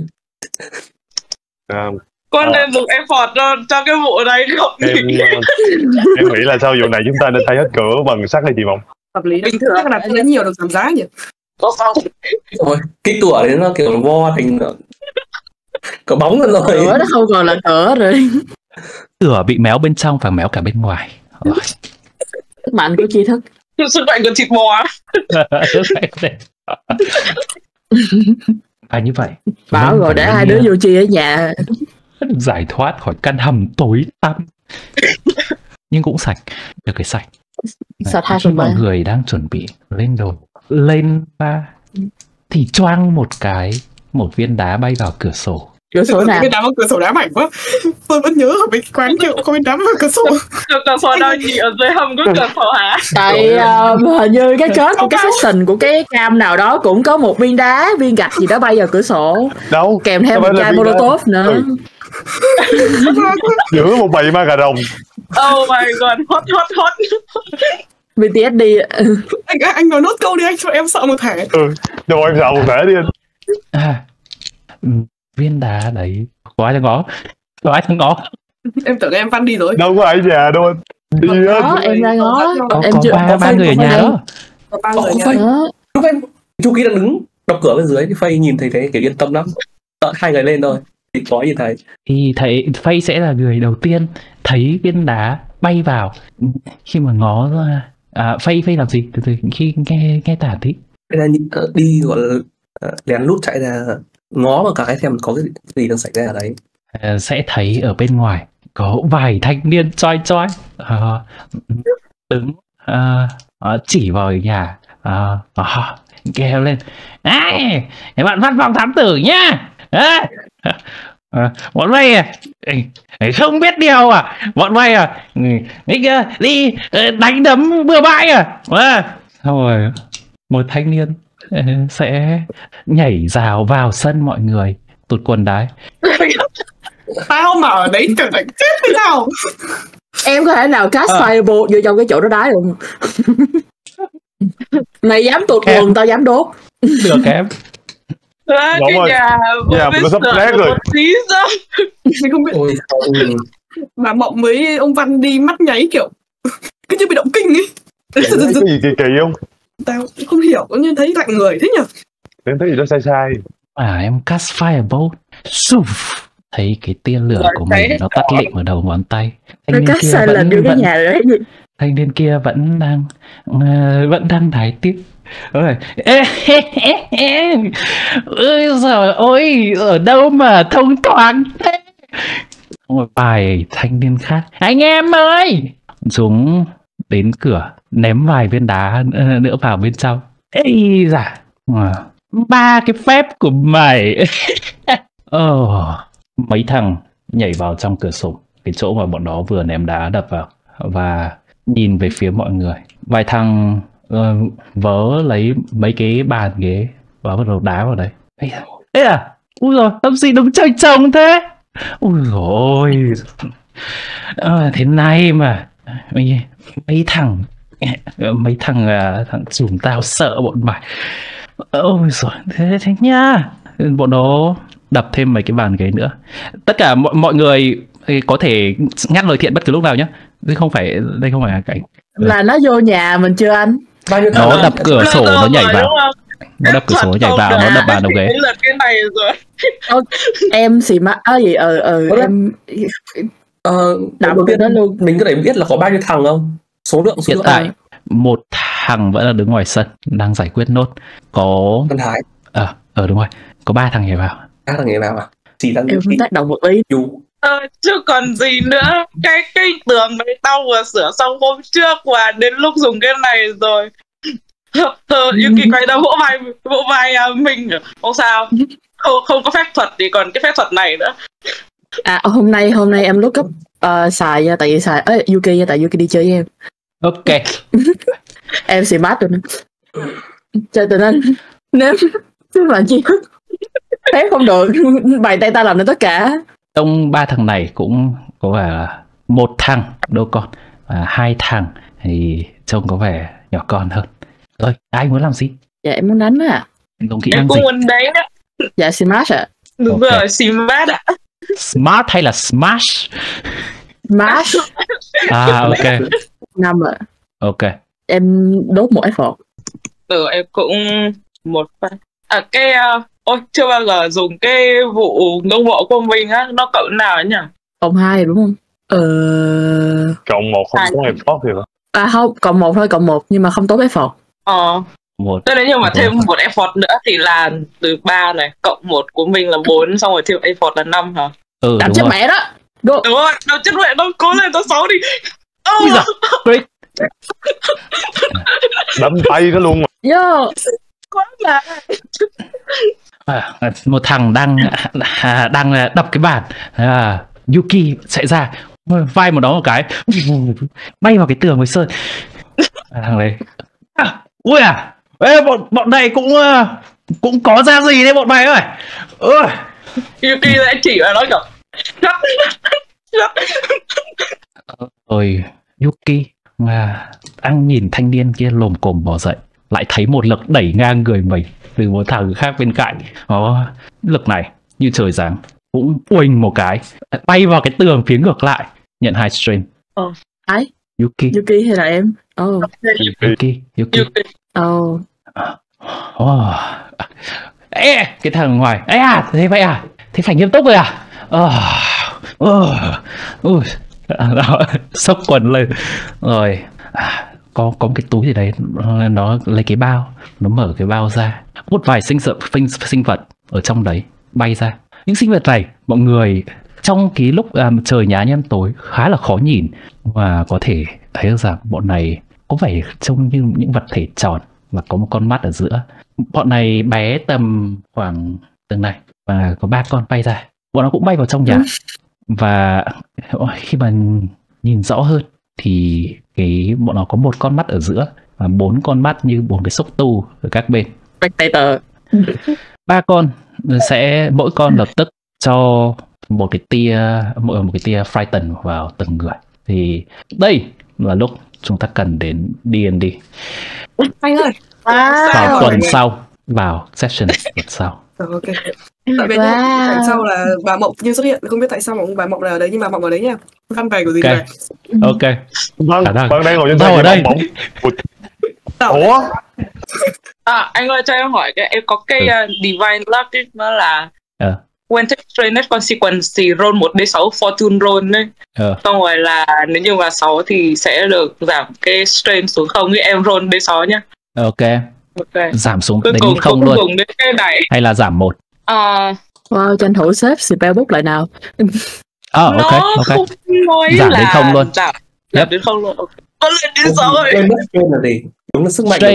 Con nên dùng effort cho cái vụ này không? Em nghĩ là sau vụ này chúng ta nên thay hết cửa bằng sắt hay chị Mộng? Hợp lý. Bình thường là thấy nhiều được giảm giá nhỉ? Có không? Rồi, cái cửa đấy nó kiểu vo thành có bóng lên rồi. Cửa nó không còn là cửa rồi. Cửa bị méo bên trong và méo cả bên ngoài. Sức mạnh của tri thức. Sức mạnh của thịt bò. Như vậy Bảo rồi để hai đứa vô chi ở nhà giải thoát khỏi căn hầm tối tăm. Nhưng cũng sạch. Được cái sạch. Mọi người đang chuẩn bị lên đồn, lên ba thì choang một viên đá bay vào cửa sổ. Cửa sổ nào? Bên đá bằng cửa sổ đá mảnh quá. Tôi vẫn nhớ ở bên quán kiểu có bên đá bằng cửa sổ. Cửa sổ đâu chị, ở dưới hầm có cửa sổ hả? Tại hình như cái kết của cái section của cái cam nào đó cũng có một viên đá, viên gạch gì đó bay vào cửa sổ. Đâu? Kèm theo một chai Molotov nữa. Giữa một bầy ma cà rồng. Oh my god, hot. BTSD. Anh nói nốt câu đi anh, cho em sợ một thể. Rồi em sợ một thể đi anh. Viên đá đấy có ai thằng ngó. Em tưởng em Văn đi rồi. Đâu có ai ở nhà đâu anh. Đi Đó, em ra ngó. Em chưa có ba người ở nhà đó. Có 3 người nha. Lúc em Chu Ký đang đứng đập cửa bên dưới, thì Faye nhìn thấy thế kiểu yên tâm lắm. Đợi 2 người lên thôi thì có nhìn thấy. Thì thấy Faye sẽ là người đầu tiên thấy viên đá bay vào. Khi mà ngó ra Faye làm gì? Từ khi nghe tả tí. Đi gọi là lén lút chạy ra ngó vào cái xem có cái gì đang xảy ra ở đấy. Sẽ thấy ở bên ngoài có vài thanh niên choi đứng chỉ vào nhà, kêu lên: "Ai, bạn văn phòng thám tử nhá, bọn mày không biết điều à, bọn mày đi đánh đấm bừa bãi à?" Rồi một thanh niên sẽ nhảy rào vào sân mọi người, tụt quần đái. Tao mà ở đấy tưởng đánh chết thế nào. Em có thể nào cast fireball vô trong cái chỗ đó đái luôn. Mày dám tụt quần, tao dám đốt. Được em. Cái nhà mình có sắp rác rồi. Mình không biết. Mà Mộng với ông Văn đi mắt nháy kiểu cứ như bị động kinh ấy. Cái gì kỳ không? Tao không hiểu, có như thấy lạnh người thế nhỉ? Em thấy gì đó sai. Em cast fireball. Suf. Thấy cái tia lửa của mình nó tắt lịm ở đầu ngón tay. Thanh niên kia vẫn đang đái tiếp. Ôi giời ơi, ở đâu mà thông thoáng thế. Một vài thanh niên khác: "Anh em ơi!" Dũng đến cửa ném vài viên đá nữa vào bên trong. Ây da, 3 cái phép của mày. Mấy thằng nhảy vào trong cửa sổ, cái chỗ mà bọn đó vừa ném đá đập vào, và nhìn về phía mọi người. Vài thằng vớ lấy mấy cái bàn ghế và bắt đầu đá vào đấy. Ê à, ui rồi, làm gì đúng chơi chồng thế. Ui rồi, thế này mà mấy thằng chúng tao sợ bọn mày. Ôi rồi, thế nha. Bọn nó đập thêm mấy cái bàn ghế nữa. Tất cả mọi người có thể ngắt lời thiện bất cứ lúc nào nhé. Đây không phải là cảnh là nó vô nhà mình chưa anh? Nó đập cửa sổ, nó nhảy vào. Nó đập cửa sổ, nó nhảy vào, nó đập bàn đầu ghế. Cái này rồi. Em xì mắt gì em đập đầu tiên đó luôn. Mình có thể biết là có bao nhiêu thằng không? Số lượng hiện tại một thằng vẫn là đứng ngoài sân đang giải quyết nốt. Có Văn Thái. Đúng rồi. Có 3 thằng nhảy vào. 3 thằng nhảy vào à? Chỉ đang em tác động một ý. Chứ còn gì nữa. Cái tường đấy tao vừa sửa xong hôm trước và đến lúc dùng cái này rồi. Yuki quay ra vỗ vai mình. Không sao. Không có phép thuật thì còn cái phép thuật này nữa. Hôm nay em look up xài nha, tại vì xài Yuki nha, tại Yuki đi chơi với em. Ok. Em xì mát rồi nè. Chơi tình anh. Nếu chứ là chi thức phép không được, bài tay ta làm được tất cả. Trong 3 thằng này cũng có vẻ là một thằng đô con và 2 thằng thì trông có vẻ nhỏ con hơn. Rồi, ai muốn làm gì? Dạ em muốn đánh á. Dùng kỹ năng gì? Em cũng muốn đánh á. Dạ smart ạ. Đúng rồi, smart ạ. Smart hay là smash? Smash. Ok. 5 ạ. Ok. Em đốt một effort. Em cũng một phát. Chưa bao giờ dùng cái vụ ngưỡng mộ của mình á, nó cộng nào ấy nhỉ? Cộng 2 đúng không? Cộng 1 không có effort thì hả? Không, cộng 1 thôi, cộng 1 nhưng mà không tốn effort. Thế nếu như mà thêm một effort nữa thì là từ 3 này, cộng 1 của mình là 4, xong rồi thêm effort là 5 hả? Đạp chết mẹ đó. Đúng rồi, đạp chết mẹ đó, cố lên, tao 6 đi. Ui giời, great. Đấm tay nó luôn mà. Yo. Quá là một thằng đang đập cái bàn, Yuki chạy ra vai một đó một cái bay vào cái tường với Sơn. Thằng đấy ui ê, bọn này cũng có ra gì đấy bọn mày ơi. Yuki sẽ chỉ vào nó kiểu rồi Yuki đang nhìn thanh niên kia lồm cồm bò dậy, lại thấy một lực đẩy ngang người mình từ một thằng khác bên cạnh. Lực này như trời giáng, cũng uỳnh một cái bay vào cái tường phía ngược lại, nhận 2 strain. Ai? Yuki hay là em? Yuki. Ê, cái thằng ngoài ấy thế vậy thế phải nghiêm túc rồi sốc quần lên rồi. Có một cái túi gì đấy, nó lấy cái bao, nó mở cái bao ra, một vài sinh vật ở trong đấy bay ra. Những sinh vật này mọi người trong cái lúc trời nhá nhem tối khá là khó nhìn, và có thể thấy được rằng bọn này có vẻ trông như những vật thể tròn và có một con mắt ở giữa. Bọn này bé tầm khoảng từng này, và có 3 con bay ra. Bọn nó cũng bay vào trong nhà. Và khi mà nhìn rõ hơn thì bọn nó có một con mắt ở giữa và 4 con mắt như 4 cái xúc tu ở các bên. 3 con sẽ mỗi con lập tức cho một cái tia frighten vào từng người. Thì đây là lúc chúng ta cần đến D&D. Anh ơi, vào tuần sau, vào session tuần sau. Ok. Tại vì tại sao là bà Mộng như xuất hiện, không biết tại sao bà Mộng là ở đấy, nhưng mà Mộng ở đấy nha. Căn về của gì này. Ok. Vâng, đang ngồi trên đâu ở đây? Ủa? Anh ơi cho em hỏi cái em có cái Divine Luck ấy, nó là when take strain net consequence thì roll 1d6 fortune roll đấy. Xong rồi là nếu như mà 6 thì sẽ được giảm cái strain xuống 0, như em roll d6 nhá. Ok. Giảm xuống đến 0 luôn. Hay là giảm 1? Wow, tranh thủ xếp spellbook lại nào. Ok. Giảm đến 0 luôn. Giảm đến 0 luôn. Có lên đến 6 rồi. Strain là gì? Đúng là sức mạnh.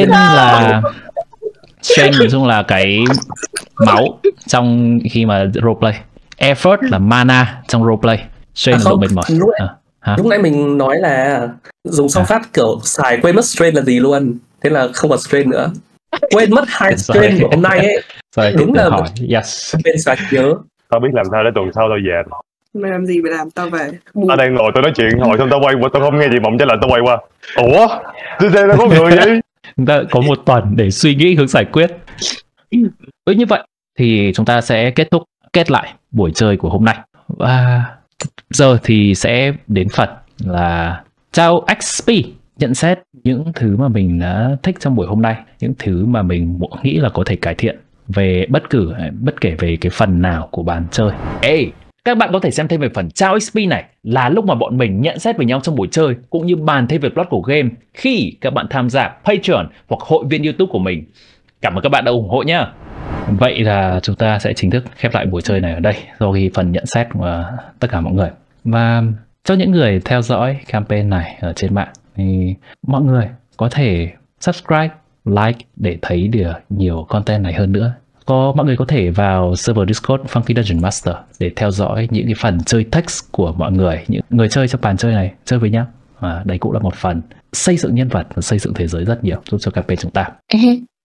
Strain nói chung là cái máu trong khi mà roleplay. Effort là mana trong roleplay. Strain là độ mệt mỏi. Lúc nãy mình nói là dùng xong phát kiểu xài quên mất strain là gì luôn. Thế là không còn strain nữa. Quên mất 2 strain của hôm nay ấy. Rồi, đúng là hỏi. Yes. Bên sạch nhớ. Tao biết làm sao để tuần sau tao về. Mày làm gì mày làm, tao về. Tao đang ngồi tao nói chuyện hồi xong tao quay qua, tao không nghe gì Mộng trả lời, tao quay qua. Ủa? Tôi xem nó có người vậy? Chúng ta có một tuần để suy nghĩ hướng giải quyết. Với như vậy thì chúng ta sẽ kết lại buổi chơi của hôm nay. Và giờ thì sẽ đến phần là trao XP, nhận xét những thứ mà mình đã thích trong buổi hôm nay, những thứ mà mình nghĩ là có thể cải thiện về bất kể về cái phần nào của bàn chơi. Các bạn có thể xem thêm về phần trao XP này là lúc mà bọn mình nhận xét với nhau trong buổi chơi, cũng như bàn thêm về plot của game khi các bạn tham gia Patreon hoặc hội viên YouTube của mình. Cảm ơn các bạn đã ủng hộ nhé. Vậy là chúng ta sẽ chính thức khép lại buổi chơi này ở đây, sau khi phần nhận xét của tất cả mọi người. Và cho những người theo dõi campaign này ở trên mạng thì mọi người có thể subscribe, like để thấy được nhiều content này hơn nữa. Mọi người có thể vào server Discord Funky Dungeon Master để theo dõi những cái phần chơi text của mọi người, những người chơi trong bàn chơi này chơi với nhau. Đây cũng là một phần xây dựng nhân vật và xây dựng thế giới rất nhiều, giúp cho campaign chúng ta.